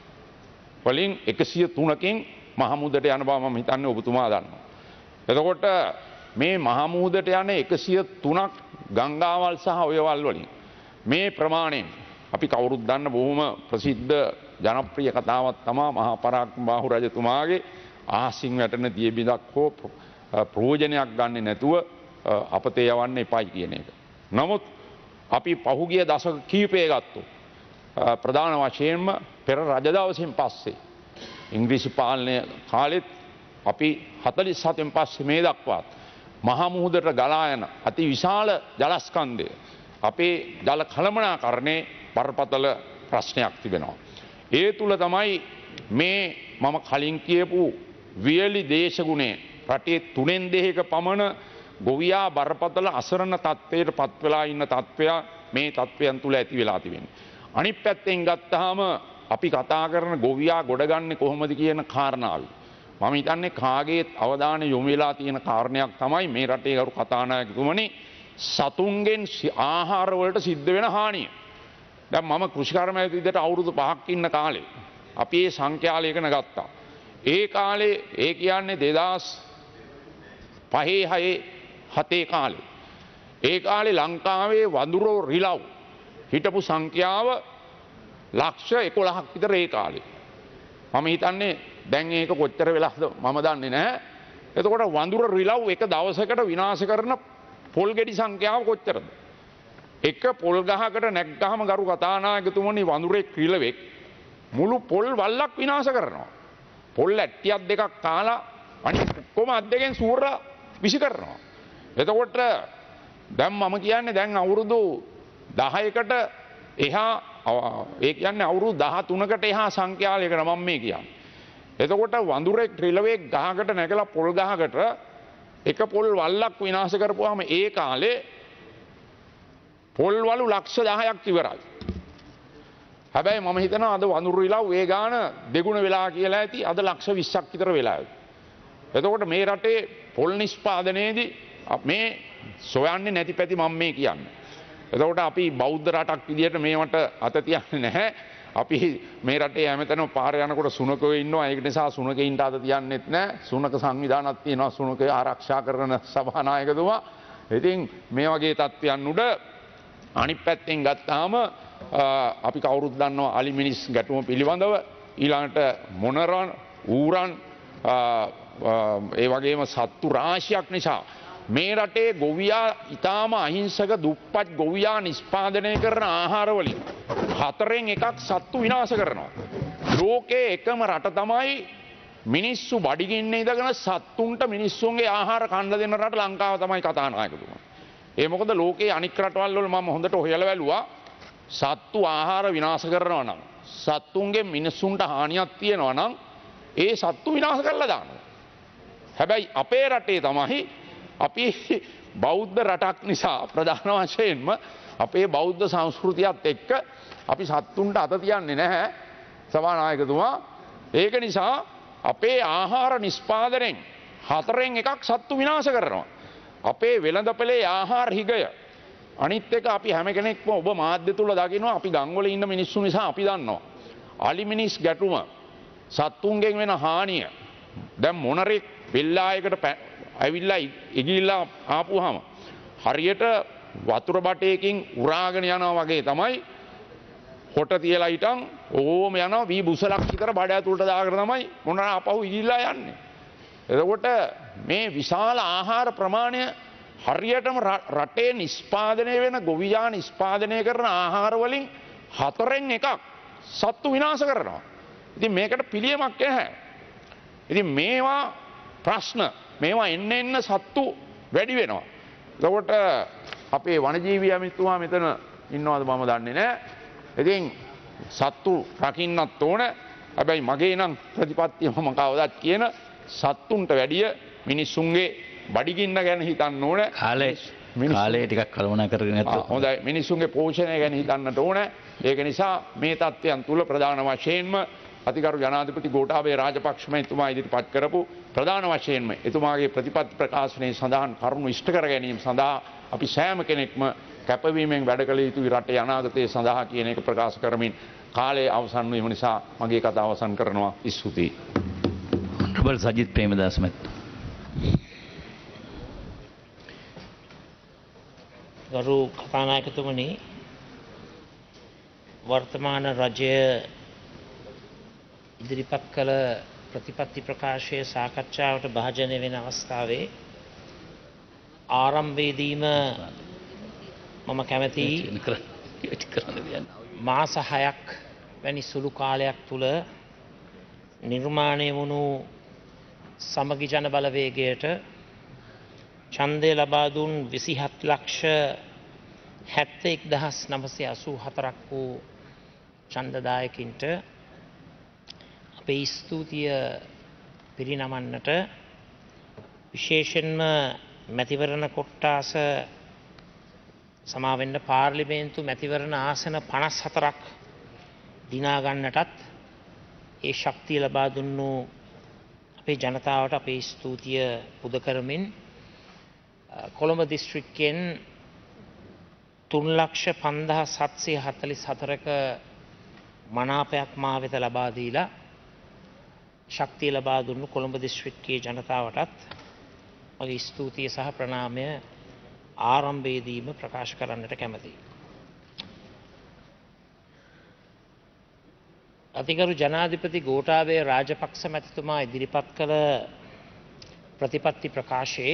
K: වලින් එකසිය තුනකින් මහමුදට යන බව මම හිතන්නේ ඔබතුමා දන්නවා. එතකොට මේ මහමුදට යන එකසිය තුනක් ගංගාවල් සහ ඔයවල් වලින් මේ ප්‍රමාණයෙන් අපි කවුරුත් දන්න බොහොම ප්‍රසිද්ධ ජනප්‍රිය කතාවක් තමයි මහා පරාක්‍රම බාහු රජතුමාගේ අහසින් වැටෙන දිය බිඳක් හෝ ප්‍රයෝජනයක් ගන්නේ නැතුව අපතේ යවන්න එපයි කියන එක. නමුත් අපි පහුගිය දශක කීපය ගත්තොත් ප්‍රධාන වශයෙන්ම පෙර රජ දවසෙන් පස්සේ ඉංග්‍රීසි පාලනය කාලෙත් අපි හතළිස් හතෙන් පස්සේ මේ දක්වාත් මහා මුහුදට ගලා යන අති විශාල ජලස්කන්ධය අපේ ජල කළමනාකරණේ බරපතල ප්‍රශ්නයක් තිබෙනවා. ඒ තුල තමයි මේ මම කලින් කියපු වියලි දේශගුණේ රටේ තුනෙන් දෙකක පමණ ගොවියා බරපතල අසරණ තත්ත්වයට පත් වෙලා ඉන්න තත්ත්වය මේ තත්ත්වයන් තුල ඇති වෙලා තිබෙනවා. අනිත් පැත්තෙන් ගත්තාම අපි කතා කරන ගොවියා ගොඩගන්නේ කොහොමද කියන කාරණාව. මම හිතන්නේ කාගේ අවධානය යොමු වෙලා තියෙන කාරණයක් තමයි මේ රටේ කරු කතානායකතුමනි සතුන්ගෙන් ආහාර වලට සිද්ධ වෙන හානිය. දැන් මම කෘෂිකර්ම විදිහට අවුරුදු පහක් ඉන්න කාලේ අපි මේ සංඛ්‍යාලයකන ගත්තා. ඒ කාලේ ඒ කියන්නේ දෙදාස් පහේ හයේ හතේ කාලේ. ඒ කාලේ ලංකාවේ වඳුරෝ රිලව් හිටපු සංඛ්‍යාව ලක්ෂ එකොළහක් විතර ඒ කාලේ. මම හිතන්නේ දැන් ඒක කොච්චර වෙලාද මම දන්නේ නැහැ. එතකොට වඳුර රිලව් එක දවසකට විනාශ කරන පොල් ගෙඩි සංඛ්‍යාව කොච්චරද? එක පොල් ගහකට නැග්ගහම ගරු කතානායකතුමනි වඳුරෙක් රිලවෙක් මුළු පොල් වල්ලක් විනාශ කරනවා. පොල් ඇට්ටියක් දෙකක් කාලා අනිත් කොම අත් දෙකෙන් සූරා විසි කරනවා. එතකොට දැන් මම කියන්නේ දැන් අවුරුදු දහයකට එහා ඒ කියන්නේ අවුරුදු දහතුනකට එහා සංඛ්‍යාලයකට මම මේ කියන්නේ. එතකොට වඳුරෙක් රිලවෙක් ගහකට නැගලා පොල් ගහකට එක පොල් වල්ලක් විනාශ කරපුවාම ඒ කාලේ පොල් වලු ලක්ෂ දහයක් ඉවරයි. හැබැයි මම හිතනවා අද වඳුරු රිලව් ඒ ගාන දෙගුණ වෙලා කියලා ඇති. අද ලක්ෂ විස්සක් විතර වෙලා ඇති. එතකොට මේ රටේ පොල් නිෂ්පාදනයේදී මේ සොයන්නේ නැති පැති මම මේ කියන්නේ. එතකොට අපි බෞද්ධ රටක් විදියට මේවට අත තියන්නේ නැහැ. අපි මේ රටේ හැමතැනම පාර යනකොට සුනකයෝ ඉන්නවා. ඒක නිසා සුනකයින්ට අත තියන්නෙත් නැහැ. සුනක සංවිධානයක් තියෙනවා. සුනකයෝ ආරක්ෂා කරන සභානායකතුමා. ඉතින් මේ වගේ තත්ත්වයන් උඩ අනිත් පැත්තෙන් ගත්තාම අපි කවුරුත් දන්නවා අලි මිනිස් ගැටුම පිළිබඳව ඊළඟට මොනරන් ඌරන් ඒ වගේම සත්තු රාශියක් නිසා මේ රටේ ගොවියා ඊටාම අහිංසක දුප්පත් ගොවියා නිෂ්පාදනය කරන ආහාර වලින් හතරෙන් එකක් සත්තු විනාශ කරනවා. ලෝකේ එකම රට තමයි මිනිස්සු බඩගින්නේ ඉඳගෙන සත්තුන්ට මිනිස්සුන්ගේ ආහාර කන්න දෙන රට ලංකාව තමයි කතානායකතුමා. ඒ මොකද ලෝකයේ අනික් රටවල් වල මම හොඳට හොයලා බැලුවා සත්තු ආහාර විනාශ කරනවා නම් සත්තුන්ගේ මිනිසුන්ට හානියක් තියෙනවා නම් ඒ සත්තු විනාශ කරලා දානවා. හැබැයි අපේ රටේ තමයි අපි බෞද්ධ රටක් නිසා ප්‍රධාන වශයෙන්ම අපේ බෞද්ධ සංස්කෘතියත් එක්ක අපි සත්තුන්ට අත තියන්නේ නැහැ සභානායකතුමා. ඒක නිසා අපේ ආහාර නිෂ්පාදනයෙන් හතරෙන් එකක් සත්තු විනාශ කරනවා. අපේ වෙළඳපොලේ ආහාර හිගය අනිත් එක අපි හැම කෙනෙක්ම ඔබ මාධ්‍ය තුල දකිනවා අපි ගම්වල ඉන්න මිනිස්සු නිසා අපි දන්නවා. අලි මිනිස් ගැටුම සත්තුන්ගෙන් වෙන හානිය දැන් මොනරෙක් වෙල්ලායකට ඇවිල්ලා ඉගිල්ලා ආපුවාම හරියට වතුර බටයකින් උරාගෙන යනවා වගේ තමයි හොට තියලා හිටන් ඕම යනවා වී බුසලක් විතර බඩ ඇතුළට දාගෙන තමයි මොනර ආපහු ඉගිල්ලා යන්නේ. එතකොට මේ විශාල ආහාර ප්‍රමාණය හරියටම රටේ නිෂ්පාදනය වෙන ගොවියා නිෂ්පාදනය කරන ආහාර වලින් හතරෙන් එකක් සත්තු විනාශ කරනවා. ඉතින් මේකට පිළියමක් නැහැ. ඉතින් මේවා ප්‍රශ්න මේවා එන්න එන්න සත්තු වැඩි වෙනවා. එතකොට අපේ වනජීවී ඇමතිතුමා මෙතන ඉන්නවද මම දන්නේ නැහැ. ඉතින් සත්තු රකින්නත් ඕන. හැබැයි මගේ නම් ප්‍රතිපත්තිය මම කවදාත් කියන සත්තුන්ට වැඩිය මිනිස්සුන්ගේ බඩගින්න ගැන හිතන්න ඕන.
C: කාලේ කාලේ ටිකක් කල්පනා කරගෙන නැත්නම්
K: හොඳයි. මිනිස්සුන්ගේ පෝෂණය ගැන හිතන්නට ඕන. ඒක නිසා මේ තත්ත්වයන් තුල ප්‍රධාන වශයෙන්ම අතිගරු ජනාධිපති ගෝඨාභය රාජපක්ෂ මහත්මයා ඉදිරිපත් කරපු ප්‍රධාන වශයෙන්ම එතුමාගේ ප්‍රතිපත්ති ප්‍රකාශනයේ සඳහන් කරුණු ඉෂ්ට කර ගැනීම සඳහා අපි සෑම කෙනෙක්ම කැපවීමෙන් වැඩ කළ යුතුයි රටේ අනාගතය සඳහා කියන එක ප්‍රකාශ කරමින් කාලය අවසන් වීම නිසා මගේ කතාව අවසන් කරනවා. ස්තුතියි.
C: honorable සජිත් ප්‍රේමදාස මහත්මයා.
A: ගරු කතානායකතුමනි, වර්තමාන රජය ඉදිරිපත් කළ ප්‍රතිපත්ති ප්‍රකාශය සාකච්ඡාවට භාජනය වෙන අවස්ථාවේ ආරම්භයේදීම මම කැමැතියි මාස හයක් වැනි සුළු කාලයක් තුල නිර්මාණය වුණු සමගි ජන බලවේගයට ඡන්දය ලබා දුන් විසිහත් ලක්ෂ හැත්තෑ එක් දහස් නවසිය අසූ හතරක් වූ ඡන්දදායකින්ට අපේ ස්තුතිය පිරිනමන්නට විශේෂයෙන්ම මැතිවරණ කොට්ටාස සමාවෙන්න පාර්ලිමේන්තු මැතිවරණ ආසන පනස් හතරක් දිනා ගන්නටත් ඒ ශක්තිය ලබා දුන්නු අපේ ජනතාවට අපේ ස්තුතිය පුද කරමින් කොළඹ දිස්ත්‍රික්කයෙන් තුන් ලක්ෂ පන්දාස් හත්සිය හතළිස් හතරක මනාපයක් මා වෙත ලබා දීලා ශක්තිය ලබා දුන්නු කොළඹ දිස්ත්‍රික්කයේ ජනතාවටත් මගේ ස්තුතිය සහ ප්‍රණාමය ආරම්භයේදීම ප්‍රකාශ කරන්නට කැමැතියි. අතිගරු ජනාධිපති ගෝඨාභය රාජපක්ෂ මැතිතුමා ඉදිරිපත් කළ ප්‍රතිපත්ති ප්‍රකාශයේ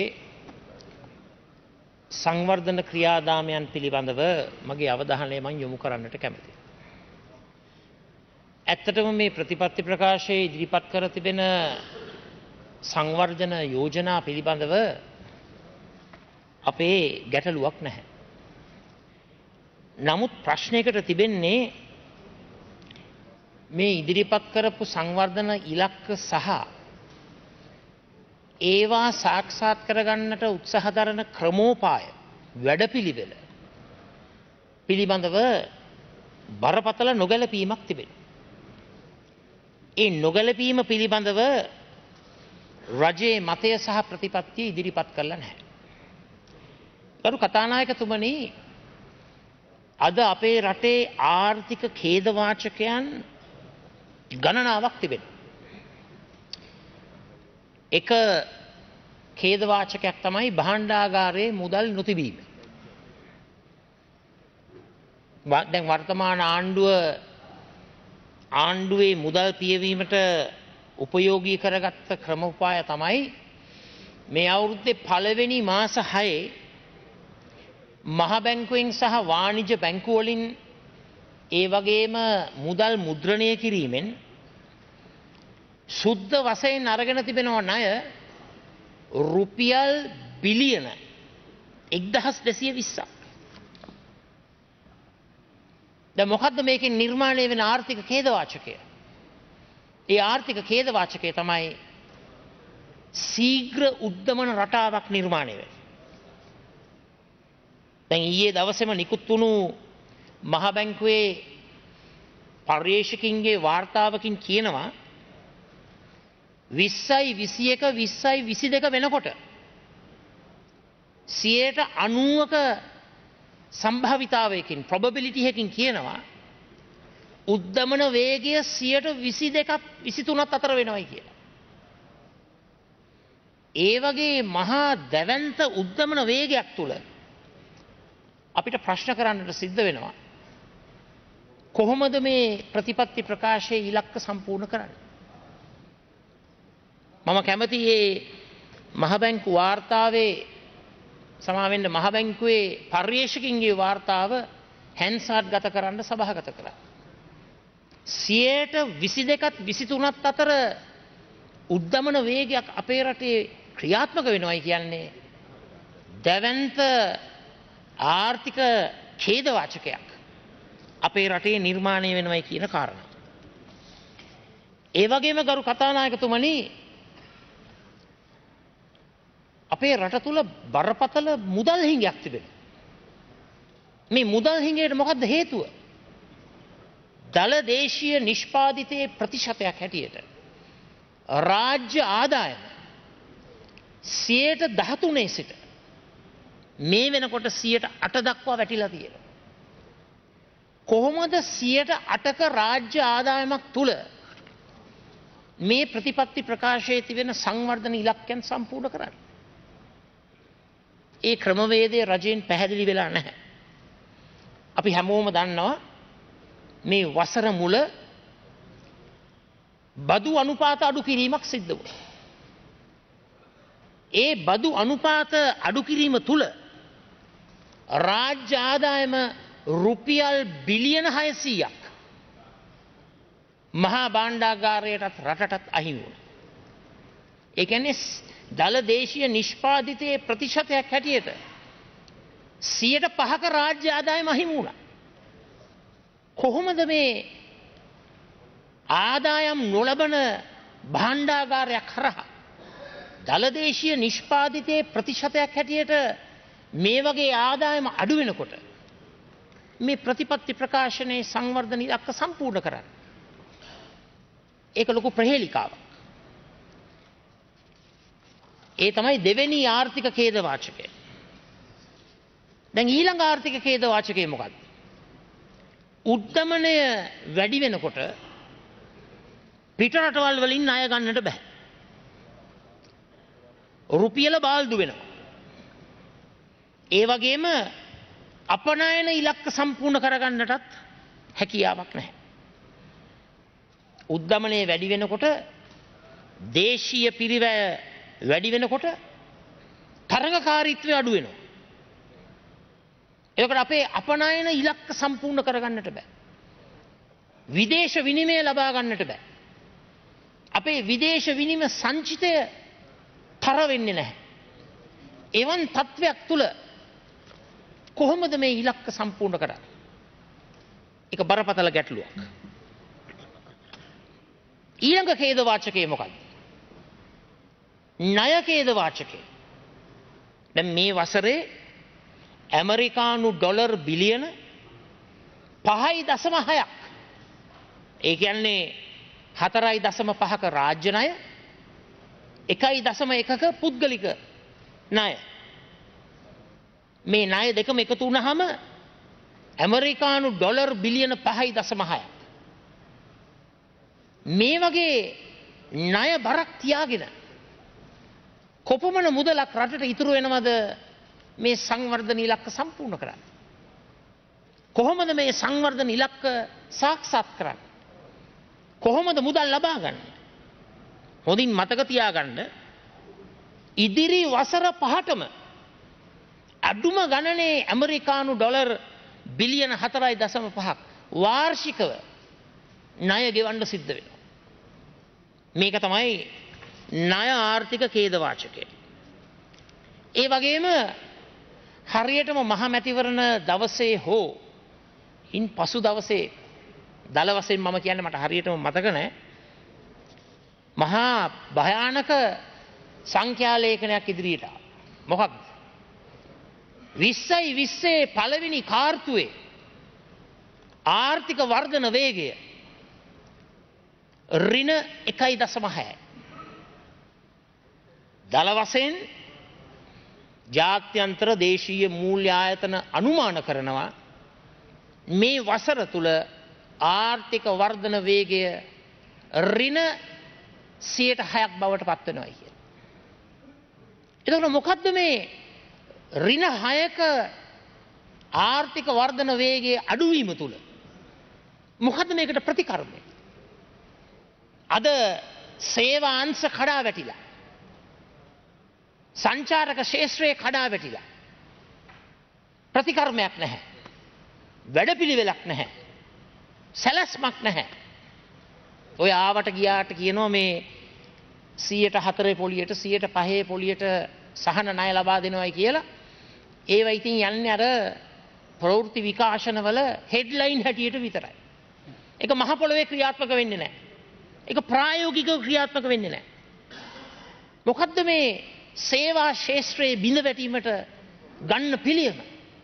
A: සංවර්ධන ක්‍රියාදාමයන් පිළිබඳව මගේ අවධානය මම යොමු කරන්නට කැමැතියි. ඇත්තටම මේ ප්‍රතිපත්ති ප්‍රකාශයේ ඉදිරිපත් කර තිබෙන සංවර්ධන යෝජනා පිළිබඳව අපේ ගැටලුවක් නැහැ. නමුත් ප්‍රශ්නයකට තිබෙන්නේ මේ ඉදිරිපත් කරපු සංවර්ධන ඉලක්ක සහ ඒවා සාක්ෂාත් කරගන්නට උත්සාහ දරන ක්‍රමෝපාය වැඩපිළිවෙල පිළිබඳව බරපතල නොගැලපීමක් තිබෙනවා. ඒ නොගැලපීම පිළිබඳව රජයේ මතය සහ ප්‍රතිපත්තිය ඉදිරිපත් කරලා නැහැ. ගරු කතානායකතුමනි, අද අපේ රටේ ආර්ථික ඛේදවාචකයන් ගණනාවක් තිබෙනවා. එක ඛේදවාචකයක් තමයි භාණ්ඩාගාරයේ මුදල් නොතිබීම. දැන් වර්තමාන ආණ්ඩුව ආණ්ඩුවේ මුදල් පියවීමට උපයෝගී කරගත්ත ක්‍රමෝපාය තමයි මේ අවුරුද්දේ පළවෙනි මාස හයේ මහ බැංකුවෙන් සහ වාණිජ්‍ය බැංකු වලින් ඒ වගේම මුදල් මුද්‍රණය කිරීමෙන් සුද්ධ වශයෙන් අරගෙන තිබෙනවා ණය රුපියල් බිලියන එක්දහස් දෙසිය විස්සක්. දැන් මොකද්ද මේකෙන් නිර්මාණය වෙන ආර්ථික ඛේදවාචකය? ඒ ආර්ථික ඛේදවාචකය තමයි ශීඝ්‍ර උද්දමන රටාවක් නිර්මාණය වෙන්නේ. දැන් ඊයේ දවසේම නිකුත් වුණු මහ බැංකුවේ පර්යේෂකින්ගේ වාර්තාවකින් කියනවා විස්සයි විසි එක විස්සයි විසි දෙක වෙනකොට සියයට අනූවක සම්භාවිතාවයකින් probability එකකින් කියනවා උද්දමන වේගය සියයට විසි දෙකක් විසි තුනක් අතර වෙනවයි කියලා. ඒ වගේ මහා දැවැන්ත උද්දමන වේගයක් තුල අපිට ප්‍රශ්න කරන්නට සිද්ධ වෙනවා. කොහොමද මේ ප්‍රතිපත්ති ප්‍රකාශයේ ඉලක්ක සම්පූර්ණ කරන්නේ? මම කැමති මේ මහ බැංකු වාර්තාවේ සමාවෙන්න මහ බැංකුවේ පර්යේෂකින්ගේ වාර්තාව හැන්සාට් ගත කරන්න සභාගත කරා. සියයට විසි දෙකත් විසි තුනත් අතර උද්දමන වේගයක් අපේ රටේ ක්‍රියාත්මක වෙනවයි කියන්නේ දැවැන්ත ආර්ථික ඛේදවාචකයක් අපේ රටේ නිර්මාණය වෙනවයි කියන කාරණා. ඒ වගේම ගරු කතානායකතුමනි අපේ රට තුල බරපතල මුදල් හිඟයක් තිබෙනවා. මේ මුදල් හිඟයට මොකද්ද හේතුව? දල දේශීය නිෂ්පාදිතයේ ප්‍රතිශතයක් හැටියට රාජ්‍ය ආදායම සියයට දහතුනේ සිට මේ වෙනකොට සියයට අට දක්වා වැටිලා තියෙනවා. කොහොමද සියයට අටක රාජ්‍ය ආදායමක් තුල මේ ප්‍රතිපත්ති ප්‍රකාශයේ තිබෙන සංවර්ධන ඉලක්කයන් සම්පූර්ණ කරන්නේ? ඒ ක්‍රමවේදය රජයෙන් පැහැදිලි වෙලා නැහැ. අපි හැමෝම දන්නවා මේ වසර මුල බදු අනුපාත අඩු කිරීමක් සිද්ධ වුණා. ඒ බදු අනුපාත අඩු කිරීම තුල රාජ්‍ය ආදායම රුපියල් බිලියන හයසීයක් මහා භාණ්ඩාගාරයටත් රටටත් අහිමි වුණා. ඒ කියන්නේ දල දේශීය නිෂ්පාදිතයේ ප්‍රතිශතයක් හැටියට සියයට පහක රාජ්‍ය ආදායම අහිමි වුණා. කොහොමද මේ ආදායම් නොලබන භාණ්ඩාගාරයක් හරහා දල දේශීය නිෂ්පාදිතයේ ප්‍රතිශතයක් හැටියට මේ වගේ ආදායම අඩු වෙනකොට මේ ප්‍රතිපත්ති ප්‍රකාශනයේ සංවර්ධන ඉලක්ක සම්පූර්ණ කරන්න? ඒක ලොකු ප්‍රහේලිකාවක්. ඒ තමයි දෙවෙනි ආර්ථික ඛේදවාචකය. දැන් ඊළඟ ආර්ථික ඛේදවාචකය මොකක්ද? උද්දමනය වැඩි වෙනකොට පිට රටවල් වලින් ණය ගන්නට බෑ. රුපියල බාල්දු වෙනවා. ඒ වගේම අපනයන ඉලක්ක සම්පූර්ණ කරගන්නටත් හැකියාවක් නැහැ. උද්දමනය වැඩි වෙනකොට දේශීය පිරිවැය වැඩි වෙනකොට තරඟකාරීත්වය අඩු වෙනවා. ඒකට අපේ අපනයන ඉලක්ක සම්පූර්ණ කරගන්නට බෑ. විදේශ විනිමය ලබා ගන්නට බෑ. අපේ විදේශ විනිමය සංචිතය තර වෙන්නේ නැහැ. එවන් තත්වයක් තුල කොහොමද මේ ඉලක්ක සම්පූර්ණ කරන්නේ? ඒක බරපතල ගැටලුවක්. ඊළඟ ඛේදවාචකය මොකක්ද? ණය ඛේදවාචකය. දැන් මේ වසරේ ඇමරිකානු ඩොලර් බිලියන පහයි දශම හයක්. ඒ කියන්නේ හතරයි දශම පහක රාජ්‍ය ණය, එකයි දශම එකක පුද්ගලික ණය. මේ ණය දෙකම එකතු වුණාම ඇමරිකානු ඩොලර් බිලියන පහයි දශම හයක්. මේ වගේ ණය බරක් තියාගෙන කොපමණ මුදලක් රටට ඉතුරු වෙනවද මේ සංවර්ධන ඉලක්ක සම්පූර්ණ කරන්න? කොහොමද මේ සංවර්ධන ඉලක්ක සාක්ෂාත් කරන්නේ? කොහොමද මුදල් ලබා ගන්න? හොඳින් මතක තියාගන්න ඉදිරි වසර පහටම අඩුම ගණනේ ඇමරිකානු ඩොලර් බිලියන හතරයි දශම පහක් වාර්ෂිකව ණය ගෙවන්න සිද්ධ වෙනවා. මේක තමයි ණය ආර්ථික ඛේදවාචකය. ඒ වගේම හරියටම මහමැතිවරණ දවසේ හෝ ඉන් පසු දවසේ දල වශයෙන් මම කියන්නේ මට හරියටම මතක නැහැ. මහා භයානක සංඛ්‍යාලේඛනයක් ඉදිරියට ආවා. මොකක්ද? විස්සයි විස්සේ පළවෙනි කාර්තුවේ ආර්ථික වර්ධන වේගය ඍණ එකයි දශම හයයි. දල වශයෙන් ජාත්‍යන්තර දේශීය මූල්‍ය ආයතන අනුමාන කරනවා මේ වසර තුල ආර්ථික වර්ධන වේගය ඍණ සියයට හයක් බවට පත් වෙනවා කියලා. එතකොට මොකද්ද මේ ඍණ හයක ආර්ථික වර්ධන වේගයේ අඩුවීම තුල මොකද්ද මේකට ප්‍රතිකර්මය? අද සේවා අංශ කඩා වැටිලා. සංචාරක ශේෂ්ත්‍රයේ කඩා වැටිලා. ප්‍රතිකර්මයක් නැහැ. වැඩපිළිවෙලක් නැහැ. සැලැස්මක් නැහැ. ඔය ආවට ගියාට කියනවා මේ සියයට හතරේ පොලියට සියයට පහේ පොලියට සහන ණය ලබා දෙනවයි කියලා. ඒව ඉතින් යන්නේ අර ප්‍රවෘත්ති විකාශනවල හෙඩ්ලයින් හැටියට විතරයි. ඒක මහ පොළොවේ ක්‍රියාත්මක වෙන්නේ නැහැ. ඒක ප්‍රායෝගිකව ක්‍රියාත්මක වෙන්නේ නැහැ. මොකද්ද මේ සේවා ශේෂ්ත්‍රයේ බිඳ වැටීමට ගන්න පිළියම?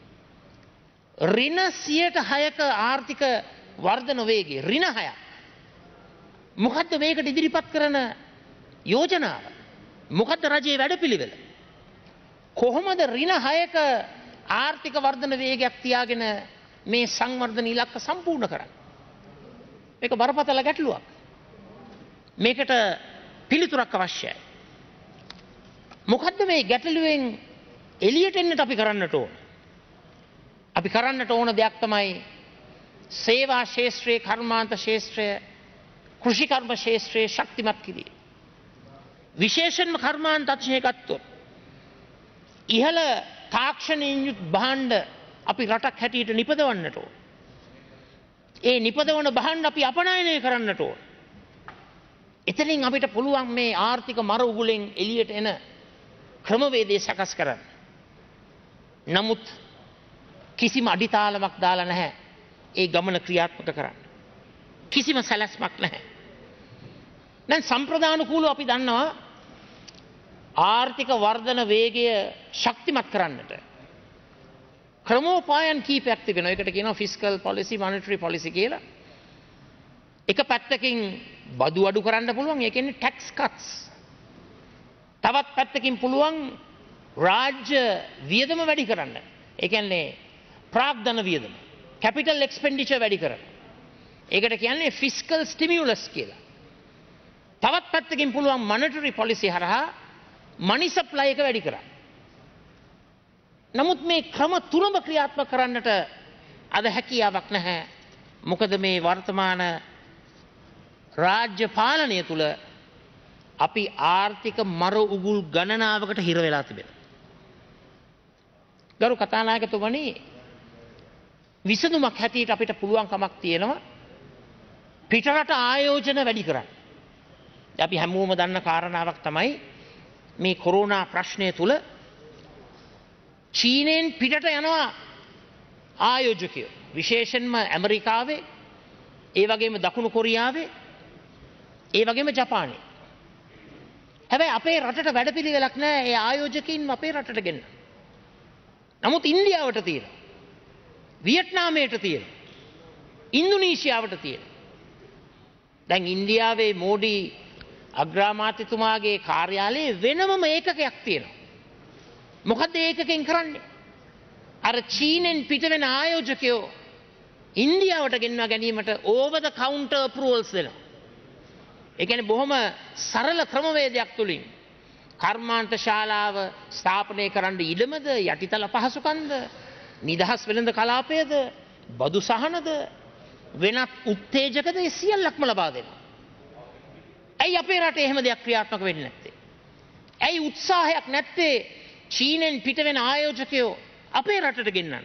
A: ඍණ සියයට හයක ආර්ථික වර්ධන වේගය ඍණ හයක්. මොකද්ද මේකට ඉදිරිපත් කරන යෝජනාව? මොකද්ද රජයේ වැඩපිළිවෙල? කොහොමද ඍණ හයක ආර්ථික වර්ධන වේගයක් තියාගෙන මේ සංවර්ධන ඉලක්ක සම්පූර්ණ කරන්නේ? මේක බරපතල ගැටලුවක්. මේකට පිළිතුරක් අවශ්‍යයි. මොකද්ද මේ ගැටලුවෙන් එළියට එන්නට අපි කරන්නට ඕන? අපි කරන්නට ඕන දෙයක් තමයි සේවා ශේෂ්ත්‍රයේ කර්මාන්ත ශේෂ්ත්‍රය කෘෂිකර්ම ශේෂ්ත්‍රයේ ශක්තිමත් කිරීම. විශේෂයෙන්ම කර්මාන්ත අංශය ගත්තොත් ඉහළ තාක්ෂණයෙන් යුත් භාණ්ඩ අපි රටක් හැටියට නිපදවන්නට ඕන. ඒ නිපදවන භාණ්ඩ අපි අපනයනය කරන්නට ඕන. එතනින් අපිට පුළුවන් මේ ආර්ථික මර උගුලෙන් එළියට එන ක්‍රමවේදය සකස් කරන්න. නමුත් කිසිම අඩිතාලමක් දාලා නැහැ ඒ ගමන ක්‍රියාත්මක කරන්න. කිසිම සැලැස්මක් නැහැ. දැන් සම්ප්‍රදානුකූලව අපි දන්නවා ආර්ථික වර්ධන වේගය ශක්තිමත් කරන්නට ක්‍රමෝපායන් කීපයක් තිබෙනවා. ඒකට කියනවා ෆිස්කල් පොලිසි, මොනිටරි පොලිසි කියලා. එක පැත්තකින් බදු අඩු කරන්න පුළුවන්. ඒ කියන්නේ ටැක්ස් කට්ස්. තවත් පැත්තකින් පුළුවන් රාජ්‍ය වියදම වැඩි කරන්න. ඒ කියන්නේ ප්‍රාග්ධන වියදම, කැපිටල් එක්ස්පෙන්ඩිචර් වැඩි කරන්න. ඒකට කියන්නේ ෆිස්කල් ස්ටිමියුලස් කියලා. තවත් පැත්තකින් පුළුවන් මොනිටරි පොලිසි හරහා මනි සප්ලයි එක වැඩි කරන්න. නමුත් මේ ක්‍රම තුනම ක්‍රියාත්මක කරන්නට අද හැකියාවක් නැහැ. මොකද මේ වර්තමාන රාජ්‍ය පාලනය තුල අපි ආර්ථික මර උගුල් ගණනාවකට හිර වෙලා තිබෙනවා. ගරු කතානායකතුමනි, විසඳුමක් හැටියට අපිට පුළුවන්කමක් තියෙනවා පිටරට ආයෝජන වැඩි කරන්න. අපි හැමෝම දන්න කාරණාවක් තමයි මේ කොරෝනා ප්‍රශ්නය තුල චීනයෙන් පිටට යනවා ආයෝජකයෝ. විශේෂයෙන්ම ඇමරිකාවේ, ඒ වගේම දකුණු කොරියාවේ, ඒ වගේම ජපානයේ. හැබැයි අපේ රටට වැඩපිළිවෙලක් නැහැ ඒ ආයෝජකයින් අපේ රටට ගෙන්න. නමුත් ඉන්දියාවට තියෙනවා. වියට්නාමයට තියෙනවා. ඉන්දුනීසියාවට තියෙනවා. දැන් ඉන්දියාවේ මෝඩි අග්‍රාමාත්‍යතුමාගේ කාර්යාලයේ වෙනමම ඒකකයක් තියෙනවා. මොකද්ද ඒකකෙන් කරන්නේ? අර චීනෙන් පිට වෙන ආයෝජකයෝ ඉන්දියාවට ගෙන්වා ගැනීමට ඕවර් ද කවුන්ටර් අප්‍රූවල්ස් දෙනවා. ඒ කියන්නේ බොහොම සරල ක්‍රමවේදයක් තුලින් කර්මාන්ත ශාලාව ස්ථාපනය කරන්න ඉඩමද, යටිතල පහසුකම්ද, නිදහස් වෙළඳ කලාපයද, බදු සහනද, වෙනත් උත්තේජකද ඒ සියල්ලක්ම ලබා දෙනවා. ඇයි අපේ රටේ එහෙම දෙයක් ක්‍රියාත්මක වෙන්නේ නැත්තේ? ඇයි උත්සාහයක් නැත්තේ චීනෙන් පිට වෙන ආයෝජකයෝ අපේ රටට ගෙන්නන්න?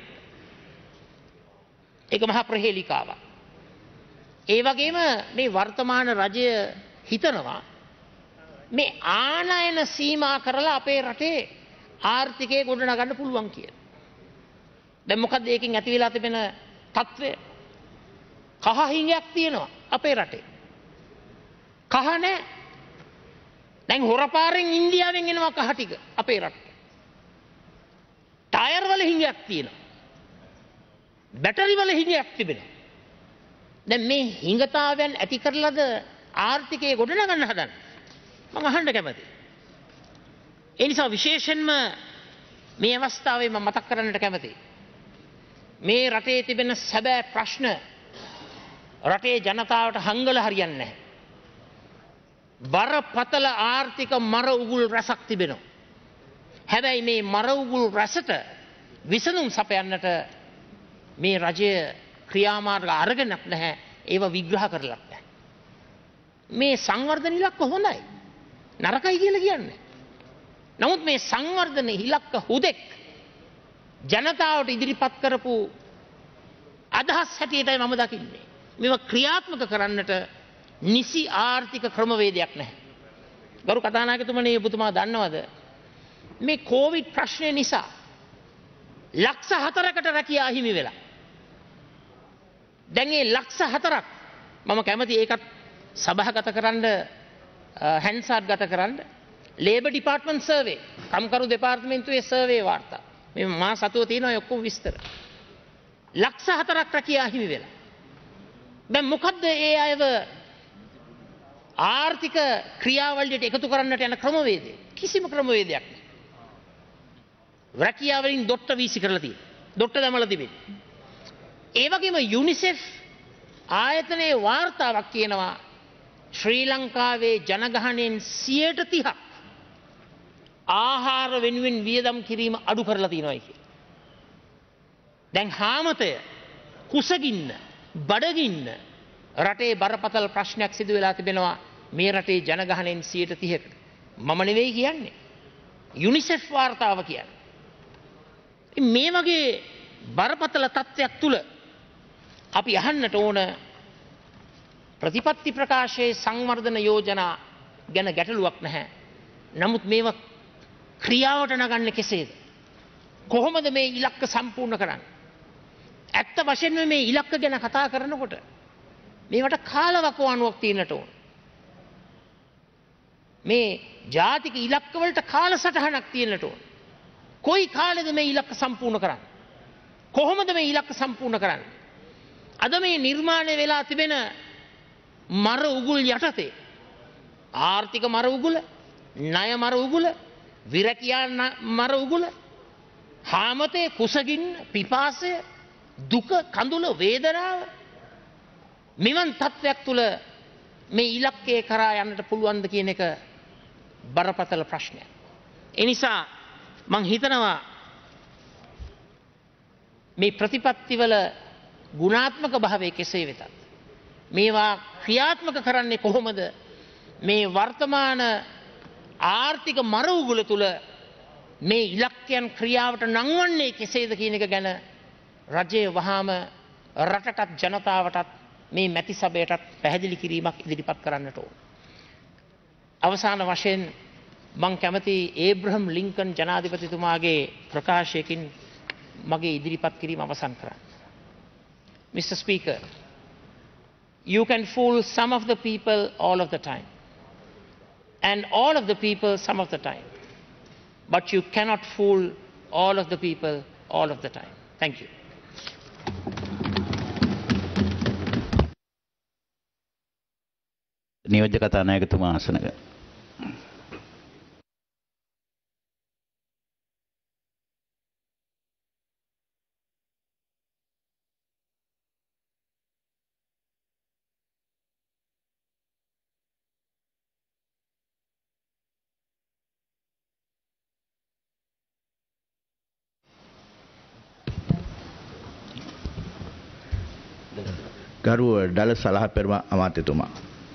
A: ඒක මහා ප්‍රහේලිකාවක්. ඒ වගේම මේ වර්තමාන රජය හිතනවා මේ ආනයන සීමා කරලා අපේ රටේ ආර්ථිකය ගොඩනගන්න පුළුවන් කියලා. දැන් මොකද්ද ඒකෙන් ඇති වෙලා තිබෙන තත්ත්වය? කහ හිඟයක් තියෙනවා අපේ රටේ. කහ නැහැ. දැන් හොරපාරෙන් ඉන්දියාවෙන් එනවා කහ ටික අපේ රටට. ටයර් වල හිඟයක් තියෙනවා. බැටරි වල හිඟයක් තිබෙනවා. දැන් මේ හිඟතාවයන් ඇති කරලාද ආර්ථිකය ගොඩනගන්න හදන්නේ? මම අහන්න කැමතියි. ඒ නිසා විශේෂයෙන්ම මේ අවස්ථාවේ මම මතක් කරන්නට කැමතියි. මේ රටේ තිබෙන සැබෑ ප්‍රශ්න රටේ ජනතාවට හංගල හරියන්නේ නැහැ. බරපතල ආර්ථික මර උගුල් රැසක් තිබෙනවා. හැබැයි මේ මර උගුල් රැසට විසඳුම් සපයන්නට මේ රජය ක්‍රියාමාර්ග අරගෙනක් නැහැ. ඒවා විග්‍රහ කරලත් නැහැ. මේ සංවර්ධන ඉලක්ක හොඳයි. නරකයි කියලා කියන්නේ. නමුත් මේ සංවර්ධන ඉලක්ක හුදෙක් ජනතාවට ඉදිරිපත් කරපු අදහස් හැටියටයි මම දකින්නේ. මේවා ක්‍රියාත්මක කරන්නට නිසි ආර්ථික ක්‍රමවේදයක් නැහැ. ගරු කතානායකතුමනි ඔබතුමා දන්නවද මේ කොවිඩ් ප්‍රශ්නය නිසා ලක්ෂ හතරකට රැකියා අහිමි වෙලා. දැන් ඒ ලක්ෂ හතරක් මම කැමති ඒකත් සභාගත කරන්න හැන්සාට් ගත කරන්න ලේබර් ඩිපාර්ට්මන්ට් සර්වේ කම්කරු දෙපාර්තමේන්තුවේ සර්වේ වාර්තා මේ මා සතුව තියෙනවා ඔක්කොම විස්තර. ලක්ෂ හතරක් රැකියා අහිමි වෙලා. දැන් මොකද්ද ඒ අයව ආර්ථික ක්‍රියාවලියට එකතු කරන්නට යන ක්‍රමවේදය? කිසිම ක්‍රමවේදයක් නැහැ. රැකියාව වලින් දොට්ට වීසි කරලා තියෙනවා. දොට්ට දැමලා තිබෙනවා. ඒ වගේම යුනිසෙෆ් ආයතනයේ වාර්තාවක් කියනවා ශ්‍රී ලංකාවේ ජනගහනයෙන් සියයට තිහක් ආහාර වෙනුවෙන් වියදම් කිරීම අඩු කරලා තියෙනවා කියලා. දැන් හාමතය, කුසගින්න, බඩගින්න රටේ බරපතල ප්‍රශ්නයක් සිදු වෙලා තිබෙනවා මේ රටේ ජනගහනයෙන් සියයට තිහකට. මම නෙවෙයි කියන්නේ. යුනිසෙෆ් වාර්තාව කියන්නේ. මේ වගේ බරපතල තත්ත්වයක් තුල අපි අහන්නට ඕන ප්‍රතිපත්ති ප්‍රකාශයේ සංවර්ධන යෝජනා ගැන ගැටලුවක් නැහැ. නමුත් මේවා ක්‍රියාවට නගන්නේ කෙසේද? කොහොමද මේ ඉලක්ක සම්පූර්ණ කරන්නේ? ඇත්ත වශයෙන්ම මේ ඉලක්ක ගැන කතා කරනකොට මේවට කාලවකවානුවක් තියෙන්නට ඕන. මේ ජාතික ඉලක්ක වලට කාලසටහනක් තියෙන්නට ඕන. කොයි කාලෙද මේ ඉලක්ක සම්පූර්ණ කරන්නේ? කොහොමද මේ ඉලක්ක සම්පූර්ණ කරන්නේ? අද මේ නිර්මාණය වෙලා තිබෙන මර උගුල් යටතේ ආර්ථික මර උගුල, ණය මර උගුල, විරකියා මර උගුල, හාමතේ, කුසගින්න, පිපාසය, දුක, කඳුල, වේදනාව මෙවන් තත්ත්වයක් තුල මේ ඉලක්කය කරා යන්නට පුළුවන්ද කියන එක බරපතල ප්‍රශ්නයක්. ඒ නිසා මං හිතනවා මේ ප්‍රතිපත්තිවල ගුණාත්මක භාවය කෙසේ වෙතත් මේවා ක්‍රියාත්මක කරන්නේ කොහොමද? මේ වර්තමාන ආර්ථික මර උගුල තුල මේ ඉලක්කයන් ක්‍රියාවට නංවන්නේ කෙසේද කියන එක ගැන රජය වහාම රටටත් ජනතාවටත් මේ මැති සභයටත් පැහැදිලි කිරීමක් ඉදිරිපත් කරන්නට ඕන. අවසාන වශයෙන් මං කැමති ඒබ්‍රහම් ලින්කන් ජනාධිපතිතුමාගේ ප්‍රකාශයකින් මගේ ඉදිරිපත් කිරීම අවසන් කරන්න. Mister Speaker, you can fool some of the people all of the time, and all of the people some of the time, but you cannot fool all of the people all of the time. Thank you.
C: නියෝජ්‍ය කතානායකතුමා ආසනක.
D: ගරු ඩල සලහ පෙරම අමාත්‍යතුමා.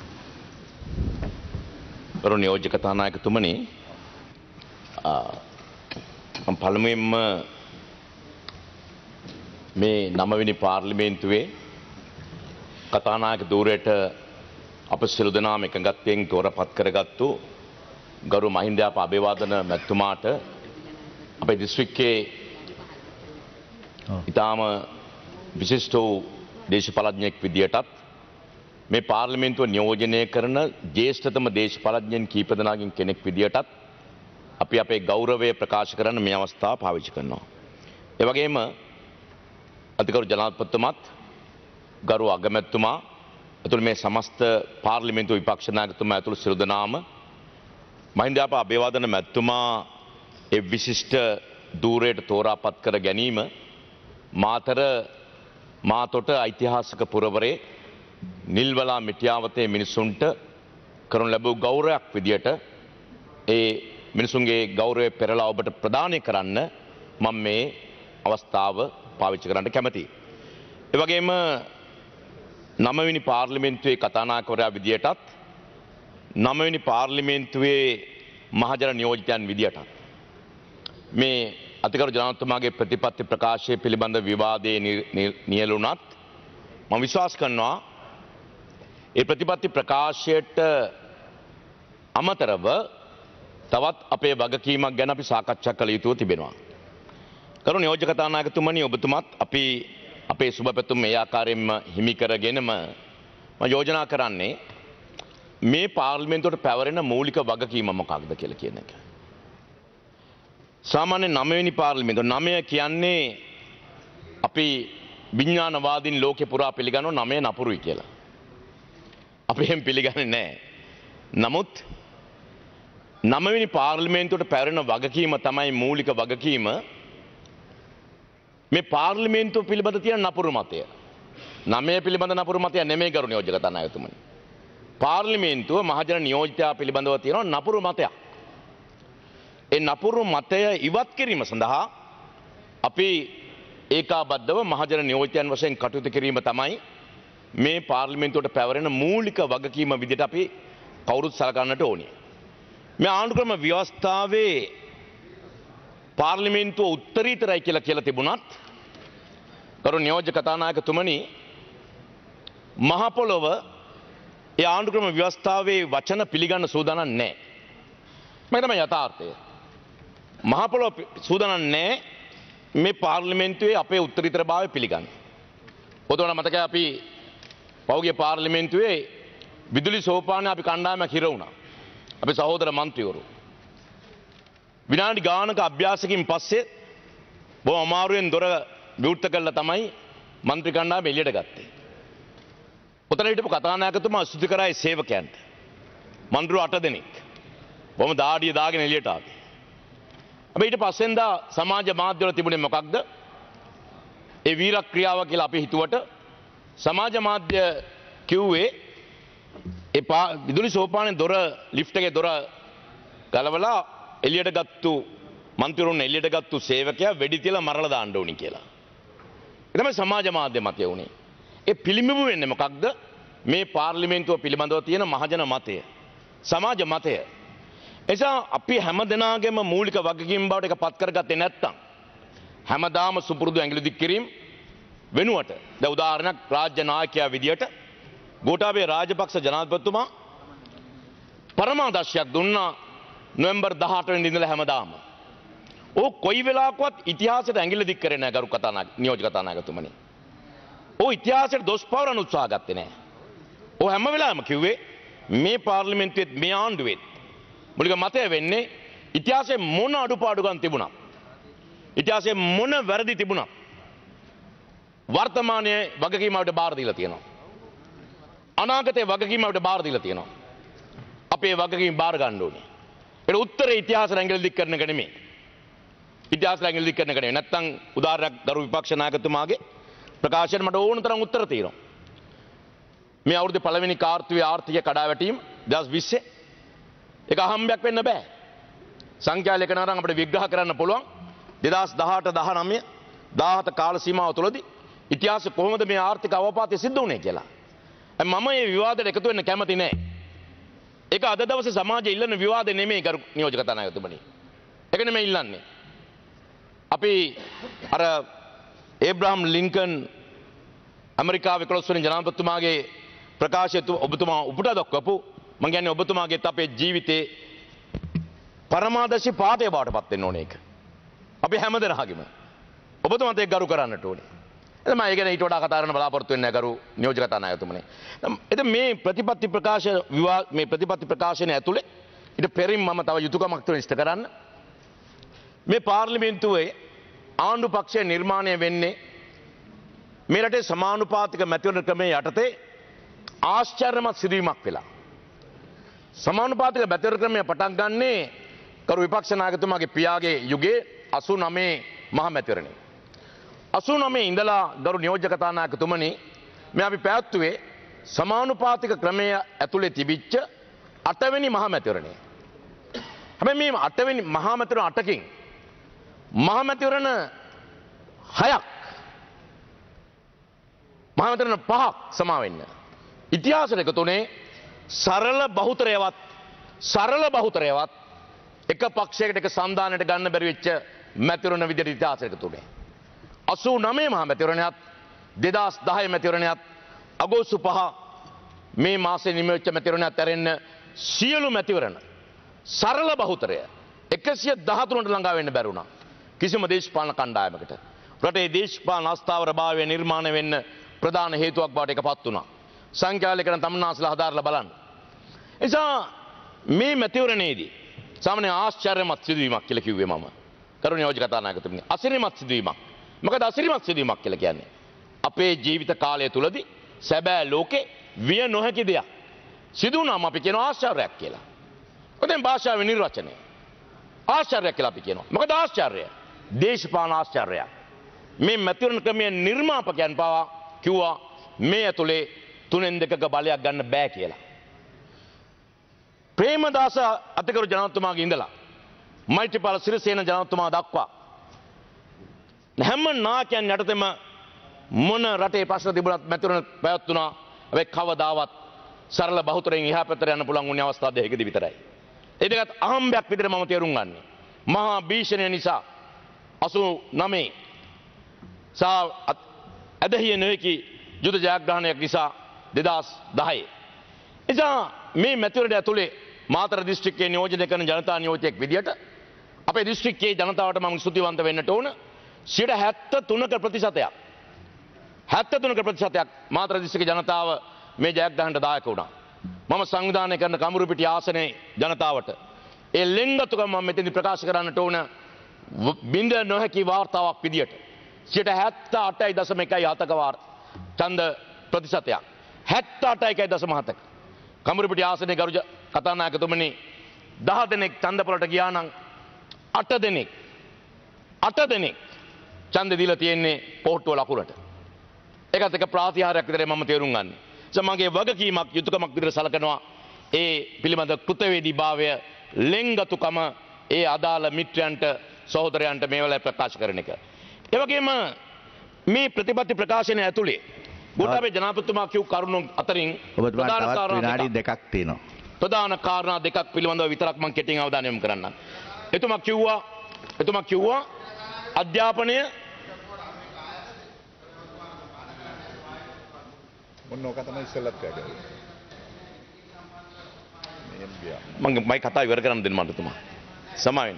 K: ගරු නියෝජ්‍ය කතානායකතුමනි, මම පළමුවෙන්ම මේ නවවෙනි පාර්ලිමේන්තුවේ කතානායක ධූරයට අප සියලු දෙනාම එකඟත්වයෙන් තෝරපත් කරගත්තු ගරු මහින්දයාප අබේවාදන මැතිතුමාට අපේ දිස්ත්‍රික්කයේ
L: ඉතාම විශිෂ්ට වූ දේශපාලඥයෙක් විදියටත් මේ පාර්ලිමේන්තුව නියෝජනය කරන ජ්‍යෙෂ්ඨතම දේශපාලඥයන් කීප දෙනාගෙන් කෙනෙක් විදියටත් අපි අපේ ගෞරවය ප්‍රකාශ කරන්න මේ අවස්ථාව පාවිච්චි කරනවා. ඒ වගේම අතිගරු ජනාධිපතිතුමත් ගරු අගමැතිතුමා ඇතුළු මේ සමස්ත පාර්ලිමේන්තු විපක්ෂ නායකතුමා ඇතුළු සියලු දෙනාම මහින්දාප අබේවර්ධන මැතිතුමා ඒ විශිෂ්ට ධූරයට තෝරාපත් කර ගැනීම මාතර මාතොට ඓතිහාසික පුරවරේ නිල්වලා මිටියාවතේ මිනිසුන්ට කරනු ලැබූ ගෞරවයක් විදියට ඒ මිනිසුන්ගේ ගෞරවය පෙරලා ඔබට ප්‍රදානය කරන්න මම මේ අවස්ථාව පාවිච්චි කරන්න කැමතියි. ඒ වගේම නවවෙනි පාර්ලිමේන්තුවේ කතානායකවරයා විදියටත් නවවෙනි පාර්ලිමේන්තුවේ මහජන නියෝජිතයන් විදියටත් මේ අතිගරු ජනාධිපතිතුමාගේ ප්‍රතිපත්ති ප්‍රකාශය පිළිබඳ විවාදයේ නියැලුණත් මම විශ්වාස කරනවා ඒ ප්‍රතිපත්ති ප්‍රකාශයට අමතරව තවත් අපේ වගකීමක් ගැන අපි සාකච්ඡා කළ යුතුව තිබෙනවා. කරු නියෝජ්‍ය කතානායකතුමනි ඔබතුමත් අපි අපේ සුබ පැතුම් මේ ආකාරයෙන්ම හිමි කරගෙනම මම යෝජනා කරන්නේ මේ පාර්ලිමේන්තුවට පැවරෙන මූලික වගකීම මොකක්ද කියලා කියන එක. සාමාන්‍ය නවවෙනි පාර්ලිමේන්තුව නවය කියන්නේ අපි විඥානවාදීන් ලෝකේ පුරා පිළිගන්නව නවය නපුරුයි කියලා. අපි එහෙම පිළිගන්නේ නැහැ. නමුත් නවවෙනි පාර්ලිමේන්තුවට පැවරෙන වගකීම තමයි මූලික වගකීම මේ පාර්ලිමේන්තුව පිළිබඳ තියෙන නපුරු මතය. නවය පිළිබඳ නපුරු මතය නෙමෙයි ගරු නියෝජ්‍ය කතානායකතුමනි. පාර්ලිමේන්තුව මහජන නියෝජිතයා පිළිබඳව තියෙන නපුරු මතයක්. ඒ නපුරු මතය ඉවත් කිරීම සඳහා අපි ඒකාබද්ධව මහජන නියෝජිතයන් වශයෙන් කටයුතු කිරීම තමයි මේ පාර්ලිමේන්තුවට පැවරෙන මූලික වගකීම විදිහට අපි කවුරුත් සලකන්නට ඕනේ. මේ ආණ්ඩුක්‍රම ව්‍යවස්ථාවේ පාර්ලිමේන්තුව උත්තරීතරයි කියලා කියලා තිබුණත් කරු නියෝජ්‍ය කතානායකතුමනි මහ පොළොව ඒ ආණ්ඩුක්‍රම ව්‍යවස්ථාවේ වචන පිළිගන්න සූදානම් නැහැ. මේ තමයි යථාර්ථය. මහ පොළොව සූදානම් නැහැ මේ පාර්ලිමේන්තුවේ අපේ උත්තරීතරභාවය පිළිගන්න. පොතවල මතකයි අපි පෞගේ පාර්ලිමේන්තුවේ විදුලි සෝපානයේ අපි කණ්ඩායමක් හිර වුණා. අපි සහෝදර මන්ත්‍රීවරු. විනාඩි ගානක අභ්‍යාසකින් පස්සේ බොහොම අමාරුවෙන් දොර විවෘත කළා තමයි මන්ත්‍රී කණ්ඩායම එළියට ගත්තේ. උතන හිටපු කතානායකතුමා ස්තුති කරායි සේවකයන්ට. මන්ත්‍රීවරු අට දෙනෙක්. බොහොම දාඩිය දාගෙන එළියට ආවේ. අපි ඊට පස්සෙන්දා සමාජ මාධ්‍යවල තිබුණේ මොකක්ද? ඒ වීර ක්‍රියාව කියලා අපි හිතුවට සමාජ මාධ්‍ය කිව්වේ ඒ විදුලි සෝපානයේ දොර ලිෆ්ට් එකේ දොර ගලවලා එළියට ගත්තු මන්ත්‍රීවරුන් එළියට ගත්තු සේවකයා වෙඩි තියලා මරලා දාන්න ඕනි කියලා. ඒ තමයි සමාජ මාධ්‍ය මතය උනේ. ඒ පිළිඹු වෙන්නේ මොකක්ද? මේ පාර්ලිමේන්තුව පිළිබඳව තියෙන මහජන මතය. සමාජ මතය. එසා අපි හැම දෙනාගේම මූලික වගකීම් බවට එක පත් කරගත්තේ නැත්තම් හැමදාම සුපුරුදු ඇඟිලි දික් කිරීම වෙනුවට දැන් උදාහරණයක් රාජ්‍ය නායකයා විදියට ගෝඨාභය රාජපක්ෂ ජනාධිපතිතුමා පරමාදර්ශයක් දුන්නා නොවැම්බර් දහඅට වෙනිදා ඉඳලා හැමදාම. ඕ කොයි වෙලාවකවත් ඉතිහාසයට ඇඟිලි දික් කරේ නැහැ ගරු කතානායක නියෝජ්‍ය කතානායකතුමනි. ඕ ඉතිහාසයට දොස් පවරන උත්සාහ ගත්තේ නැහැ. ඕ හැම වෙලාවෙම කිව්වේ මේ පාර්ලිමේන්තුවේත් මේ ආණ්ඩුවේත් මූලික මතය වෙන්නේ ඉතිහාසයේ මොන අඩුපාඩුකම් තිබුණා. ඉතිහාසයේ මොන වැරදි තිබුණා. වර්තමානයේ වගකීම අපිට බාර දීලා තියෙනවා. අනාගතයේ වගකීම අපිට බාර දීලා තියෙනවා. අපේ වගකීම බාර ගන්න ඕනේ. ඒක උත්තරේ ඉතිහාස රැඟිලි දික් කරන එක නෙමෙයි. ඉතිහාස රැඟිලි දික් කරන එක නෙමෙයි. නැත්තම් උදාහරණයක් ගරු විපක්ෂ නායකතුමාගේ ප්‍රකාශයට මට ඕන තරම් උත්තර තියෙනවා. මේ අවුරුද්දේ පළවෙනි කාර්තුවේ ආර්ථික කඩාවැටීම දෙදහස් විස්සේ ඒක අහම්බයක් වෙන්න බෑ. සංඛ්‍යා ලේඛනවරන් අපිට විග්‍රහ කරන්න පුළුවන් දෙදහස් දහඅට දහනවය දාහත කාල සීමාව තුළදී ඉතිහාසෙ කොහොමද මේ ආර්ථික අවපාතය සිද්ධ වුණේ කියලා. මම මේ විවාදයට එකතු වෙන්න කැමති නෑ. ඒක අද දවසේ සමාජයේ ඉල්ලන විවාදේ නෙමෙයි ගරු නියෝජ්‍ය කතානායකතුමනි. ඒක නෙමෙයි ඉල්ලන්නේ. අපි අර ඒබ්‍රහම් ලින්කන් ඇමරිකාවේ එකොළොස් වෙනි ජනාධිපතිතුමාගේ ප්‍රකාශය ඔබතුමා උපුටා දක්වපු මම කියන්නේ ඔබතුමාගේත් අපේ ජීවිතේ පරමාදර්ශී පාඨය බවට පත් වෙන්න ඕනේ ඒක. අපි හැමදෙනාගේම ඔබතුමාත් ඒක ගරු කරන්නට ඕනේ. එතන මම ඒ ගැන ඊට වඩා කතා කරන්න බලාපොරොත්තු වෙන්නේ නැහැ ගරු නියෝජක කතානායකතුමනි. එතන මේ ප්‍රතිපත්ති ප්‍රකාශ විවාද මේ ප්‍රතිපත්ති ප්‍රකාශනය ඇතුලේ ඊට පෙරින් මම තව යුතුයකමක් තුන ඉෂ්ට කරන්න. මේ පාර්ලිමේන්තුවේ ආණ්ඩු පක්ෂය නිර්මාණය වෙන්නේ මේ රටේ සමානුපාතික මැතිවරණ ක්‍රමයේ යටතේ ආශ්චර්යමත් සිදුවීමක් වෙලා. සමානුපාතික මැතිවරණ ක්‍රමය පටන් ගන්නේ කරු විපක්ෂ නායකතුමාගේ පියාගේ යුගයේ අසූ නවය මහ මැතිවරණේ. අසූ නවය ඉඳලා ගරු නියෝජ්‍ය කතානායකතුමනි මේ අපි පැවැත්වුවේ සමානුපාතික ක්‍රමය ඇතුලේ තිබිච්ච අටවෙනි මහ මැතිවරණය. හැබැයි මේ අටවෙනි මහ මැතිවරණ අටකින් මහ මැතිවරණ හයක් මහ මැතිවරණ පහක් සමා වෙන්න. ඉතිහාසයක තුනේ සරල බහුතරයවත් සරල බහුතරයවත් එක පක්ෂයකට එක සන්දානයට ගන්න බැරි වෙච්ච මැතිවරණ විදිහට ඉතිහාසයක තුනේ. අසූ නවය මහ මැතිවරණයත් දෙදහස් දහය මැතිවරණයත් අගෝස්තු පහ මේ මාසේ නිම වෙච්ච මැතිවරණයත් ඇරෙන්න සියලු මැතිවරණ සරල බහුතරය එකසිය දහතුනට ළඟා වෙන්න බැරුණා. කිසිම දේශපාලන කණ්ඩායමකට. රටේ දේශපාලන අස්ථාවරභාවය නිර්මාණය වෙන්න ප්‍රධාන හේතුවක් බවට එකපත් වුණා. සංඛ්‍යාලේඛන තමුන්නාසලා හදාarලා බලන්න. එනිසා මේ මැතිවරණයේදී සාමාන්‍ය ආශ්චර්යමත් සිදුවීමක් කියලා කිව්වේ මම. කරු නියෝජක කතානායකතුමනි. අසිරිමත් සිදුවීමක්. මොකද අසිරිමත් සිදුවීමක් කියලා කියන්නේ? අපේ ජීවිත කාලය තුලදී සැබෑ ලෝකේ විය නොහැකි දෙයක් සිදු වුණාම අපි කියනවා ආශ්චර්යයක් කියලා. ඔතෙන් භාෂාවේ නිර්වචනය. ආශ්චර්යයක් කියලා අපි කියනවා. මොකද ආශ්චර්යය? දේශපාලන ආශ්චර්යයක්. මේ මැතිවරණ ක්‍රමයේ නිර්මාපකයන් පවා කිව්වා මේ ඇතුලේ තුනෙන් දෙකක බලයක් ගන්න බෑ කියලා. ප්‍රේමදාස අතිගරු ජනාධිපතිතුමාගේ ඉඳලා මෛත්‍රීපාල සිරිසේන ජනාධිපතිතුමා දක්වා හැම නායකයන් යටතේම මොන රටේ ප්‍රශ්න තිබුණත් මැතිවරණ පැවැත්වුණා. හැබැයි කවදාවත් සරල බහුතරයෙන් එහා පැත්තට යන්න පුළුවන් වුණේ අවස්ථා දෙකකදී විතරයි. ඒ දෙකත් අහම්බයක් විදිහට මම තේරුම් ගන්නේ. මහා භීෂණය නිසා අසූ නවය සහ ඇදහිය නොහැකි යුද ජයග්‍රහණයක් නිසා දෙදහස් දහය. එනිසා මේ මැතිවරණය ඇතුලේ මාතර දිස්ත්‍රික්කයේ නියෝජනය කරන ජනතා නියෝජකයෙක් විදියට අපේ දිස්ත්‍රික්කයේ ජනතාවට මම ස්තුතිවන්ත වෙන්නට ඕන. සියයට හැත්තෑ තුනක ප්‍රතිශතයක් හැත්තෑ තුනක ප්‍රතිශතයක් මාතර දිස්ත්‍රික්ක ජනතාව මේ ජයග්‍රහණයට දායක වුණා. මම සංවිධානය කරන කමුරුපිටිය ආසනයේ ජනතාවට ඒ ලෙන්ගතුකම මම මෙතනදී ප්‍රකාශ කරන්නට ඕන බින්ද නොහැකි වාර්තාවක් විදියට සියයට හැත්තෑ අටයි දශම එකයි හතක ඡන්ද ප්‍රතිශතයක් හැත්තෑ අටයි දශම හතක කමුරුපිටිය ආසනයේ ගරු කතානායකතුමනි දහ දෙනෙක් ඡන්ද පොලට ගියා නම් අට දෙනෙක් අට දෙනෙක් ඡන්ද දීලා තියෙන්නේ පොහට්ටුව ලකුණට. ඒකත් එක ප්‍රාතිහාරයක් විතරයි මම තේරුම් ගන්නේ. සමගිය වගකීමක් යුතුයකමක් විදිහට සලකනවා ඒ පිළිබඳ කෘතවේදීභාවය ලෙන්ගතුකම ඒ අදාළ මිත්‍රයන්ට සහෝදරයන්ට මේ වෙලාවේ ප්‍රකාශ කරන එක. ඒ වගේම මේ ප්‍රතිපත්ති ප්‍රකාශනය ඇතුලේ ගෝඨාභය ජනාධිපතිතුමා කියු කරුණු අතරින්
C: ඔබතුමාට තවත් විනාඩි දෙකක් තියෙනවා.
L: ප්‍රධාන කාරණා දෙකක් පිළිබඳව විතරක් මම කෙටියෙන් අවධානය යොමු කරන්නම්. එතුමා කිව්වා එතුමා කිව්වා අධ්‍යාපනය
M: මොන ඕක තමයි ඉස්සෙල්ලත් වැඩේ.
L: මම මයි කතාව ඉවර කරන්න දෙන්න මට තුමා. සමාවෙන්න.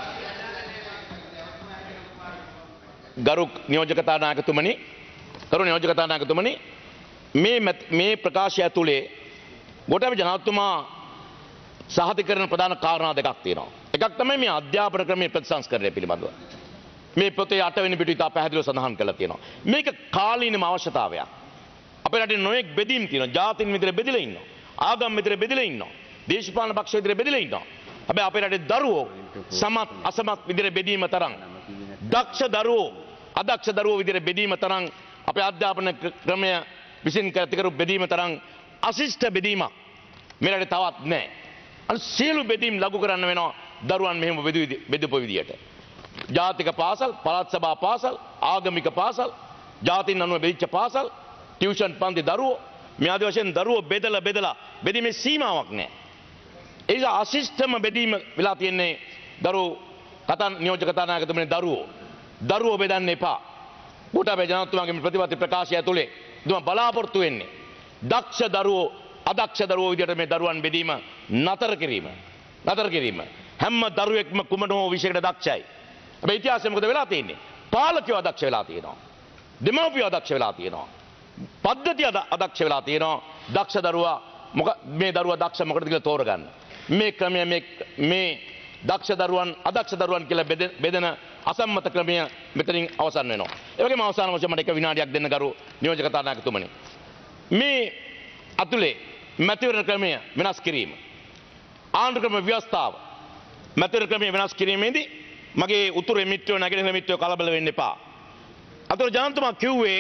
L: ගරු නියෝජක කතානායකතුමනි, ගරු නියෝජක කතානායකතුමනි මේ මේ ප්‍රකාශය ඇතුලේ ගෝඨාභය ජනාධිපතිතුමා සහතික කරන ප්‍රධාන කාරණා දෙකක් තියෙනවා. එකක් තමයි මේ අධ්‍යාපන ක්‍රමයේ ප්‍රතිසංස්කරණය පිළිබඳව. මේ පොතේ අටවෙනි පිටුවේ තා පැහැදිලිව සඳහන් කරලා තියෙනවා. මේක කාලීනම අවශ්‍යතාවයක්. අපේ රටේ නොයෙක් බෙදීම් තියෙනවා. ජාතින් විතර බෙදලා ඉන්නවා. ආගම් විතර බෙදලා ඉන්නවා. දේශපාලන පක්ෂ විතර බෙදලා ඉන්නවා. හැබැයි අපේ රටේ දරුවෝ සමත් අසමත් විතර බෙදීම තරම් දක්ෂ දරුවෝ අදක්ෂ දරුවෝ විතර බෙදීම තරම් අපේ අධ්‍යාපන ක්‍රමය විසින් කර බෙදීම තරම් අශිෂ්ට බෙදීමක් මේ රටේ තවත් නැහැ. අර සියලු බෙදීම් ලඝු කරන්න වෙනවා දරුවන් මෙහෙම බෙදපු විදියට. ජාතික පාසල්, පළාත් සභා පාසල්, ආගමික පාසල්, ජාතින් අනුව බෙදිච්ච පාසල්, ටියුෂන් පන්ති දරුවෝ මේ ආදී වශයෙන් දරුවෝ බෙදලා බෙදලා බෙදීමේ සීමාවක් නැහැ. ඒ නිසා අශිෂ්ටම බෙදීම වෙලා තියෙන්නේ දරුවෝ කතා නියෝජක කතානායකතුමනි දරුවෝ. දරුවෝ බෙදන්න එපා. ගෝඨාභය ජනාධිපතිතුමාගේ මේ ප්‍රතිපත්ති ප්‍රකාශය ඇතුලේ දුම බලාපොරොත්තු වෙන්නේ දක්ෂ දරුවෝ අදක්ෂ දරුවෝ විදිහට මේ දරුවන් බෙදීම නතර කිරීම. නතර කිරීම. හැම දරුවෙක්ම කුමන හෝ විෂයකට දක්ෂයි. හැබැයි ඉතිහාසයේ මොකද වෙලා තියෙන්නේ? පාලකයෝ අදක්ෂ වෙලා තියෙනවා. දෙමව්පියෝ අදක්ෂ වෙලා තියෙනවා. පද්ධතිය අදක්ෂ වෙලා තියෙනවා. දක්ෂ දරුවා මොක මේ දරුවා දක්ෂ මොකටද කියලා තෝරගන්න. මේ ක්‍රමය මේ මේ දක්ෂ දරුවන් අදක්ෂ දරුවන් කියලා බෙදෙන අසම්මත ක්‍රමය මෙතනින් අවසන් වෙනවා. ඒ වගේම අවසාන වශයෙන් මට එක විනාඩියක් දෙන්න ගරු නියෝජක කතානායකතුමනි. මේ අතුලේ මැතිවරණ ක්‍රමය වෙනස් කිරීම ආණ්ඩු ක්‍රම ව්‍යවස්ථාව මැතිවරණ ක්‍රමය වෙනස් කිරීමේදී මගේ උතුරේ මිත්‍රයෝ නැගෙනහිර මිත්‍රයෝ කලබල වෙන්න එපා. අතන ජනතුමා කිව්වේ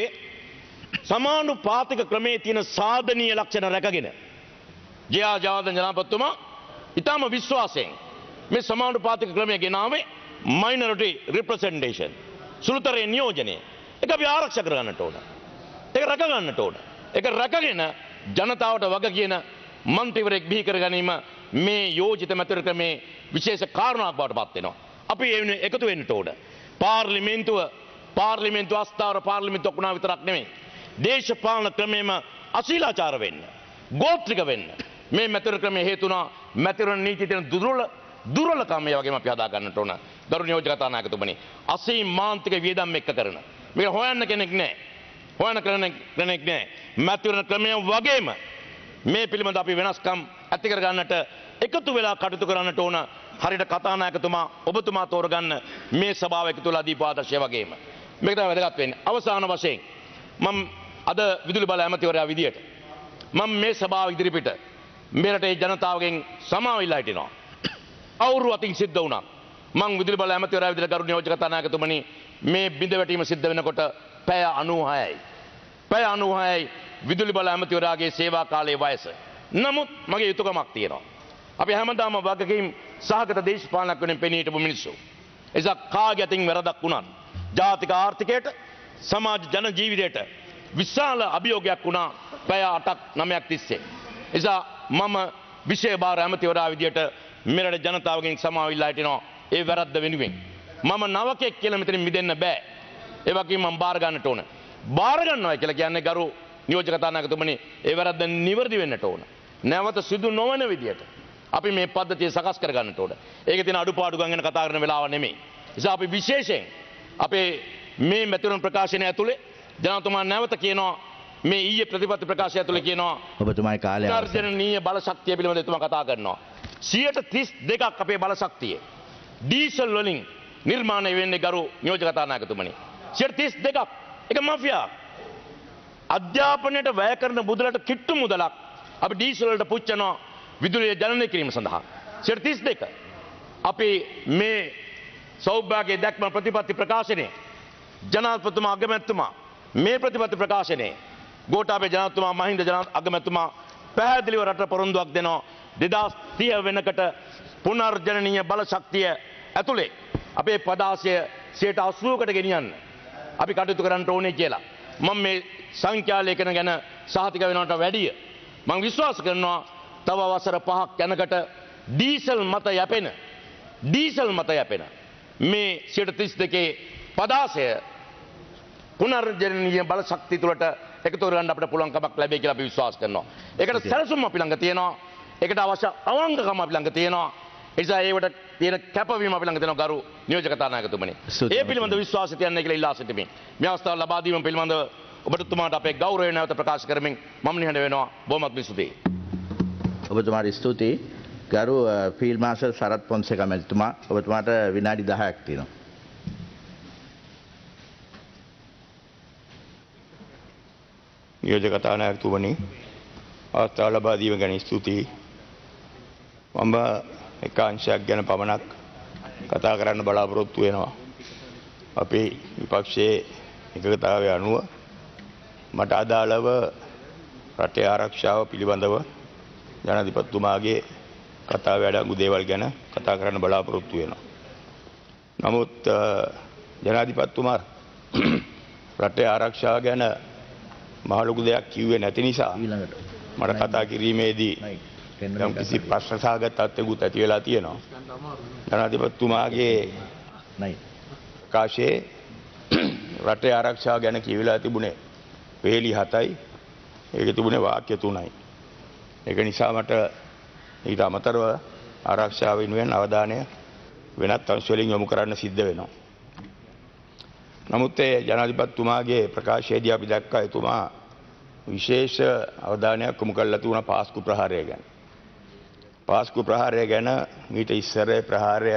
L: සමානුපාතික ක්‍රමයේ තියෙන සාධනීය ලක්ෂණ රැකගෙන ජයා ජාවර්ධන ජනාධිපතිතුමා ඊටම විශ්වාසයෙන් මේ සමානුපාතික ක්‍රමය ගෙනාවේ minority representation සුළුතරේ නියෝජනය. ඒක අපි ආරක්ෂා කරගන්නට ඕන. ඒක රැක ගන්නට ඕන. ඒක රැකගෙන ජනතාවට වග කියන මන්ත්‍රීවරයෙක් බිහි කර ගැනීම මේ යෝජිත මැතිවරණ ක්‍රමේ විශේෂ කාරණාවක් බවට පත් වෙනවා. අපි ඒ වෙනුවෙන් එකතු වෙන්නට ඕන. පාර්ලිමේන්තුව පාර්ලිමේන්තු අස්ථාවර පාර්ලිමේන්තුවක් වුණා විතරක් නෙමෙයි. දේශපාලන ක්‍රමෙම අශීලාචාර වෙන්න, ගෝත්‍රික වෙන්න මේ මැතිවරණ ක්‍රමයේ හේතු වුණා. මැතිවරණ නීතියේ තියෙන දුර්වල දුර්වලකම් මේ වගේම අපි හදා ගන්නට ඕන. දරු නියෝජක කතානායකතුමනි, අසීමාන්තික වියදම් එක්ක කරන මේක හොයන්න කෙනෙක් නැහැ. හොයන්න කෙනෙක් නැහැ. මැතිවරණ ක්‍රමය වගේම මේ පිළිබඳ අපි වෙනස්කම් ඇති කර ගන්නට එකතු වෙලා කටයුතු කරන්නට ඕන. හරියට කතානායකතුමා ඔබතුමා තෝරගන්න මේ සභාව එකතු වෙලා දීපු ආදර්ශය වගේම මේක තමයි වැදගත් වෙන්නේ. අවසාන වශයෙන් මම අද විදුලි බල ඇමතිවරයා විදියට මම මේ සභාව ඉදිරිපිට මේ රටේ ජනතාවගෙන් සමාව ඉල්ලා හිටිනවා. අවුරු අතින් සිද්ධ වුණා. මම විදුලි බල ඇමතිවරයා විදියට ගරු නියෝජක කතානායකතුමනි මේ බිඳ වැටීම සිද්ධ වෙනකොට පැය අනූහයයි. පැය අනූහයයි විදුලි බල ඇමතිවරයාගේ සේවා කාලයේ වයස. නමුත් මගේ යුතුයකමක් තියෙනවා. අපි හැමදාම වගකීම් සහගත දේශපාලනයක් වෙනින් පෙනී හිටපු මිනිස්සු. එසා කාගේ අතින් වැරදක් වුණත් ජාතික ආර්ථිකයට සමාජ ජන ජීවිතයට විශාල අභියෝගයක් වුණා පැය අටක් නවයක් තිස්සේ. එසා මම විශේෂ භාර ඇමතිවරයා විදියට මෙරට ජනතාවගෙන් සමාව ඉල්ලා හිටිනවා ඒ වැරද්ද වෙනුවෙන්. මම නවකෙක් කියලා මෙතනින් මිදෙන්න බෑ. ඒ වගේම මම බාර ගන්නට ඕන. බාර ගන්නවා කියලා කියන්නේ ගරු නියෝජක කතානායකතුමනි ඒ වැරද්ද නිවැරදි වෙන්නට ඕන. නැවත සිදු නොවන විදියට අපි මේ පද්ධතිය සකස් කර ගන්නට ඕන. ඒකේ තියෙන අඩුපාඩු ගැන කතා කරන වෙලාව නෙමෙයි. නිසා අපි විශේෂයෙන් අපේ මේ මැතිවරණ ප්‍රකාශනය ඇතුලේ ජනතුමා නැවත කියනවා මේ ඊයේ ප්‍රතිපත්ති ප්‍රකාශය ඇතුලේ කියනවා
D: ඔබතුමායි කාලය
L: අර්ජනීය බල ශක්තිය පිළිබඳව එතුමා කතා කරනවා. සියයට තිස් දෙකක් අපේ බල ශක්තිය ඩීසල් වලින් නිර්මාණය වෙන්නේ ගරු නියෝජක කතානායකතුමනි. සියයට තිස් දෙකක් ඒක මාෆියා. අධ්‍යාපනයට වැය කරන මුදලට කිට්ටු මුදලක් අපි ඩීසල් වලට පුච්චනවා විදුලිය ජනනය කිරීම සඳහා. සියයට තිස් දෙක අපි මේ සෞභාග්‍ය දැක්ම ප්‍රතිපත්ති ප්‍රකාශනයේ ජනාධිපතිතුමා අගමැතිතුමා මේ ප්‍රතිපත්ති ප්‍රකාශනයේ ගෝඨාභය ජනාධිපතිතුමා මහින්ද ජනාධිපති අගමැතිතුමා පැහැදිලිව රට පොරොන්දුවක් දෙනවා දෙදාස් තිහ වෙනකට පුනර්ජනනීය බල ශක්තිය ඇතුලේ අපේ පදාසය සියයට අසූවකට ගෙනියන්න අපි කටයුතු කරන්න ඕනේ කියලා. මම මේ සංඛ්‍යා ලේඛන ගැන සහතික වෙනවට වැඩිය මම විශ්වාස කරනවා තව වසර පහක් යනකට ඩීසල් මත යැපෙන ඩීසල් මත යැපෙන මේ සියයට තිස් දෙකේ පදාසය පුනර්ජනනීය බල ශක්තිය තුළට එකතු කරගන්න අපිට පුළුවන්කමක් ලැබෙයි කියලා අපි විශ්වාස කරනවා. ඒකට සැලසුම් අපි ළඟ තියෙනවා. ඒකට අවශ්‍ය අවංකකම අපි ළඟ තියෙනවා. ඒ නිසා ඒවට තියෙන කැපවීම අපි ළඟ තියෙනවා ගරු නියෝජක කතානායකතුමනි. ඒ පිළිබඳ විශ්වාසය තියන්නේ කියලා ඉල්ලා සිටිමින් මේ අවස්ථාව ලබා දීම පිළිබඳව ඔබතුමාට අපේ ගෞරවය නැවත ප්‍රකාශ කරමින් මම නිහඬ වෙනවා. බොහොමත් ස්තුතියි.
D: ඔබතුමාට ස්තුතියි. ගරු ෆීල්ඩ් මාර්ෂල් සරත් පොන්සේකා මැතිතුමා ඔබතුමාට විනාඩි දහයක් තියෙනවා.
N: නියෝජක කතානායකතුමනි අවස්ථාව ලබා දීම ගැන ස්තුතියි. මම එක අංශයක් ගැන පමණක් කතා කරන්න බලාපොරොත්තු වෙනවා. අපේ විපක්ෂයේ එකගතාවය අනුව මට අදාළව රටේ ආරක්ෂාව පිළිබඳව ජනාධිපතිතුමාගේ කතා වැඩංගු දේවල් ගැන කතා කරන්න බලාපොරොත්තු වෙනවා. නමුත් ජනාධිපතිතුමා රටේ ආරක්ෂාව ගැන මහ ලොකු දෙයක් කිව්වේ නැති නිසා මට කතා කිරීමේදී යම් කිසි ප්‍රශ්න සහගත තත්ත්වයකට ඇති වෙලා තියෙනවා. ජනාධිපතිතුමාගේ ප්‍රකාශයේ රටේ ආරක්ෂාව ගැන කියවිලා තිබුණේ පෙළි හතයි. ඒකේ තිබුණේ වාක්‍ය තුනයි. ඒක නිසා මට ඊට අමතරව ආරක්ෂාව වෙනුවෙන් අවධානය වෙනත් අංශ වලින් යොමු කරන්න සිද්ධ වෙනවා. නමුත් ඒ ජනාධිපතිතුමාගේ ප්‍රකාශයේදී අපි දැක්කා එතුමා විශේෂ අවධානයක් යොමු කරලා තිබුණා පාස්කු ප්‍රහාරය ගැන. පාස්කු ප්‍රහාරය ගැන මීට ඉස්සර ප්‍රහාරය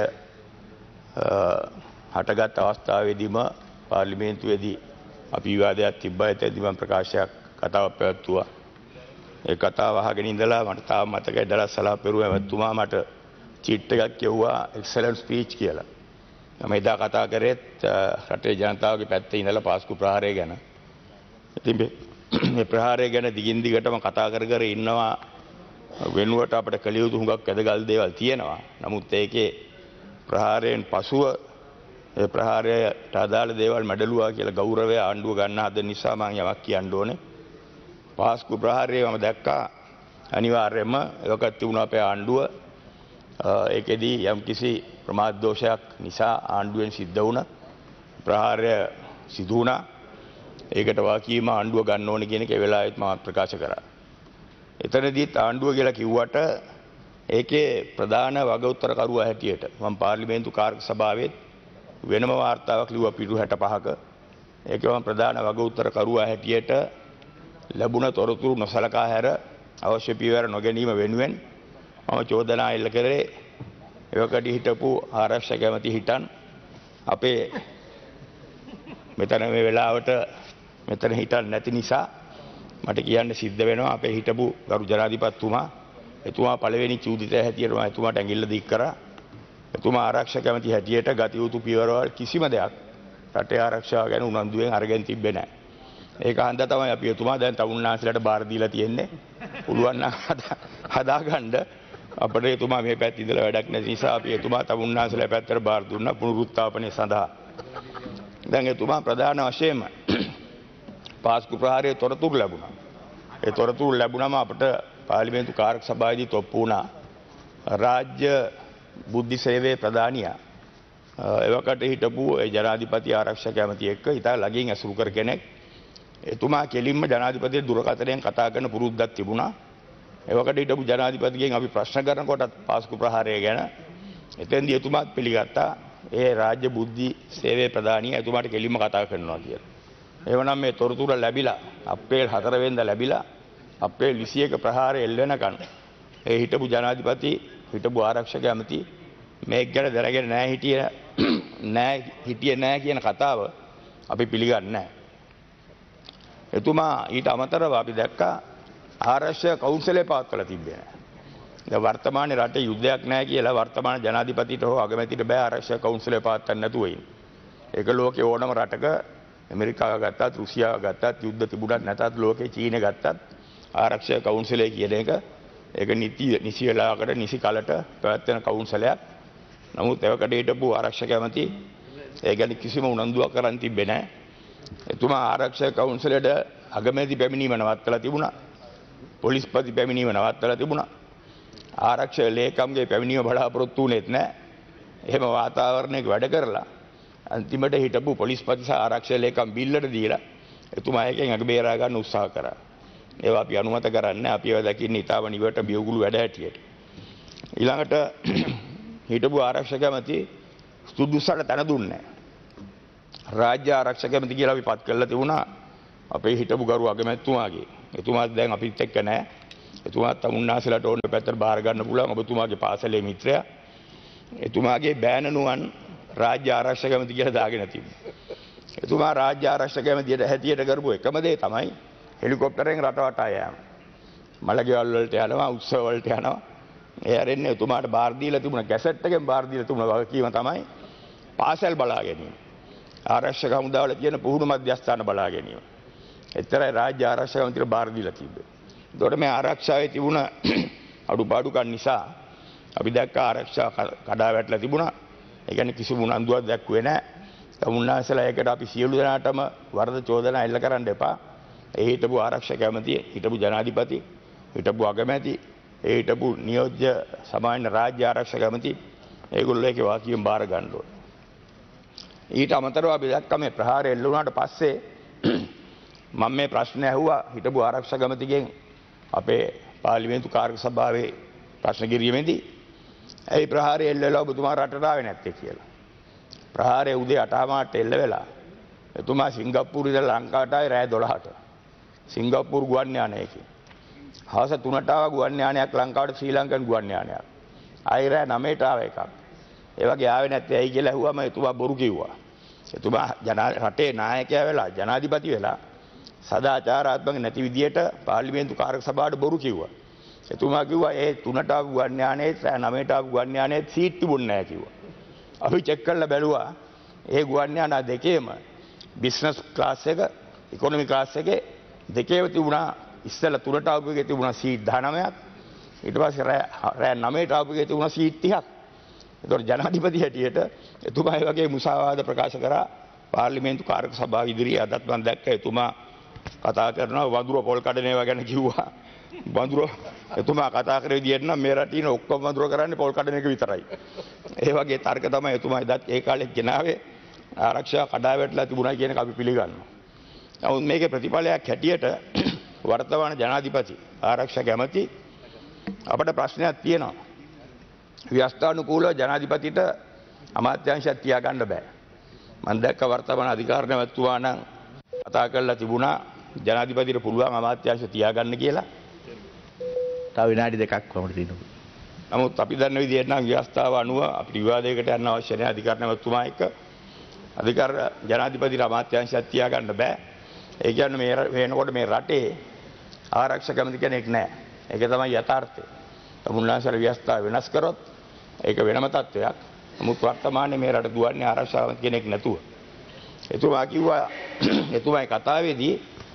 N: හටගත් අවස්ථාවේදීම පාර්ලිමේන්තුවේදී අපි විවාදයක් තිබ්බා. එතෙන්දී මම ප්‍රකාශයක් කතාවක් පැවැත්තුවා. ඒ කතාව අහගෙන ඉඳලා මට තාම මතකයි දලස් සලාපෙරුව එතුමා මට චීට් එකක් කියුවා එක්සලන්ට් ස්පීච් කියලා. මම එදා කතා කරේත් රටේ ජනතාවගේ පැත්තේ ඉඳලා පාස්කු ප්‍රහාරය ගැන. ඉතින් මේ ප්‍රහාරය ගැන දිගින් දිගටම කතා කර කර ඉන්නවා වෙනුවට අපිට කළ යුතු හුඟක් වැදගත් දේවල් තියෙනවා. නමුත් ඒකේ ප්‍රහාරයෙන් පසුව ඒ ප්‍රහාරයට අදාළ දේවල් මැඩලුවා කියලා ගෞරවය ආණ්ඩුව ගන්න හදන නිසා මම යමක් කියන්න ඕනේ. පාස්කු ප්‍රහාරය මම දැක්කා අනිවාර්යයෙන්ම ඒකත් තිබුණා අපේ ආණ්ඩුව. ඒකෙදී යම්කිසි ප්‍රමාද දෝෂයක් නිසා ආණ්ඩුවෙන් සිද්ධ වුණ ප්‍රහාරය සිදු වුණා. ඒකට වාකීම ආණ්ඩුව ගන්න ඕනේ කියන එක ඒ වෙලාවෙත් මම ප්‍රකාශ කරා. එතනදීත් ආණ්ඩුව කියලා කිව්වට ඒකේ ප්‍රධාන වග උත්තරකරුවා හැටියට මම පාර්ලිමේන්තු කාර්ය සභාවේ වෙනම වාර්තාවක් ලිව්වා පිටු හැටපහක. ඒකේ මම ප්‍රධාන වග උත්තරකරුවා හැටියට ලැබුණ තොරතුරු නොසලකා හැර අවශ්‍ය පියවර නොගැනීම වෙනුවෙන් මම චෝදනා එල්ල කරේ එවකට හිටපු ආරක්ෂක ඇමති හිටන් අපේ මෙතන මේ වෙලාවට මෙතන හිටන් නැති නිසා මට කියන්න සිද්ධ වෙනවා අපේ හිටපු ගරු ජනාධිපතිතුමා එතුමා පළවෙනි චූදිතය හැටියට මම එතුමාට ඇඟිල්ල දික් කරා. එතුමා ආරක්ෂක ඇමති හැටියට ගත යුතු පියවරවල් කිසිම දෙයක් රටේ ආරක්ෂාව ගැන උනන්දුවෙන් අරගෙන තිබ්බේ නැහැ. ඒක හන්දා තමයි අපි එතුමා දැන් තමුන්නාන්සලට බාර දීලා තියෙන්නේ. පුළුවන් නම් හදාගන්න අපිට එතුමා මේ පැත්තේ ඉඳලා වැඩක් නැති නිසා අපි එතුමා තමුන්නාන්සලා පැත්තට බාර දුන්නා පුනරුත්ථාපනය සඳහා. දැන් එතුමා ප්‍රධාන වශයෙන්ම පාස්කු ප්‍රහාරයේ තොරතුරු ලැබුණා. ඒ තොරතුරු ලැබුණාම අපිට පාර්ලිමේන්තු කාර්ය සභාවේදී තොප්පු වුණා රාජ්‍ය බුද්ධි සේවයේ ප්‍රධානියා එවකට හිටපු ඒ ජනාධිපති ආරක්ෂක ඇමති එක්ක ඉතා ළඟින් ඇසුරු කර කෙනෙක්. එතුමා කෙලින්ම ජනාධිපතිගේ දුරකථනයෙන් කතා කරන පුරුද්දක් තිබුණා. එවකට හිටපු ජනාධිපතිගෙන් අපි ප්‍රශ්න කරනකොටත් පාස්කු ප්‍රහාරය ගැන එතෙන්දී එතුමාත් පිළිගත්තා ඒ රාජ්‍ය බුද්ධි සේවයේ ප්‍රධානියා එතුමාට කෙලින්ම කතා කරනවා කියලා. එවනම් මේ තොරතුරු ලැබිලා අප්‍රේල් හතර වෙනිදා ලැබිලා අප්‍රේල් විසිඑක ප්‍රහාරය එල් වෙනකන් ඒ හිටපු ජනාධිපති හිටපු ආරක්ෂක ඇමති මේක ගැන දැනගෙන නැහැ හිටියේ නැහැ හිටියේ නැහැ කියන කතාව අපි පිළිගන්නේ නැහැ. එතුමා ඊට අමතරව අපි දැක්කා ආරක්ෂක කවුන්සිලේ පවත්වලා තිබ්බේ නැහැ. දැන් වර්තමානයේ රටේ යුද්ධයක් නැහැ කියලා වර්තමාන ජනාධිපතිට හෝ අගමැතිට බෑ ආරක්ෂක කවුන්සිලේ පවත්වන්න නැතුව ඉන්නේ. ඒක ලෝකේ ඕනම රටක ඇමරිකාව ගත්තත් රුසියාව ගත්තත් යුද්ධ තිබුණත් නැතත් ලෝකේ චීනය ගත්තත් ආරක්ෂක කවුන්සිලේ කියන එක ඒක නිති නිසි වෙලාවකට නිසි කලට පැවැත්වෙන කවුන්සිලයක්. නමුත් එවකට හිටපු ආරක්ෂක ඇමති ඒ ගැන කිසිම උනන්දුවක් කරන් තිබ්බේ නැහැ. එතුමා ආරක්ෂක කවුන්සිලයට අගමැති පැමිණීම නවත්තලා තිබුණා. පොලිස්පති පැමිණීම නවත්තලා තිබුණා. ආරක්ෂක ලේකම්ගේ පැමිණීම බලාපොරොත්තු වුණෙත් නැහැ. එහෙම වාතාවරණයක වැඩ කරලා අන්තිමට හිටපු පොලිස්පති සහ ආරක්ෂක ලේකම් බිල්ලට දීලා එතුමා එකෙන් අග බේරා ගන්න උත්සාහ කරා. ඒවා අපි අනුමත කරන්නේ අපි ඒවා දකින්නේ ඊටව නිවට බියුගුළු වැඩ හැටියට. ඊළඟට හිටපු ආරක්ෂක ඇමති සුදුසුසට තන දුන්නේ නැහැ. රාජ්‍ය ආරක්ෂක ඇමති කියලා අපි පත් කරලා තිබුණා අපේ හිටපු ගරු අගමැතිතුමාගේ. එතුමාත් දැන් අපිත් එක්ක නැහැ. එතුමාත් තමුන්නාසලට ඕන පැත්තට බාර ගන්න පුළුවන් ඔබතුමාගේ පාසලේ මිත්‍රයා. එතුමාගේ බෑනනුවන් රාජ්‍ය ආරක්ෂක ඇමති කියලා දාගෙන තිබුණා. එතුමා රාජ්‍ය ආරක්ෂක ඇමතියට හැටියට කරපු එකම දේ තමයි හෙලිකොප්ටරෙන් රට වටා යෑම. මළගෙවල් වලට යනවා උත්සව වලට යනවා. ඒ ආරෙන්නේ එතුමාට බාර දීලා තිබුණ කැසට් එකෙන් බාර දීලා තිබුණ වගකීම තමයි පාසල් බලා ගැනීම. ආරක්ෂක හමුදාවල තියෙන පුහුණු මධ්‍යස්ථාන බලා ගැනීම. එතරම් රාජ්‍ය ආරක්ෂක ඇමතිට බාර දීලා තිබ්බේ. ඒකට මේ ආරක්ෂාවේ තිබුණ අඩුපාඩුකම් නිසා අපි දැක්ක ආරක්ෂා කඩා වැටලා තිබුණා. ඒ කියන්නේ කිසිම උනන්දුවක් දැක්ුවේ නැහැ. තමුන්නාසලා ඒකට අපි සියලු දෙනාටම වරද චෝදනා එල්ල කරන්න එපා. ඒ හිටපු ආරක්ෂක ඇමති, හිටපු ජනාධිපති, හිටපු අගමැති, ඒ හිටපු නියෝජ්‍ය සමාජ රාජ්‍ය ආරක්ෂක ඇමති ඒගොල්ලෝ ඒකේ වාසියෙන් බාර ගන්න ඕනේ. ඊට අමතරව අපි දැක්ක මේ ප්‍රහාරය එල්ල වුණාට පස්සේ මම මේ ප්‍රශ්න ඇහුවා හිටපු ආරක්ෂක ඇමතිගෙන් අපේ පාර්ලිමේන්තු කාර්ය සභාවේ ප්‍රශ්න කිරීමේදී ඇයි ප්‍රහාරය එල්ල වෙලා ඔබතුමා රටට ආවේ නැත්තේ කියලා. ප්‍රහාරය උදේ අටමාට එල්ල වෙලා එතුමා සිංගප්පූරු ඉඳලා ලංකාවට ආවේ රෑ දොළහට. සිංගප්පූරු ගුවන් යානයකින්. හවස තුනට ආව ගුවන් යානයක් ලංකාවට ශ්‍රී ලංකන් ගුවන් යානයක්. ආයෙ රෑ නවයට ආව එකක්. ඒ වගේ ආවේ නැත්තේ ඇයි කියලා ඇහුවම එතුමා බොරු කිව්වා. එතුමා ජනා රටේ නායකයා වෙලා ජනාධිපති වෙලා සදාචාරාත්මක නැති විදියට පාර්ලිමේන්තු කාර්ය සභාවට බොරු කිව්වා. එතුමා කිව්වා ඒ තුනට ආපු ගුවන් යානයේ රෑ නවයට ආපු ගුවන් යානයේ සීට් තිබුණේ නැහැ කිව්වා. අපි චෙක් කරලා බැලුවා ඒ ගුවන් යාන දෙකේම බිස්නස් ක්ලාස් එක ඉකොනොමි ක්ලාස් එකේ දෙකේම තිබුණා ඉස්සෙල්ලා තුනට ආපු එකේ තිබුණා සීට් දහනවයක් ඊට පස්සේ රෑ රෑ නවයට ආපු එකේ තිබුණා සීට් තිහක්. ඒතකොට ජනාධිපති හැටියට එතුමා ඒ වගේ මුසාවාද ප්‍රකාශ කරා පාර්ලිමේන්තු කාර්ය සභාව ඉදිරියේ. අදත් මම දැක්ක එතුමා කතා කරනවා වඳුර පොල් කඩන ඒවා ගැන කිව්වා. වඳුර එතුමා කතා කරේ විදියට නම් මේ රටේ ඉන්න ඔක්කොම වඳුර කරන්නේ පොල් කඩන එක විතරයි. ඒ වගේ තර්ක තමයි එතුමා එදත් ඒ කාලේ ගෙනාවේ. ආරක්ෂා කඩා වැටලා තිබුණා කියන එක අපි පිළිගන්නවා. නමුත් මේකේ ප්‍රතිඵලයක් හැටියට වර්තමාන ජනාධිපති ආරක්ෂා කැමති අපට ප්‍රශ්නයක් තියෙනවා. ව්‍යවස්ථානුකූලව ජනාධිපතිට අමාත්‍යාංශයක් තියාගන්න බෑ. මම දැක්ක වර්තමාන අධිකාර නැවතුවා නම් කතා කරලා තිබුණා ජනාධිපතිට පුළුවන් අමාත්‍යාංශ තියාගන්න කියලා.
L: තව විනාඩි දෙකක් වමට තියෙනවා.
N: නමුත් අපි දන්න විදිහට නම් ව්‍යවස්ථාව අනුව අපිට විවාදයකට යන්න අවශ්‍ය නැහැ අධිකාර නැවතුමා එක්ක. අධිකාර ජනාධිපතිට අමාත්‍යාංශයක් තියාගන්න බෑ. ඒ කියන්නේ මේ වෙනකොට මේ රටේ ආරක්ෂක කැමති කෙනෙක් නැහැ. ඒක තමයි යථාර්ථය. තමුන්ලාසල ව්‍යවස්ථාව වෙනස් කරොත් ඒක වෙනම තත්ත්වයක්. නමුත් වර්තමානයේ මේ රට දුවන්නේ ආරක්ෂාව කෙනෙක් නැතුව. එතුමා කිව්වා එතුමායි කතාවේදී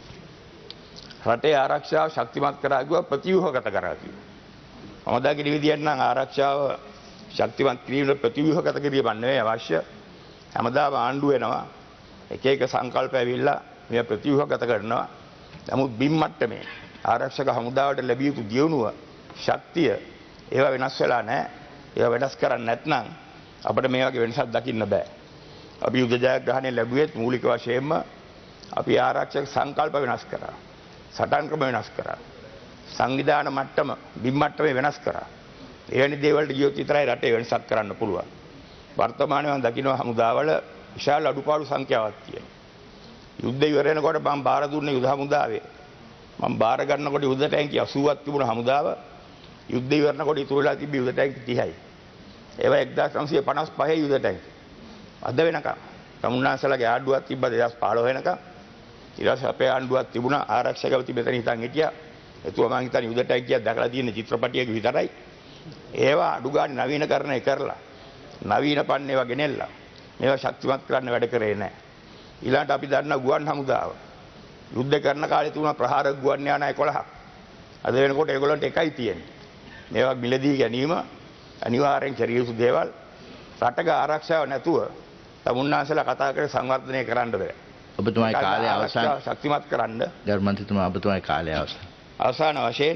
N: රටේ ආරක්ෂාව ශක්තිමත් කරා කිව්වා ප්‍රතිව්‍යුහගත කරා කිව්වා. මම දකින විදියට නම් ආරක්ෂාව ශක්තිමත් කිරීමට ප්‍රතිව්‍යුහගත කිරීම නෙවෙයි අවශ්‍ය. හැමදාම ආණ්ඩුව වෙනවා එක එක සංකල්ප ඇවිල්ලා මේ ප්‍රතිව්‍යුහගත කරනවා. නමුත් බිම් මට්ටමේ ආරක්ෂක හමුදාවට ලැබිය යුතු දියුණුව ශක්තිය ඒවා වෙනස් වෙලා නැහැ. ඒවා වෙනස් කරන්නේ නැත්නම් අපිට මේ වගේ වෙනසක් දකින්න බෑ. අපි යුද ජයග්‍රහණය ලැබුවෙත් මූලික වශයෙන්ම අපි ආරක්ෂක සංකල්ප වෙනස් කරා. සටන් ක්‍රම වෙනස් කරා. සංවිධාන මට්ටම බිම් මට්ටමේ වෙනස් කරා. එවැනි දේවල්ට ගියොත් විතරයි රටේ වෙනසක් කරන්න පුළුවන්. වර්තමානයේ මම දකින්න හමුදාවල විශාල අඩුපාඩු සංඛ්‍යාවක් තියෙනවා. යුද්ධ ඉවර වෙනකොට මම බාර දුන්නේ යුද හමුදාවේ. මම බාර ගන්නකොට යුද ටැංකිය අසූවක් තිබුණ හමුදාව යුද්ධ ඉවරනකොට ඉතුරු වෙලා තිබ්බ යුද ටැංකි තිහයි. ඒවා එක්දාස් නවසිය පනස් පහේ යුද ටැංකි. අද වෙනකම් තමුන්නාසලගේ ආණ්ඩුවක් තිබ්බ දෙදාස් පහළොව වෙනකම්. ඊට පස්සේ අපේ ආණ්ඩුවක් තිබුණා ආරක්ෂකව මෙතන හිටන් හිටියා. එතුමා මං හිතන්නේ යුද ටැංකියක් දැකලා තියෙන චිත්‍රපටියක විතරයි. ඒවා අඩු ගන්න නවීනකරණය කරලා නවීන පන්න ඒවා ගෙනෙල්ලා මේවා ශක්තිමත් කරන්න වැඩ කරේ නැහැ. ඊළඟට අපි දන්නා ගුවන් හමුදාව. යුද්ධ කරන කාලේ තිබුණා ප්‍රහාරක ගුවන් යාන එකොළහක්. අද වෙනකොට ඒගොල්ලන්ට එකයි තියෙන්නේ. මේවා මිලදී ගැනීම අනිවාර්යෙන් කරිය යුතු දේවල්. රටක ආරක්ෂාව නැතුව තමුන්නාසලා කතා කර සංවර්ධනය කරන්න බෑ.
L: ඔබතුමායි කාලය අවසන්
N: ශක්තිමත් කරන්න.
L: ගරු මන්ත්‍රීතුමා ඔබතුමායි කාලය අවසන්.
N: අවසාන වශයෙන්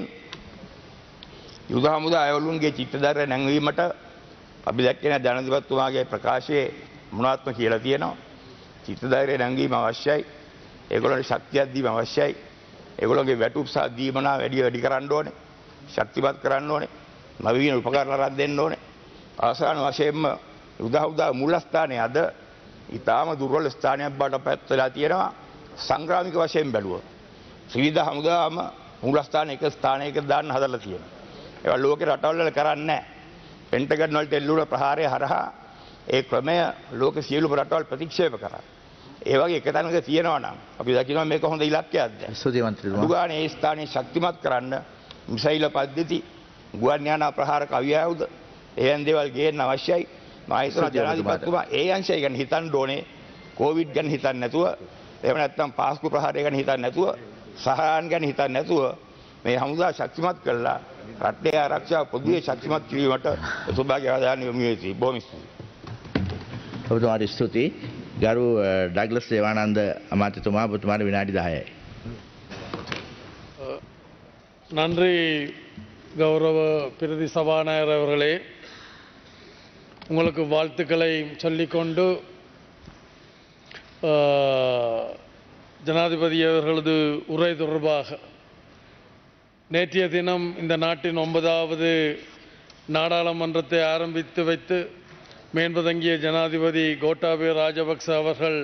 N: යුද හමුදා අයවලුන්ගේ චිත්තදර්ය නැංවීමට අපි දැක්කේ නැහැ ජනාධිපතිතුමාගේ ප්‍රකාශයේ මොනවත්ම කියලා තියෙනවා. චිත්තදර්ය නැංවීම අවශ්‍යයි. ඒගොල්ලන්ට ශක්තියක් දීම අවශ්‍යයි. ඒගොල්ලන්ගේ වැටුප් සහ දීමනා වැඩි වැඩි කරන්න ඕනේ. ශක්තිමත් කරන්න ඕනේ. නවීන උපකරණ අරන් දෙන්න ඕනේ. අවසාන වශයෙන්ම යුද හමුදා මූලස්ථානයේ අද ඊටාම දුර්වල ස්ථානයක් බවට පත් වෙලා තියෙනවා. සංග්‍රාමික වශයෙන් බැලුවොත් ත්‍රිවිධ හමුදාම මූලස්ථාන එක ස්ථානයක දාන්න හදලා තියෙනවා. ඒවා ලෝකේ රටවල් වල කරන්නේ නැහැ. පෙන්ටගන් වලට එල්ලුණ ප්‍රහාරය හරහා ඒ ක්‍රමය ලෝක සියලුම රටවල් ප්‍රතික්ෂේප කරා. ඒ වගේ එක තැනක තියෙනවා නම් අපි දකිනවා මේක හොඳ ඉලක්කයක්ද.
L: ස්තුතියි මන්ත්‍රීතුමා.
N: දුගානේ ඒ ස්ථානයේ ශක්තිමත් කරන්න මිසයිල පද්ධති ගුවන් යාන ප්‍රහාරක අවියාවුද එයන් දේවල් ගේන්න අවශ්‍යයි. මම හිතනවා ජනාධිපතිතුමා ඒ අංශය ගැන හිතන්න ඕනේ. කොවිඩ් ගැන හිතන්නේ නැතුව එහෙම නැත්නම් පාස්කු ප්‍රහාරය ගැන හිතන්නේ නැතුව සහායන් ගැන හිතන්නේ නැතුව මේ හමුදා ශක්තිමත් කළා රටේ ආරක්ෂාව පොදුවේ ශක්තිමත් කිරීමට ඔබගේ ආදායම යොමු වෙති. බොහොම ස්තුතියි.
L: ඔබතුමාට ස්තුතියි. ගරු ඩග්ලස් දේවානන්ද අමාත්‍යතුමා ඔබතුමාට විනාඩි දහයයි.
O: நன்றி கௌரவ பிரதி சபாநாயகர் அவர்களே, உங்களுக்கு வாழ்த்துக்களை சொல்லிக்கொண்டு ஜனாதிபதி அவர்களது உரை தொடர்பாக நேற்றைய தினம் இந்த நாட்டின் ஒன்பதாவது நாடாளுமன்றத்தை ஆரம்பித்து வைத்து மேன்பதங்கிய ஜனாதிபதி கோட்டாபய ராஜபக்ச அவர்கள்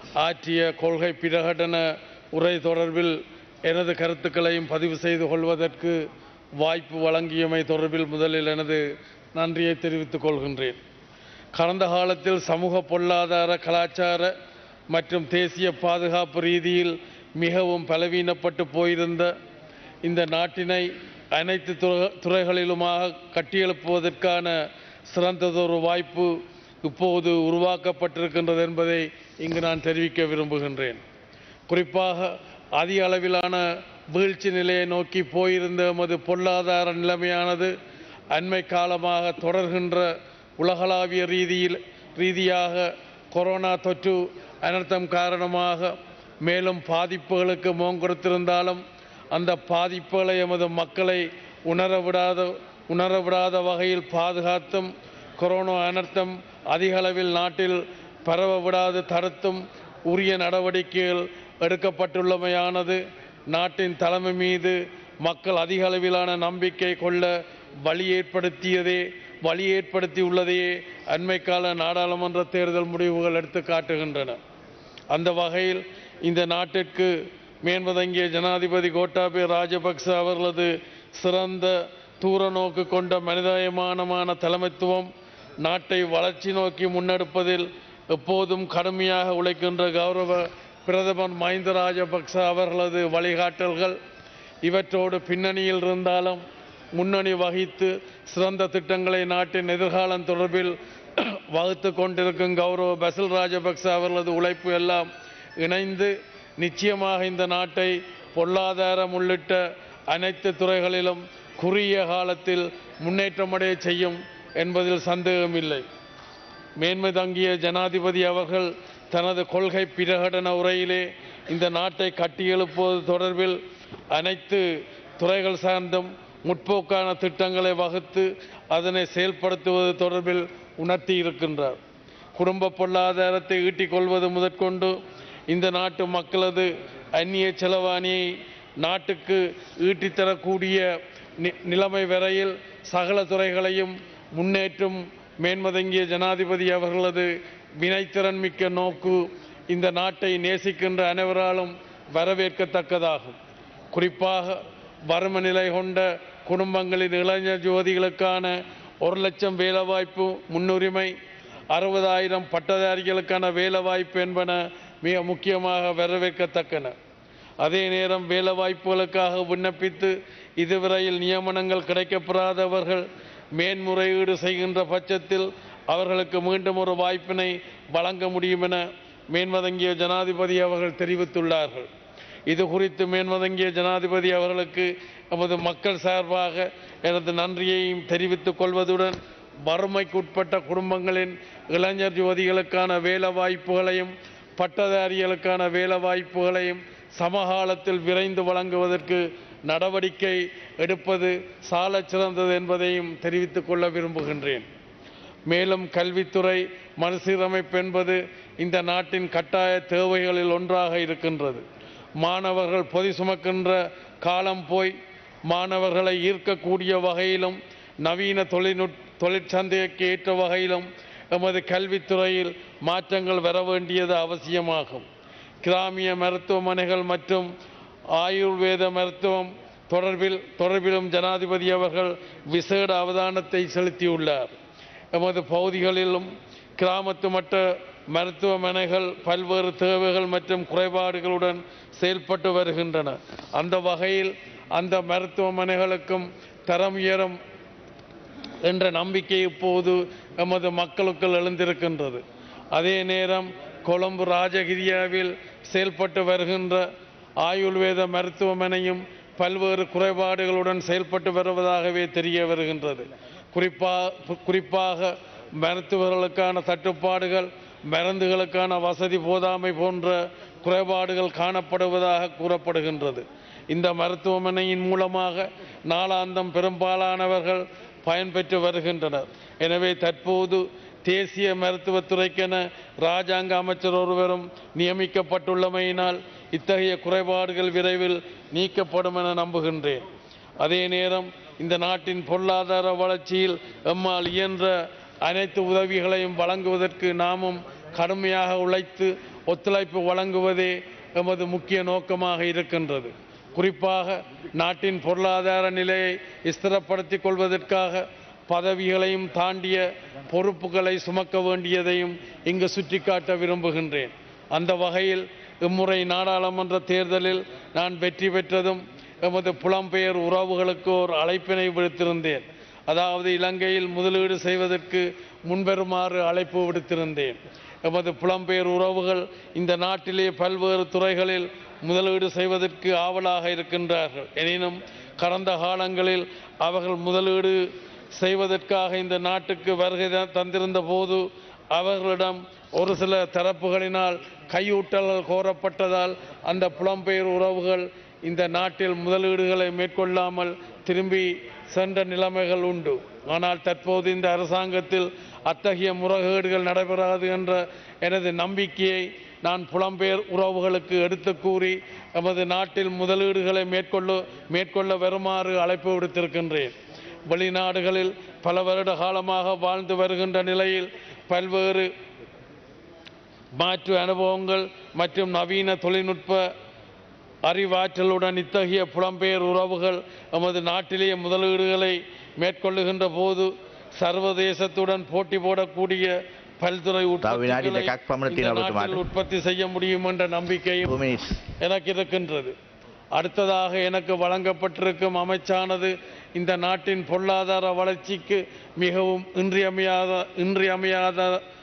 O: ஆற்றிய கொள்கை பிரகடன உரை தொடர்பில் எனது கருத்துக்களையும் பதிவு செய்து கொள்வதற்கு வாய்ப்பு வழங்கியமை தொடர்பில் முதலில் எனது நன்றியை தெரிவித்துக் கொள்கின்றேன். கடந்த காலத்தில் சமூக பொருளாதார கலாச்சார மற்றும் தேசிய பாதுகாப்பு ரீதியில் மிகவும் பலவீனப்பட்டு போயிருந்த இந்த நாட்டினை அனைத்து துறைகளிலுமாக கட்டியெழுப்புவதற்கான சிறந்ததொரு வாய்ப்பு இப்போது உருவாக்கப்பட்டிருக்கின்றது என்பதை இங்கு நான் தெரிவிக்க விரும்புகின்றேன். குறிப்பாக அதிக அளவிலான வீழ்ச்சி நிலையை நோக்கி போயிருந்த எமது பொருளாதார நிலைமையானது அண்மை காலமாக தொடர்கின்ற உலகளாவிய ரீதியில் ரீதியாக கொரோனா தொற்று அனர்த்தம் காரணமாக மேலும் பாதிப்புகளுக்கு முகம் கொடுத்திருந்தாலும் அந்த பாதிப்புகளை எமது மக்களை உணரவிடாத உணரவிடாத வகையில் பாதுகாத்தும் கொரோனா அனர்த்தம் அதிக அளவில் நாட்டில் பரவ விடாது தடுத்தும் உரிய நடவடிக்கைகள் எடுக்கப்பட்டுள்ளமையானது நாட்டின் தலைமை மீது மக்கள் அதிக அளவிலான நம்பிக்கை கொள்ள வழி ஏற்படுத்தியதே வழி ஏற்படுத்தியுள்ளதையே அண்மைக்கால நாடாளுமன்ற தேர்தல் முடிவுகள் எடுத்து காட்டுகின்றன. அந்த வகையில் இந்த நாட்டிற்கு மேன்மதங்கிய ஜனாதிபதி கோட்டாபய ராஜபக்ச அவர்களது சிறந்த தூர நோக்கு கொண்ட மனிதாயமானமான தலைமைத்துவம் நாட்டை வளர்ச்சி நோக்கி முன்னெடுப்பதில் எப்போதும் கடுமையாக உழைக்கின்ற கௌரவ பிரதமர் மஹிந்த ராஜபக்ச அவர்களது வழிகாட்டல்கள் இவற்றோடு பின்னணியில் இருந்தாலும் முன்னணி வகித்து சிறந்த திட்டங்களை நாட்டின் எதிர்காலம் தொடர்பில் வகுத்து கொண்டிருக்கும் கௌரவ பசில் ராஜபக்ச அவர்களது உழைப்பு எல்லாம் இணைந்து நிச்சயமாக இந்த நாட்டை பொருளாதாரம் உள்ளிட்ட அனைத்து துறைகளிலும் குறுகிய காலத்தில் முன்னேற்றமடைய செய்யும் என்பதில் சந்தேகமில்லை. மேன்மை தங்கிய ஜனாதிபதி அவர்கள் தனது கொள்கை பிரகடன உரையிலே இந்த நாட்டை கட்டியெழுப்புவது தொடர்பில் அனைத்து துறைகள் சார்ந்தும் முற்போக்கான திட்டங்களை வகுத்து அதனை செயல்படுத்துவது தொடர்பில் உணர்த்தி இருக்கின்றார். குடும்ப பொருளாதாரத்தை ஈட்டிக் கொள்வது முதற்கொண்டு இந்த நாட்டு மக்களது அந்நிய செலவாணியை நாட்டுக்கு ஈட்டித்தரக்கூடிய நிலைமை வரையில் சகல துறைகளையும் முன்னேற்றும் மேன்மதங்கிய ஜனாதிபதி அவர்களது வினைத்திறன் மிக்க நோக்கு இந்த நாட்டை நேசிக்கின்ற அனைவராலும் வரவேற்கத்தக்கதாகும். குறிப்பாக வறும நிலை கொண்ட குடும்பங்களின் இளைஞர் ஜோதிகளுக்கான ஒரு லட்சம் வேலைவாய்ப்பு முன்னுரிமை, அறுபதாயிரம் பட்டதாரிகளுக்கான வேலைவாய்ப்பு என்பன மிக முக்கியமாக வரவேற்கத்தக்கன. அதே நேரம் வேலைவாய்ப்புகளுக்காக விண்ணப்பித்து இதுவரையில் நியமனங்கள் கிடைக்கப்பெறாதவர்கள் மேன்முறையீடு செய்கின்ற பட்சத்தில் அவர்களுக்கு மீண்டும் ஒரு வாய்ப்பினை வழங்க முடியும் என மேன்மதங்கிய ஜனாதிபதி அவர்கள் தெரிவித்துள்ளார்கள். இது குறித்து மேன்மதங்கிய ஜனாதிபதி அவர்களுக்கு நமது மக்கள் சார்பாக எனது நன்றியையும் தெரிவித்துக் கொள்வதுடன் வறுமைக்குட்பட்ட குடும்பங்களின் இளைஞர் ஜோதிகளுக்கான வேலை வாய்ப்புகளையும் பட்டதாரிகளுக்கான வேலை வாய்ப்புகளையும் சமகாலத்தில் விரைந்து வழங்குவதற்கு நடவடிக்கை எடுப்பது சாலச் சிறந்தது என்பதையும் தெரிவித்துக் கொள்ள விரும்புகின்றேன். மேலும் கல்வித்துறை மறுசீரமைப்பு என்பது இந்த நாட்டின் கட்டாய தேவைகளில் ஒன்றாக இருக்கின்றது. மாணவர்கள் பொதி சுமக்கின்ற காலம் போய் மாணவர்களை ஈர்க்கக்கூடிய வகையிலும் நவீன தொழில்நுட் தொழிற்சந்தைக்கு ஏற்ற வகையிலும் எமது கல்வித்துறையில் மாற்றங்கள் வர வேண்டியது அவசியமாகும். கிராமிய மருத்துவமனைகள் மற்றும் ஆயுர்வேத மருத்துவம் தொடர்பில் தொடர்பிலும் ஜனாதிபதி அவர்கள் விசேட அவதானத்தை செலுத்தியுள்ளார். எமது பகுதிகளிலும் கிராமத்து மட்ட மருத்துவமனைகள் பல்வேறு தேவைகள் மற்றும் குறைபாடுகளுடன் செயல்பட்டு வருகின்றன. அந்த வகையில் அந்த மருத்துவமனைகளுக்கும் தரம் உயரும் என்ற நம்பிக்கை இப்போது எமது மக்களுக்குள் எழுந்திருக்கின்றது. அதே நேரம் கொழும்பு ராஜகிரியாவில் செயல்பட்டு வருகின்ற ஆயுர்வேத மருத்துவமனையும் பல்வேறு குறைபாடுகளுடன் செயல்பட்டு வருவதாகவே தெரிய வருகின்றது. குறிப்பாக குறிப்பாக மருத்துவர்களுக்கான தட்டுப்பாடுகள், மருந்துகளுக்கான வசதி போதாமை போன்ற குறைபாடுகள் காணப்படுவதாக கூறப்படுகின்றது. இந்த மருத்துவமனையின் மூலமாக நாளாந்தம் பெரும்பாலானவர்கள் பயன்பெற்று வருகின்றனர். எனவே தற்போது தேசிய மருத்துவத்துறைக்கென இராஜாங்க அமைச்சர் ஒருவரும் நியமிக்கப்பட்டுள்ளமையினால் இத்தகைய குறைபாடுகள் விரைவில் நீக்கப்படும் என நம்புகின்றேன். அதே நேரம் இந்த நாட்டின் பொருளாதார வளர்ச்சியில் எம்மால் இயன்ற அனைத்து உதவிகளையும் வழங்குவதற்கு நாமும் கடுமையாக உழைத்து ஒத்துழைப்பு வழங்குவதே எமது முக்கிய நோக்கமாக இருக்கின்றது. குறிப்பாக நாட்டின் பொருளாதார நிலையை ஸ்திரப்படுத்திக் கொள்வதற்காக பதவிகளையும் தாண்டிய பொறுப்புகளை சுமக்க வேண்டியதையும் இங்கு சுட்டிக்காட்ட விரும்புகின்றேன். அந்த வகையில் இம்முறை நாடாளுமன்ற தேர்தலில் நான் வெற்றி பெற்றதும் எமது புலம்பெயர் உறவுகளுக்கு ஒரு அழைப்பினை விடுத்திருந்தேன். அதாவது இலங்கையில் முதலீடு செய்வதற்கு முன்வருமாறு அழைப்பு விடுத்திருந்தேன். எமது புலம்பெயர் உறவுகள் இந்த நாட்டிலே பல்வேறு துறைகளில் முதலீடு செய்வதற்கு ஆவலாக இருக்கின்றார்கள். எனினும் கடந்த காலங்களில் அவர்கள் முதலீடு செய்வதற்காக இந்த நாட்டுக்கு வருகை தந்திருந்த போது அவர்களிடம் ஒரு சில தரப்புகளினால் கையூட்டல்கள் கோரப்பட்டதால் அந்த புலம்பெயர் உறவுகள் இந்த நாட்டில் முதலீடுகளை மேற்கொள்ளாமல் திரும்பி சென்ற நிலைமைகள் உண்டு. ஆனால் தற்போது இந்த அரசாங்கத்தில் அத்தகைய முறைகேடுகள் நடைபெறாது என்ற எனது நம்பிக்கையை நான் புலம்பெயர் உறவுகளுக்கு எடுத்து கூறி எமது நாட்டில் முதலீடுகளை மேற்கொள்ள மேற்கொள்ள வருமாறு அழைப்பு விடுத்திருக்கின்றேன். வெளிநாடுகளில் பல வருட காலமாக வாழ்ந்து வருகின்ற நிலையில் பல்வேறு மாற்று அனுபவங்கள் மற்றும் நவீன தொழில்நுட்ப அறிவாற்றலுடன் இத்தகைய புலம்பெயர் உறவுகள் எமது நாட்டிலேயே முதலீடுகளை மேற்கொள்ளுகின்ற போது சர்வதேசத்துடன் போட்டி போடக்கூடிய பல்துறை உற்பத்தி செய்ய முடியும் என்ற நம்பிக்கையும் எனக்கு இருக்கின்றது. அடுத்ததாக எனக்கு வழங்கப்பட்டிருக்கும் அமைச்சானது இந்த நாட்டின் பொருளாதார வளர்ச்சிக்கு மிகவும் இன்றியமையாத இன்றியமையாத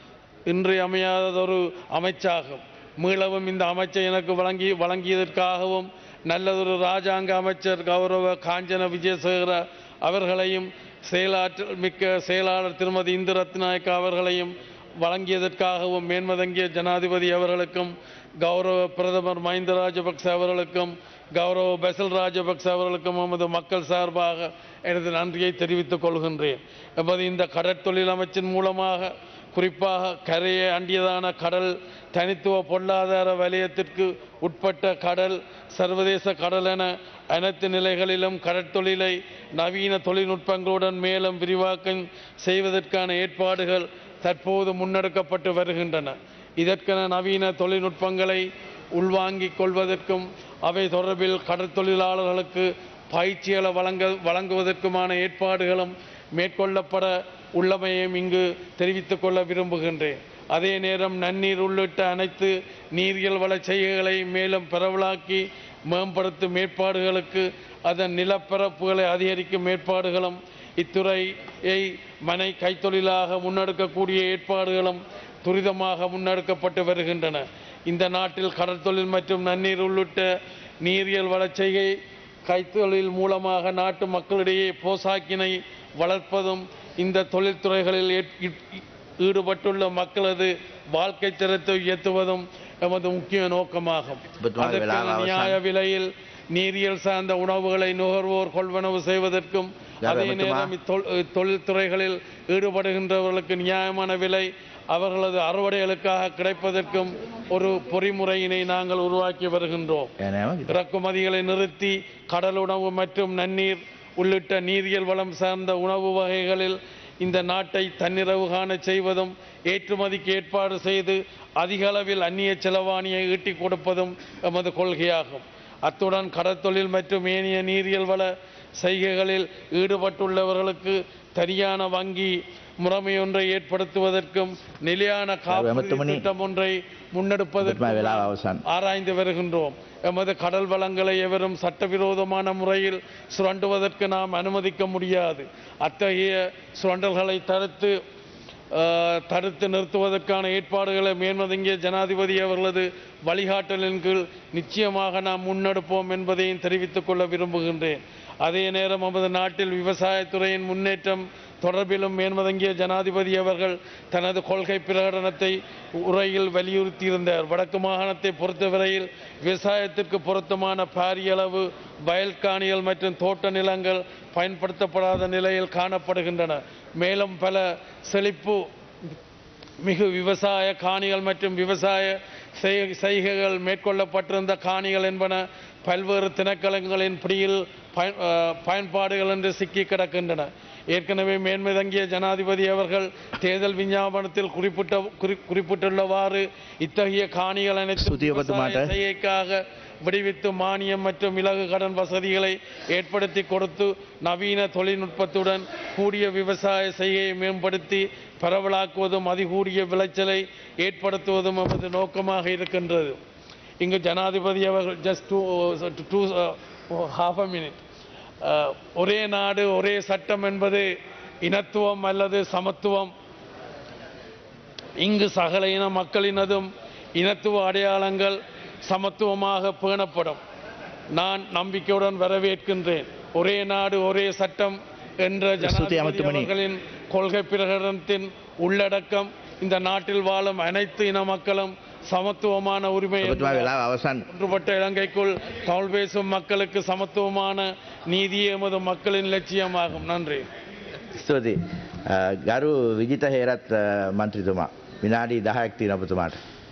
O: இன்றியமையாததொரு அமைச்சாகும். மீளவும் இந்த அமைச்சை எனக்கு வழங்கி வழங்கியதற்காகவும் நல்லதொரு இராஜாங்க அமைச்சர் கௌரவ காஞ்சன விஜயசேகர அவர்களையும் செயலாற்றல் மிக்க செயலாளர் திருமதி இந்து ரத்நாயக்க அவர்களையும் வழங்கியதற்காகவும் மேன்மதங்கிய ஜனாதிபதி அவர்களுக்கும் கௌரவ பிரதமர் மஹிந்த ராஜபக்ச அவர்களுக்கும் கௌரவ பெசல் ராஜபக்ச அவர்களுக்கும் நமது மக்கள் சார்பாக எனது நன்றியை தெரிவித்துக் கொள்கின்றேன். எமது இந்த கடற்தொழில் அமைச்சின் மூலமாக குறிப்பாக கரையை அண்டியதான கடல் தனித்துவ பொருளாதார வலயத்திற்கு உட்பட்ட கடல் சர்வதேச கடல் என அனைத்து நிலைகளிலும் கடற்தொழிலை நவீன தொழில்நுட்பங்களுடன் மேலும் விரிவாக்கம் செய்வதற்கான ஏற்பாடுகள் தற்போது முன்னெடுக்கப்பட்டு வருகின்றன. இதற்கென நவீன தொழில்நுட்பங்களை உள்வாங்கிக் கொள்வதற்கும் அவை தொடர்பில் கடற்தொழிலாளர்களுக்கு பயிற்சிகளை வழங்க வழங்குவதற்குமான ஏற்பாடுகளும் மேற்கொள்ளப்பட உள்ளமையும் இங்கு தெரிவித்துக் கொள்ள விரும்புகின்றேன். அதே நேரம் நன்னீர் உள்ளிட்ட அனைத்து நீரியல் வள செய்கைகளை மேலும் பரவலாக்கி மேம்படுத்தும் ஏற்பாடுகளுக்கு அதன் நிலப்பரப்புகளை அதிகரிக்கும் ஏற்பாடுகளும் இத்துறையை மனை கைத்தொழிலாக முன்னெடுக்கக்கூடிய ஏற்பாடுகளும் துரிதமாக முன்னெடுக்கப்பட்டு வருகின்றன. இந்த நாட்டில் கடற்தொழில் மற்றும் நன்னீர் உள்ளிட்ட நீரியல் வள செய்கை கைத்தொழில் மூலமாக நாட்டு மக்களிடையே போசாக்கினை வளர்ப்பதும் இந்த தொழில்துறைகளில் ஈடுபட்டுள்ள மக்களது வாழ்க்கை தரத்தை உயர்த்துவதும் எமது முக்கிய நோக்கமாகும். நியாய விலையில் நீரியல் சார்ந்த உணவுகளை நுகர்வோர் கொள்வனவு செய்வதற்கும் அதே நேரம் தொழில்துறைகளில் ஈடுபடுகின்றவர்களுக்கு நியாயமான விலை அவர்களது அறுவடைகளுக்காக கிடைப்பதற்கும் ஒரு பொறிமுறையினை நாங்கள் உருவாக்கி வருகின்றோம். இறக்குமதிகளை நிறுத்தி கடல் உணவு மற்றும் நன்னீர் உள்ளிட்ட நீரியல் வளம் சார்ந்த உணவு வகைகளில் இந்த நாட்டை தன்னிறைவு காண செய்வதும் ஏற்றுமதிக்கு ஏற்பாடு செய்து அதிக அளவில் அந்நிய செலவாணியை ஈட்டிக் கொடுப்பதும் எமது கொள்கையாகும். அத்துடன் கடற்தொழில் மற்றும் ஏனைய நீரியல் வள செய்கைகளில் ஈடுபட்டுள்ளவர்களுக்கு தனியான வங்கி முறைமையொன்றை ஏற்படுத்துவதற்கும் நிலையான காப்பீடு திட்டம் ஒன்றை முன்னெடுப்பதற்கும் ஆராய்ந்து வருகின்றோம். எமது கடல் வளங்களை எவரும் சட்டவிரோதமான முறையில் சுரண்டுவதற்கு நாம் அனுமதிக்க முடியாது. அத்தகைய சுரண்டல்களை தடுத்து தடுத்து நிறுத்துவதற்கான ஏற்பாடுகளை மேன்மதங்கிய ஜனாதிபதி அவர்களது வழிகாட்டலின் கீழ் நிச்சயமாக நாம் முன்னெடுப்போம் என்பதையும் தெரிவித்துக் கொள்ள விரும்புகின்றேன். அதே நேரம் நமது நாட்டில் விவசாயத்துறையின் முன்னேற்றம் தொடர்பிலும் மேன்மதங்கிய ஜனாதிபதி அவர்கள் தனது கொள்கை பிரகடனத்தை உரையில் வலியுறுத்தியிருந்தார். வடக்கு மாகாணத்தை பொறுத்தவரையில் விவசாயத்திற்கு பொருத்தமான பாரிய அளவு வயல் காணிகள் மற்றும் தோட்ட நிலங்கள் பயன்படுத்தப்படாத நிலையில் காணப்படுகின்றன. மேலும் பல செழிப்பு மிகு விவசாய காணிகள் மற்றும் விவசாய செய்கைகள் மேற்கொள்ளப்பட்டிருந்த காணிகள் என்பன பல்வேறு திணைக்களங்களின் பிடியில் பயன்பாடுகள் என்று சிக்கி கிடக்கின்றன. ஏற்கனவே மேன்மை தங்கிய ஜனாதிபதி அவர்கள் தேர்தல் விஞ்ஞாபனத்தில் குறிப்பிட்ட குறி- குறிப்பிட்டுள்ளவாறு இத்தகைய காணிகள் அனைத்தும் விவசாய செய்கைக்காக விடுவித்து மானியம் மற்றும் இலகு கடன் வசதிகளை ஏற்படுத்தி கொடுத்து நவீன தொழில்நுட்பத்துடன் கூடிய விவசாய செய்கையை மேம்படுத்தி பரவலாக்குவதும் அதிகூடிய விளைச்சலை ஏற்படுத்துவதும் நமது நோக்கமாக இருக்கின்றது. இங்கு ஜனாதிபதி அவர்கள் just two two half a minute ஒரே நாடு ஒரே சட்டம் என்பது இனத்துவம் அல்லது சமத்துவம். இங்கு சகல இன மக்களினதும் இனத்துவ அடையாளங்கள் சமத்துவமாக பேணப்படும். நான் நம்பிக்கையுடன் வரவேற்கின்றேன். ஒரே நாடு ஒரே சட்டம் என்ற ஜனாதிபதி அவர்களின் கொள்கை பிரகடனத்தின் உள்ளடக்கம் இந்த நாட்டில் வாழும் அனைத்து இன மக்களும் சமத்துவமான உரிமை ஒன்றுபட்ட இலங்கைக்குள் தமிழ் பேசும் மக்களுக்கு சமத்துவமான நீதியே எமது மக்களின் லட்சியமாகும். நன்றி.
P: ස්තුතියි. ගරු විජිත හේරත් මන්ත්‍රීතුමා විනාඩි දහයක් තියෙනවා ඔබතුමාට.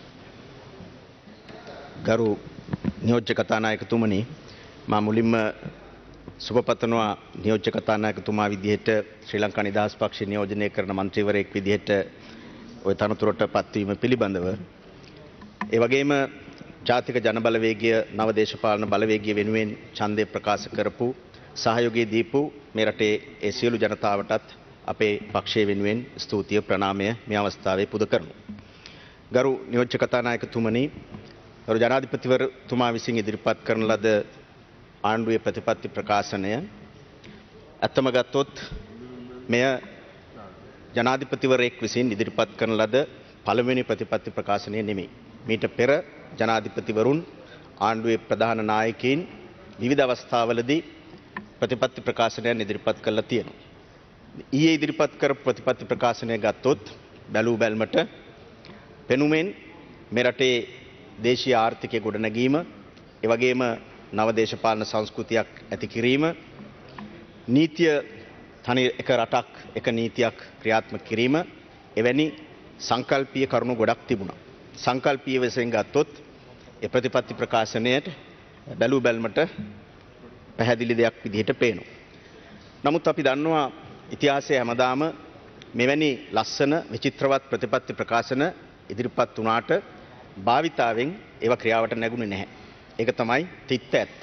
Q: ගරු නියෝජ්‍ය කතානායකතුමනි, මා මුලින්ම සුබපතනවා නියෝජ්‍ය කතානායකතුමා විදිහට ශ්‍රී ලංකා නිදහස් පක්ෂය නියෝජනය කරන මන්ත්‍රීවරයෙක් විදිහට ওই තනතුරට පත්වීම පිළිබඳව, ඒ වගේම ජාතික ජනබලවේගය නව දේශපාලන බලවේගය වෙනුවෙන් ඡන්දය ප්‍රකාශ කරපු සහයෝගය දීපු මේ රටේ ඒ සියලු ජනතාවටත් අපේ පක්ෂය වෙනුවෙන් ස්තුතිය ප්‍රණාමය මේ අවස්ථාවේ පුද කරනවා. ගරු නියෝජ්‍ය කතානායකතුමනි, ගරු ජනාධිපතිවරතුමා විසින් ඉදිරිපත් කරන ලද ආණ්ඩුවේ ප්‍රතිපත්ති ප්‍රකාශනය ඇත්තම ගත්තොත් මෙය ජනාධිපතිවරයෙක් විසින් ඉදිරිපත් කරන ලද පළවෙනි ප්‍රතිපත්ති ප්‍රකාශනය නෙමෙයි. මීට පෙර ජනාධිපතිවරුන් ආණ්ඩුවේ ප්‍රධාන නායකයින් විවිධ අවස්ථාවලදී ප්‍රතිපත්ති ප්‍රකාශනයන් ඉදිරිපත් කළා තියෙනවා. ඊයේ ඉදිරිපත් කරපු ප්‍රතිපත්ති ප්‍රකාශනය ගත්තොත් බැලූ බැල්මට පෙනුමෙන් මේ රටේ දේශීය ආර්ථිකය ගොඩනැගීම, ඒ වගේම නව දේශපාලන සංස්කෘතියක් ඇති කිරීම, නීතිය තනි එක රටක් එක නීතියක් ක්‍රියාත්මක කිරීම, එවැනි සංකල්පීය කරුණු ගොඩක් තිබුණා. සංකල්පීය වශයෙන් ගත්තොත් ඒ ප්‍රතිපත්ති ප්‍රකාශනයට බැලූ බැල්මට පැහැදිලි දෙයක් විදිහට පේනවා. නමුත් අපි දන්නවා ඉතිහාසයේ හැමදාම මෙවැනි ලස්සන විචිත්‍රවත් ප්‍රතිපත්ති ප්‍රකාශන ඉදිරිපත් වුණාට භාවිතාවෙන් ඒවා ක්‍රියාවට නැගුණේ නැහැ. ඒක තමයි තිත්ත ඇත්ත.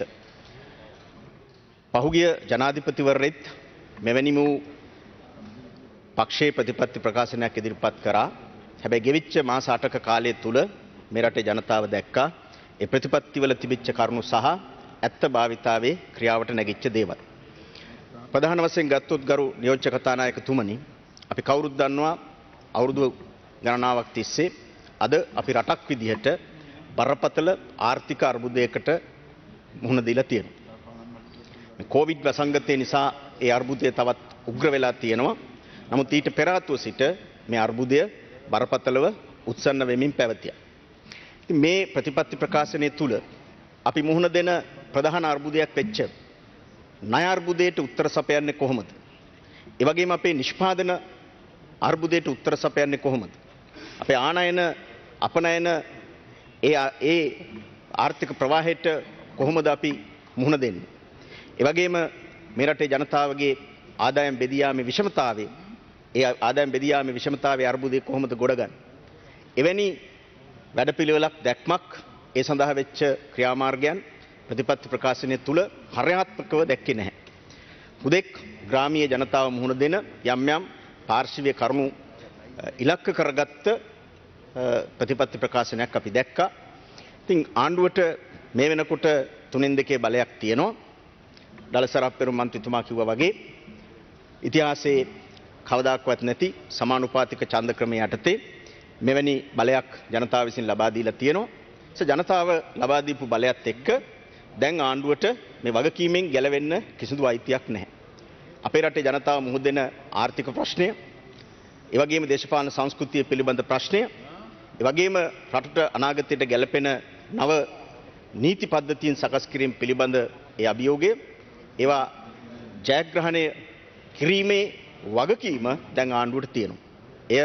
Q: පහුගිය ජනාධිපතිවරයෙක් මෙවැනි වූ පක්ෂයේ ප්‍රතිපත්ති ප්‍රකාශනයක් ඉදිරිපත් කරා. හැබැයි ගෙවිච්ච මාස අටක කාලය තුල මේ රටේ ජනතාව දැක්කා ඒ ප්‍රතිපත්තිවල තිබිච්ච කරුණු සහ ඇත්ත භාවිතාවේ ක්‍රියාවට නැගිච්ච දේවල්. ප්‍රධාන වශයෙන් ගත්තොත් ගරු නියෝජ්‍ය කතානායකතුමනි, අපි කවුරුත් දන්නවා අවුරුදු ගණනාවක් තිස්සේ අද අපි රටක් විදිහට බරපතල ආර්ථික අර්බුදයකට මුහුණ දීලා තියෙනවා. කොවිඩ් වසංගතය නිසා ඒ අර්බුදය තවත් උග්‍ර වෙලා තියෙනවා. නමුත් ඊට පෙර ආතුව සිට මේ අර්බුදය බරපතලව උත්සන්න වෙමින් පැවතියා. ඉතින් මේ ප්‍රතිපත්ති ප්‍රකාශනය තුල අපි මුහුණ දෙන ප්‍රධාන අර්බුදයක් වෙච්ච ණය අර්බුදයට උත්තර සපයන්නේ කොහොමද? ඒ වගේම අපේ නිෂ්පාදන අර්බුදයට උත්තර සපයන්නේ කොහොමද? අපේ ආනයන අපනයන ඒ ඒ ආර්ථික ප්‍රවාහයට කොහොමද අපි මුහුණ දෙන්නේ? ඒ වගේම මේ රටේ ජනතාවගේ ආදායම් බෙදී යාමේ විෂමතාවය, ඒ ආදායම් බෙදී යාමේ විෂමතාවයේ අර්බුදය කොහොමද ගොඩගන්නේ? එවැනි වැඩපිළිවෙලක් දැක්මක්, ඒ සඳහා වෙච්ච ක්‍රියාමාර්ගයන් ප්‍රතිපත්ති ප්‍රකාශනය තුල හරයාත්මකව දැක්කේ නැහැ. හුදෙක් ග්‍රාමීය ජනතාව මුහුණ දෙන යම් යම් පාර්ශවීය කරුණු ඉලක්ක කරගත්ත ප්‍රතිපත්ති ප්‍රකාශනයක් අපි දැක්කා. ඉතින් ආණ්ඩුවට මේ වෙනකොට තුනෙන් දෙකේ බලයක් තියෙනවා. දලසරත් පෙරුම් මන්ත්‍රීතුමා කිව්වා වගේ ඉතිහාසයේ කවදාකවත් නැති සමානුපාතික ඡන්ද ක්‍රමයේ යටතේ මෙවැනි බලයක් ජනතාව විසින් ලබා දීලා තියෙනවා. ඒ ජනතාව ලබා දීපු බලයත් එක්ක දැන් ආණ්ඩුවට මේ වගකීමෙන් ගැලවෙන්න කිසිදු අයිතියක් නැහැ. අපේ රටේ ජනතාව මුහුණ දෙන ආර්ථික ප්‍රශ්නය, ඒ වගේම දේශපාලන සංස්කෘතිය පිළිබඳ ප්‍රශ්නය, ඒ වගේම රටට අනාගතයට ගැලපෙන නව නීති පද්ධතීන් සකස් කිරීම පිළිබඳ ඒ අභියෝගය, ඒවා ජයග්‍රහණය කිරීමේ වගකීම දැන් ආණ්ඩුවට තියෙනවා. එය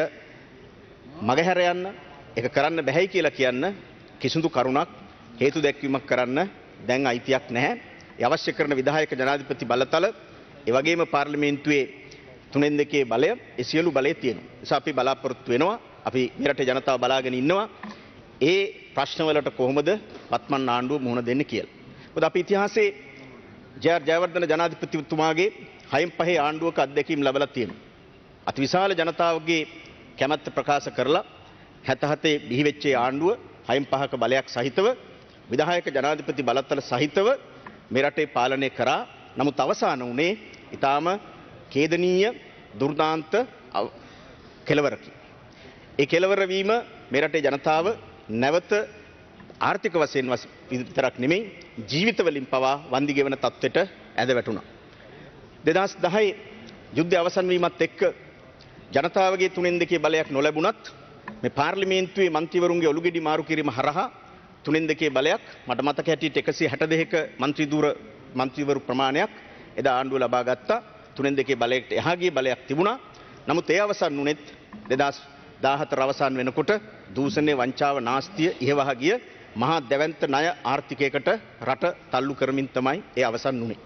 Q: මගහැර යන්න, ඒක කරන්න බැහැයි කියලා කියන්න කිසිදු කරුණක් හේතු දැක්වීමක් කරන්න දැන් අයිතියක් නැහැ. ඒ අවශ්‍ය කරන විධායක ජනාධිපති බලතල, ඒ වගේම පාර්ලිමේන්තුවේ තුනෙන් දෙකේ බලය ඒ සියලු බලය තියෙනවා. ඒ නිසා අපි බලාපොරොත්තු වෙනවා අපි මේ රටේ ජනතාව බලාගෙන ඉන්නවා ඒ ප්‍රශ්නවලට කොහොමද වත්මන් ආණ්ඩුව මුහුණ දෙන්නේ කියලා. මොකද අපි ඉතිහාසයේ ජය ජයවර්ධන ජනාධිපතිතුමාගේ හයින් පහේ ආණ්ඩුවක අත්දැකීම් ලැබලා තියෙනවා. අතිවිශාල ජනතාවගේ කැමැත්ත ප්‍රකාශ කරලා හැතහතේ බිහි වෙච්ච ආණ්ඩුව හයින් පහක බලයක් සහිතව විධායක ජනාධිපති බලතල සහිතව මේ රටේ පාලනය කරා. නමුත් අවසාන වුණේ ඊටාම ඛේදනීය දුර්දාන්ත කෙලවරකි. ඒ කෙලවර වීම මේ රටේ ජනතාව නැවත ආර්ථික වශයෙන් විතරක් නෙමෙයි ජීවිත වලින් පවා වන්දි ගෙවන තත්ත්වයට ඇද වැටුණා. දෙදහස් දහය යුද්ධය අවසන් වීමත් එක්ක ජනතාවගේ තුනෙන් දෙකේ බලයක් නොලැබුණත් මේ පාර්ලිමේන්තුවේ මන්ත්‍රීවරුන්ගේ ඔලුගෙඩි මාරු කිරීම හරහා තුනෙන් දෙකේ බලයක් මට මතක හැටියට එකසිය හැට දෙකක මන්ත්‍රී ධූර මන්ත්‍රීවරු ප්‍රමාණයක් එදා ආණ්ඩුව ලබා ගත්තා. තුනෙන් දෙකේ බලයකට එහා ගිය බලයක් තිබුණා. නමුත් ඒ අවසන් වුණෙත් දෙදහස් දාහතර අවසන් වෙනකොට දූෂණය වංචාව නාස්තිය ඉහවහ ගිය මහා දැවැන්ත ණය ආර්ථිකයකට රට තල්ලු කරමින් තමයි ඒ අවසන් වුණේ.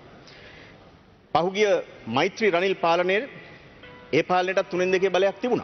Q: පහුගිය මෛත්‍රී රනිල් පාලනයේ ඒ පාලනයටත් තුනෙන් දෙකේ බලයක් තිබුණා.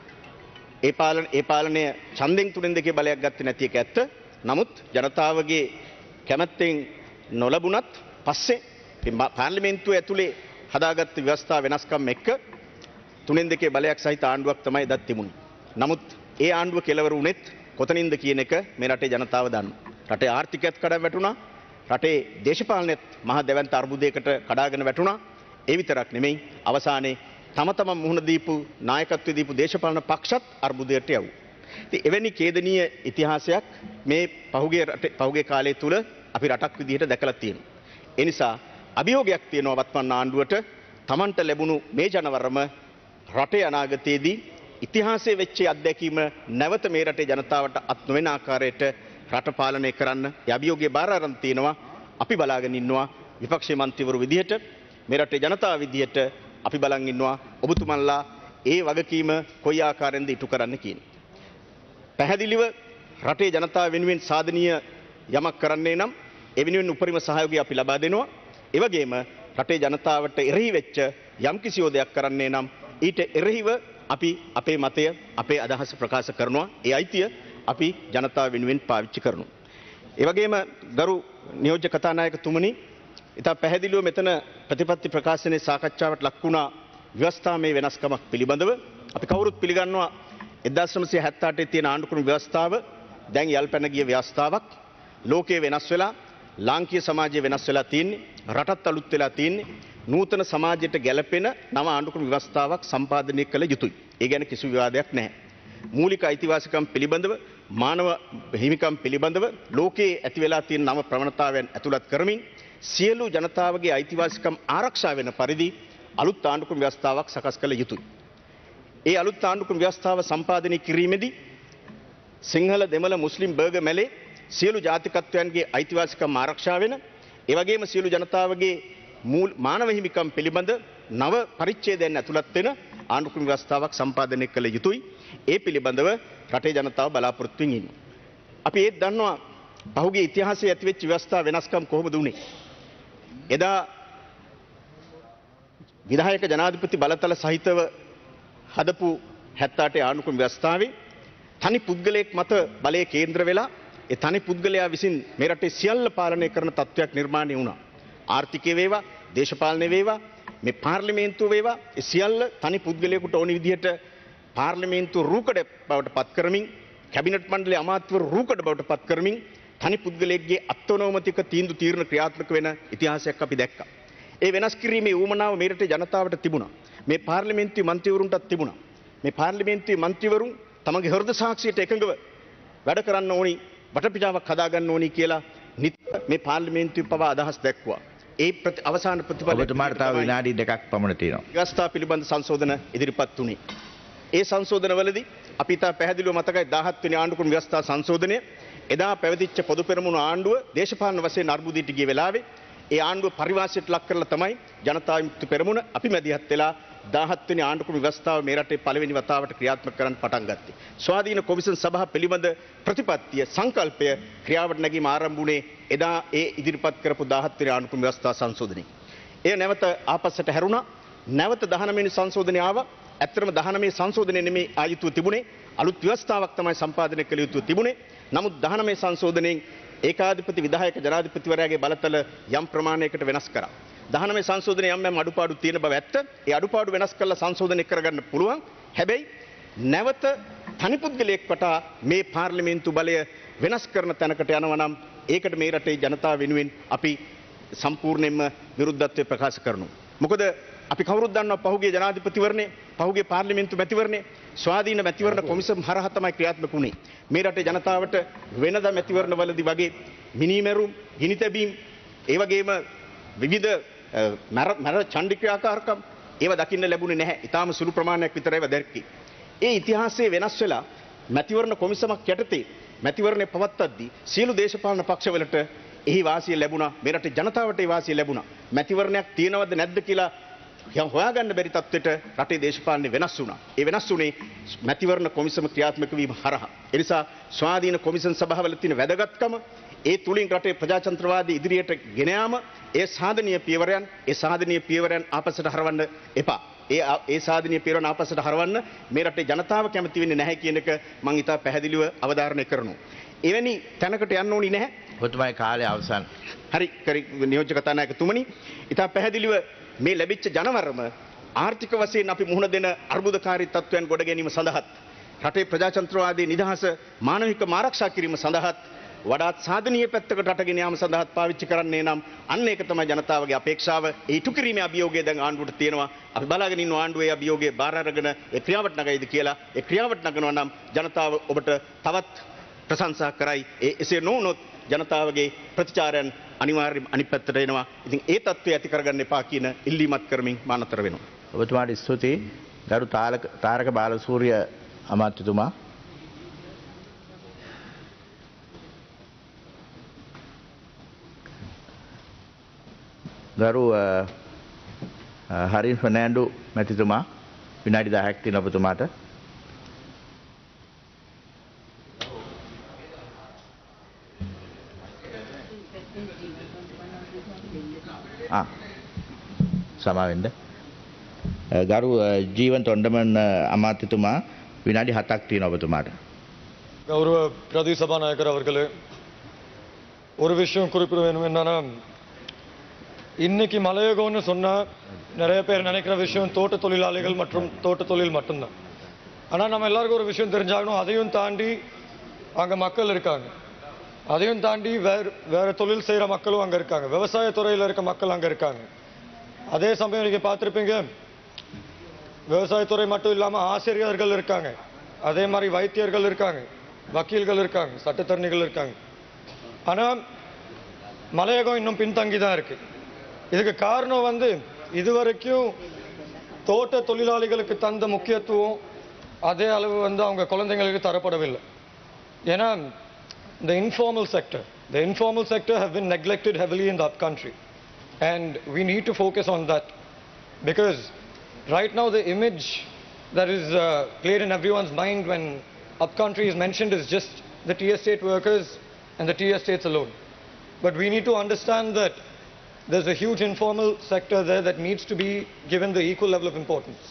Q: ඒ පාලන ඒ පාලනය ඡන්දෙන් තුනෙන් දෙකේ බලයක් ගත්තේ නැති එක ඇත්ත. නමුත් ජනතාවගේ කැමැත්තෙන් නොලැබුණත් පස්සේ පාර්ලිමේන්තුව ඇතුලේ හදාගත්ත ව්‍යවස්ථා වෙනස්කම් එක්ක තුනෙන් දෙකේ බලයක් සහිත ආණ්ඩුවක් තමයි එදත් තිබුණේ. නමුත් ඒ ආණ්ඩුව කෙලවර වුණෙත් කොතනින්ද කියන එක මේ රටේ ජනතාව දන්නවා. රටේ ආර්ථිකයත් කඩා වැටුණා. රටේ දේශපාලනයත් මහ දැවැන්ත අර්බුදයකට කඩාගෙන වැටුණා. ඒ විතරක් නෙමෙයි අවසානයේ තම තමන් මුහුණ දීපු නායකත්වයේ දීපු දේශපාලන පක්ෂත් අර්බුදයට යවුවා. ඉතින් එවැනි ඛේදනීය ඉතිහාසයක් මේ පහුගිය පහුගිය කාලය තුල අපි රටක් විදිහට දැකලා තියෙනවා. ඒ නිසා අභියෝගයක් තියෙනවා වත්මන් ආණ්ඩුවට තමන්ට ලැබුණු මේ ජනවරම රටේ අනාගතයේදී ඉතිහාසයේ වෙච්ච අත්දැකීම නැවත මේ රටේ ජනතාවට අත් නොවන ආකාරයට රට පාලනය කරන්න ඒ අභියෝගයේ බාර අරන් තිනවා. අපි බලාගෙන ඉන්නවා විපක්ෂයේ මන්ත්‍රීවරු විදිහට මේ රටේ ජනතාව විදිහට අපි බලන් ඉන්නවා ඔබතුමන්ලා ඒ වගකීම කොයි ආකාරයෙන්ද ඉටු කරන්න කියන්නේ. පැහැදිලිව රටේ ජනතාව වෙනුවෙන් සාධනීය යමක් කරන්නේ නම් ඒ වෙනුවෙන් උපරිම සහයෝගය අපි ලබා දෙනවා. ඒ වගේම රටේ ජනතාවට එරෙහි වෙච්ච යම්කිසි දෙයක් කරන්නේ නම් ඊට එරෙහිව අපි අපේ මතය අපේ අදහස ප්‍රකාශ කරනවා. ඒ අයිතිය අපි ජනතාව වෙනුවෙන් පාවිච්චි කරනවා. ඒ වගේම ගරු නියෝජ්‍ය කතානායකතුමනි ඉතා පැහැදිලිව මෙතන ප්‍රතිපත්ති ප්‍රකාශනයේ සාකච්ඡාවට ලක් වුණා ව්‍යවස්ථාමය වෙනස්කමක් පිළිබඳව අපි කවුරුත් පිළිගන්නවා එක්දාස් නවසිය හැත්තෑ අටේ තියෙන ආණ්ඩුක්‍රම ව්‍යවස්ථාව දැන් යල්පැන ගිය ව්‍යවස්ථාවක්. ලෝකයේ වෙනස් වෙලා ලාංකීය සමාජය වෙනස් වෙලා තියෙන්නේ. රටත් අලුත් වෙලා තියෙන්නේ. නූතන සමාජයට ගැළපෙන නව ආණ්ඩුක්‍රම ව්‍යවස්ථාවක් සම්පාදනය කළ යුතුයි. ඒ ගැන කිසි විවාදයක් නැහැ. මූලික අයිතිවාසිකම් පිළිබඳව මානව හිමිකම් පිළිබඳව ලෝකයේ ඇති වෙලා තියෙන නව ප්‍රවණතාවයන් ඇතුළත් කරමින් සියලු ජනතාවගේ අයිතිවාසිකම් ආරක්ෂා වෙන පරිදි අලුත් ආණ්ඩුක්‍රම ව්‍යවස්ථාවක් සකස් කළ යුතුයි. ඒ අලුත් ආණ්ඩුක්‍රම ව්‍යවස්ථාව සම්පාදනය කිරීමේදී සිංහල දෙමළ මුස්ලිම් බර්ග මැලේ සියලු ජාතිකත්වයන්ගේ අයිතිවාසිකම් ආරක්ෂා වෙන ඒ වගේම සියලු ජනතාවගේ මානව හිමිකම් පිළිබඳ නව පරිච්ඡේදයන් ඇතුළත් වෙන ආණ්ඩුක්‍රම ව්‍යවස්ථාවක් සම්පාදනය කළ යුතුයි. ඒ පිළිබඳව රටේ ජනතාව බලාපොරොත්තු වෙමින් ඉන්නවා. අපි ඒත් දන්නවා පහුගිය ඉතිහාසයේ ඇතිවෙච්ච ව්‍යවස්ථා වෙනස්කම් කොහොමද වුනේ? එදා විධායක ජනාධිපති බලතල සහිතව හදපු හැත්තෑ අටේ ආණ්ඩුක්‍රම ව්‍යවස්ථාවේ තනි පුද්ගලයෙක් මත බලය කේන්ද්‍ර වෙලා ඒ තනි පුද්ගලයා විසින් මේ රටේ සියල්ල පාලනය කරන තත්ත්වයක් නිර්මාණය වුණා. ආර්ථිකය වේවා, දේශපාලනය වේවා, මේ පාර්ලිමේන්තුව වේවා, ඒ සියල්ල තනි පුද්ගලයෙකුට ඕනි විදිහට පාර්ලිමේන්තුව රූකඩ බවට පත් කරමින්, කැබිනට් මණ්ඩලයේ අමාත්‍යවරු රූකඩ බවට පත් කරමින් තනි පුද්ගලයෙක්ගේ අත්නෝමතික තීන්දුව තීරණ ක්‍රියාත්මක වෙන ඉතිහාසයක් අපි දැක්කා. ඒ වෙනස් කිරීමේ ඌමනාව මේ රටේ ජනතාවට තිබුණා. මේ පාර්ලිමේන්තුවේ මන්ත්‍රීවරුන්ටත් තිබුණා. මේ පාර්ලිමේන්තුවේ මන්ත්‍රීවරුන් තමගේ හෘද සාක්ෂියට එකඟව වැඩ කරන්න ඕනි, වටපිටාවක් හදාගන්න ඕනි කියලා නිතර මේ පාර්ලිමේන්තුවේ පවා අදහස් දැක්වුවා. ඒ අවසාන ප්‍රතිඵලය
P: ඔබතුමාට තව විනාඩි දෙකක් පමණ තියෙනවා.
Q: ව්‍යවස්ථා පිළිබඳ සංශෝධන ඉදිරිපත් වුණේ. ඒ සංශෝධනවලදී අපි තා පැහැදිලිව මතකයි දහහත් වෙනි ආණ්ඩුක්‍රම ව්‍යවස්ථා සංශෝධනය එදා පැවතිච්ච පොදු පෙරමුණු ආණ්ඩුව දේශපාලන වශයෙන් අර්බුදයට ගිය වෙලාවේ ඒ ආණ්ඩුව පරිවාසයට ලක් කරලා තමයි ජනතා විමුක්ති පෙරමුණ අපි මැදිහත් වෙලා දහහත් වෙනි ආණ්ඩුක්‍රම ව්‍යවස්ථාව මේ රටේ පළවෙනි වතාවට ක්‍රියාත්මක කරන්න පටන් ගත්තේ. ස්වාධීන කොමිෂන් සභාව පිළිබඳ ප්‍රතිපත්තිය සංකල්පය ක්‍රියාවට නැගීම ආරම්භ වුණේ එදා ඒ ඉදිරිපත් කරපු දහහත් වෙනි ආණ්ඩුක්‍රම ව්‍යවස්ථා සංශෝධනයේ. එය නැවත ආපස්සට හැරුණා. නැවත දහනවය වෙනි සංශෝධනය ආවා. ඇත්තටම දහනවය සංශෝධනය නෙමේ ආයුතුව තිබුණේ. අලුත් ව්‍යවස්ථාවක් තමයි සම්පාදනය කළ යුතු තිබුණේ. නමුත් දහනවය සංශෝධනයෙන් ඒකාධිපති විධායක ජනාධිපතිවරයාගේ බලතල යම් ප්‍රමාණයකට වෙනස් කරා. දහනවය සංශෝධනයේ යම් යම් අඩුපාඩු තියෙන බව ඇත්ත. ඒ අඩුපාඩු වෙනස් කරලා සංශෝධනය කරගන්න පුළුවන්. හැබැයි නැවත තනි පුද්ගලයෙක් වටා මේ පාර්ලිමේන්තු බලය වෙනස් කරන තැනකට යනවා නම් ඒකට මේ රටේ ජනතාව වෙනුවෙන් අපි සම්පූර්ණයෙන්ම විරුද්ධත්වය ප්‍රකාශ කරනවා. මොකද අපි කවුරුත් දන්නවා පහුගිය ජනාධිපතිවරණේ පහුගිය පාර්ලිමේන්තු මැතිවරණේ ස්වාධීන මැතිවරණ කොමිසම හරහා තමයි ක්‍රියාත්මක වුණේ. මේ රටේ ජනතාවට වෙනදා මැතිවරණවලදී වගේ මිනිමෙරුම්, ගිනි තැබීම්, ඒ වගේම විවිධ මර ඡණ්ඩ ක්‍රියාකාරකම් ඒවා දකින්න ලැබුණේ නැහැ. ඊටාම සුළු ප්‍රමාණයක් විතරයි ඒවා දැක්කේ. ඒ ඉතිහාසයේ වෙනස් වෙලා මැතිවරණ කොමිසමක් යටතේ මැතිවරණය පවත්වද්දී සියලු දේශපාලන පක්ෂවලට එහි වාසිය ලැබුණා. මේ රටේ ජනතාවට ඒ වාසිය ලැබුණා. මැතිවරණයක් තියෙනවද නැද්ද කියලා යම් හොයාගන්න බැරි තත්ත්වයට රටේ දේශපාලනය වෙනස් වුණා. ඒ වෙනස් වුණේ මැතිවරණ කොමිසම ක්‍රියාත්මක වීම හරහා. ඒ නිසා ස්වාධීන කොමිසම් සභාවල තියෙන වැදගත්කම ඒ තුලින් රටේ ප්‍රජාතන්ත්‍රවාදී ඉදිරියට ගෙන යාම ඒ සාධනීය පියවරයන් ඒ සාධනීය පියවරයන් ආපස්සට හරවන්න එපා. ඒ ඒ සාධනීය පියවරයන් ආපස්සට හරවන්න මේ රටේ ජනතාව කැමති වෙන්නේ නැහැ කියන එක මම ඉතා පැහැදිලිව අවධාරණය කරනවා. එවැනි තැනකට යන්න ඕනි නැහැ.
P: ඔබතුමාගේ කාලය අවසන්.
Q: හරි නියෝජ්‍ය කතානායකතුමනි, ඉතා පැහැදිලිව මේ ලැබිච්ච ජනවරම ආර්ථික වශයෙන් අපි මුහුණ දෙන අර්බුදකාරී තත්ත්වයන් ගොඩ ගැනීම සඳහාත් රටේ ප්‍රජාතන්ත්‍රවාදී නිදහස මානවික ආරක්ෂා කිරීම සඳහාත් වඩාත් සාධනීය පැත්තකට රටගෙන යාම සඳහාත් පාවිච්චි කරන්නේ නම් අන්න ඒක තමයි ජනතාවගේ අපේක්ෂාව. ඒ ඉටු කිරීමේ අභියෝගය දැන් ආණ්ඩුවට තියෙනවා. අපි බලාගෙන ඉන්න ආණ්ඩුවේ අභියෝගය බාර අරගෙන ඒ ක්‍රියාවට නගයිද කියලා. ඒ ක්‍රියාවට නගනවා නම් ජනතාව ඔබට තවත් ප්‍රශංසා කරයි. ඒ එසේ නොවුනොත් ජනතාවගේ ප්‍රතිචාරයන් අනිවාර්යයෙන් අනිත් පැත්තට එනවා. ඉතින් ඒ තත්ත්වය ඇති කරගන්න එපා කියන ඉල්ලීමත් කරමින් මා නතර වෙනවා.
P: ඔබතුමාට ස්තුතියි. ගරු තාරක තාරක බාලසූරිය අමාත්‍යතුමා. ගරු හරින් ෆර්නෑන්ඩෝ මැතිතුමා විනාඩි දහයක් තියෙන ඔබතුමාට. ආ සමාවෙන්න. ගරු ජීවන් තොණ්ඩමන් අමාත්‍යතුමා විනාඩි හතක් තියෙන ඔබතුමාට.
R: கௌரவ பிரதி சபாநாயகர் அவர்களே, ஒரு விஷயம் குறிப்பிட வேணும் என்னன்னா, இன்னைக்கு மலையகம்னு சொன்னா நிறைய பேர் நினைக்கிற விஷயம் தோட்ட தொழிலாளிகள் மற்றும் தோட்ட தொழில் மட்டும்தான். ஆனால் நம்ம எல்லாருக்கும் ஒரு விஷயம் தெரிஞ்சாகணும், அதையும் தாண்டி அங்கே மக்கள் இருக்காங்க. அதையும் தாண்டி வேறு வேறு தொழில் செய்கிற மக்களும் அங்கே இருக்காங்க. விவசாயத்துறையில் இருக்க மக்கள் அங்கே இருக்காங்க. அதே சமயம் நீங்கள் பார்த்துருப்பீங்க, விவசாயத்துறை மட்டும் இல்லாமல் ஆசிரியர்கள் இருக்காங்க, அதே மாதிரி வைத்தியர்கள் இருக்காங்க, வக்கீல்கள் இருக்காங்க, சட்டத்தரணிகள் இருக்காங்க. ஆனால் மலையகம் இன்னும் பின்தங்கி தான் இருக்குது. இதுக்கு காரணம் வந்து இதுவரைக்கும் தோட்ட தொழிலாளிகளுக்கு தந்த முக்கியத்துவம் அதே அளவு வந்து அவங்க குழந்தைங்களுக்கு தரப்படவில்லை. ஏன்னா the informal sector the informal sector have been neglected heavily in the upcountry, and we need to focus on that, because right now the image that is uh, clear in everyone's mind when upcountry is mentioned is just the tea estate workers and the tea estates alone. But we need to understand that there's a huge informal sector there that needs to be given the equal level of importance.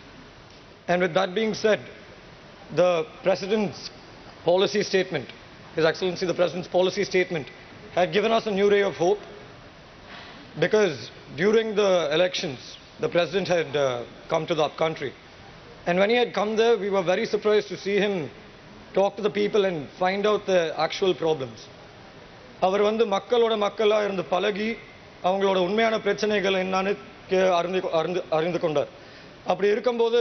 R: And with that being said, the President's policy statement, His Excellency the President's policy statement, had given us a new ray of hope, because during the elections, the President had uh, come to the upcountry. And when he had come there, we were very surprised to see him talk to the people and find out the actual problems. அவர் வந்து மக்களோட மக்களாக இருந்து பழகி அவங்களோட உண்மையான பிரச்சனைகள் என்னன்னு அறிந்து அறிந்து அறிந்து கொண்டார். அப்படி இருக்கும்போது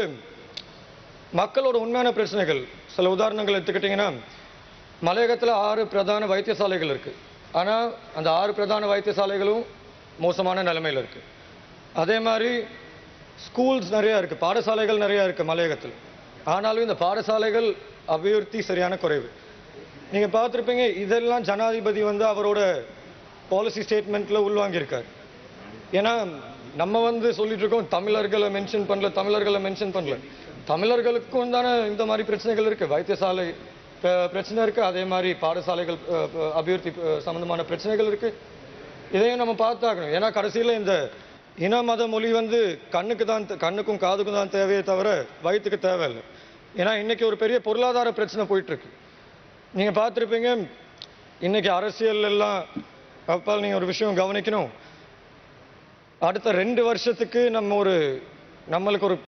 R: மக்களோட உண்மையான பிரச்சனைகள், சில உதாரணங்கள் எடுத்துக்கிட்டிங்கன்னா, மலையகத்தில் ஆறு பிரதான வைத்தியசாலைகள் இருக்குது. ஆனால் அந்த ஆறு பிரதான வைத்தியசாலைகளும் மோசமான நிலைமையில் இருக்குது. அதே மாதிரி ஸ்கூல்ஸ் நிறையா இருக்குது, பாடசாலைகள் நிறையா இருக்குது மலையகத்தில். ஆனாலும் இந்த பாடசாலைகள் அபிவிருத்தி சரியான குறைவு. நீங்கள் பார்த்துருப்பீங்க, இதெல்லாம் ஜனாதிபதி வந்து அவரோட பாலிசி ஸ்டேட்மெண்ட்டில் உள்வாங்கியிருக்கார். ஏன்னா நம்ம வந்து சொல்லிட்டு இருக்கோம் தமிழர்களை மென்ஷன் பண்ணல தமிழர்களை மென்ஷன் பண்ணல தமிழர்களுக்கும் தானே இந்த மாதிரி பிரச்சனைகள் இருக்குது. வைத்தியசாலை பிரச்சனை இருக்குது, அதே மாதிரி பாடசாலைகள் அபிவிருத்தி சம்மந்தமான பிரச்சனைகள் இருக்குது. இதையும் நம்ம பார்த்தாகணும். ஏன்னா கடைசியில் இந்த இன மத மொழி வந்து கண்ணுக்கு தான் தே- கண்ணுக்கும் காதுக்கும் தான் தேவையே தவிர வயிற்றுக்கு தேவையில்லை. ஏன்னா இன்னைக்கு ஒரு பெரிய பொருளாதார பிரச்சனை போயிட்டு இருக்கு. நீங்க பார்த்துருப்பீங்க, இன்னைக்கு அரசியல் எல்லாம் அப்பால் நீங்க ஒரு விஷயம் கவனிக்கணும். அடுத்த ரெண்டு வருஷத்துக்கு நம்ம ஒரு நம்மளுக்கு ஒரு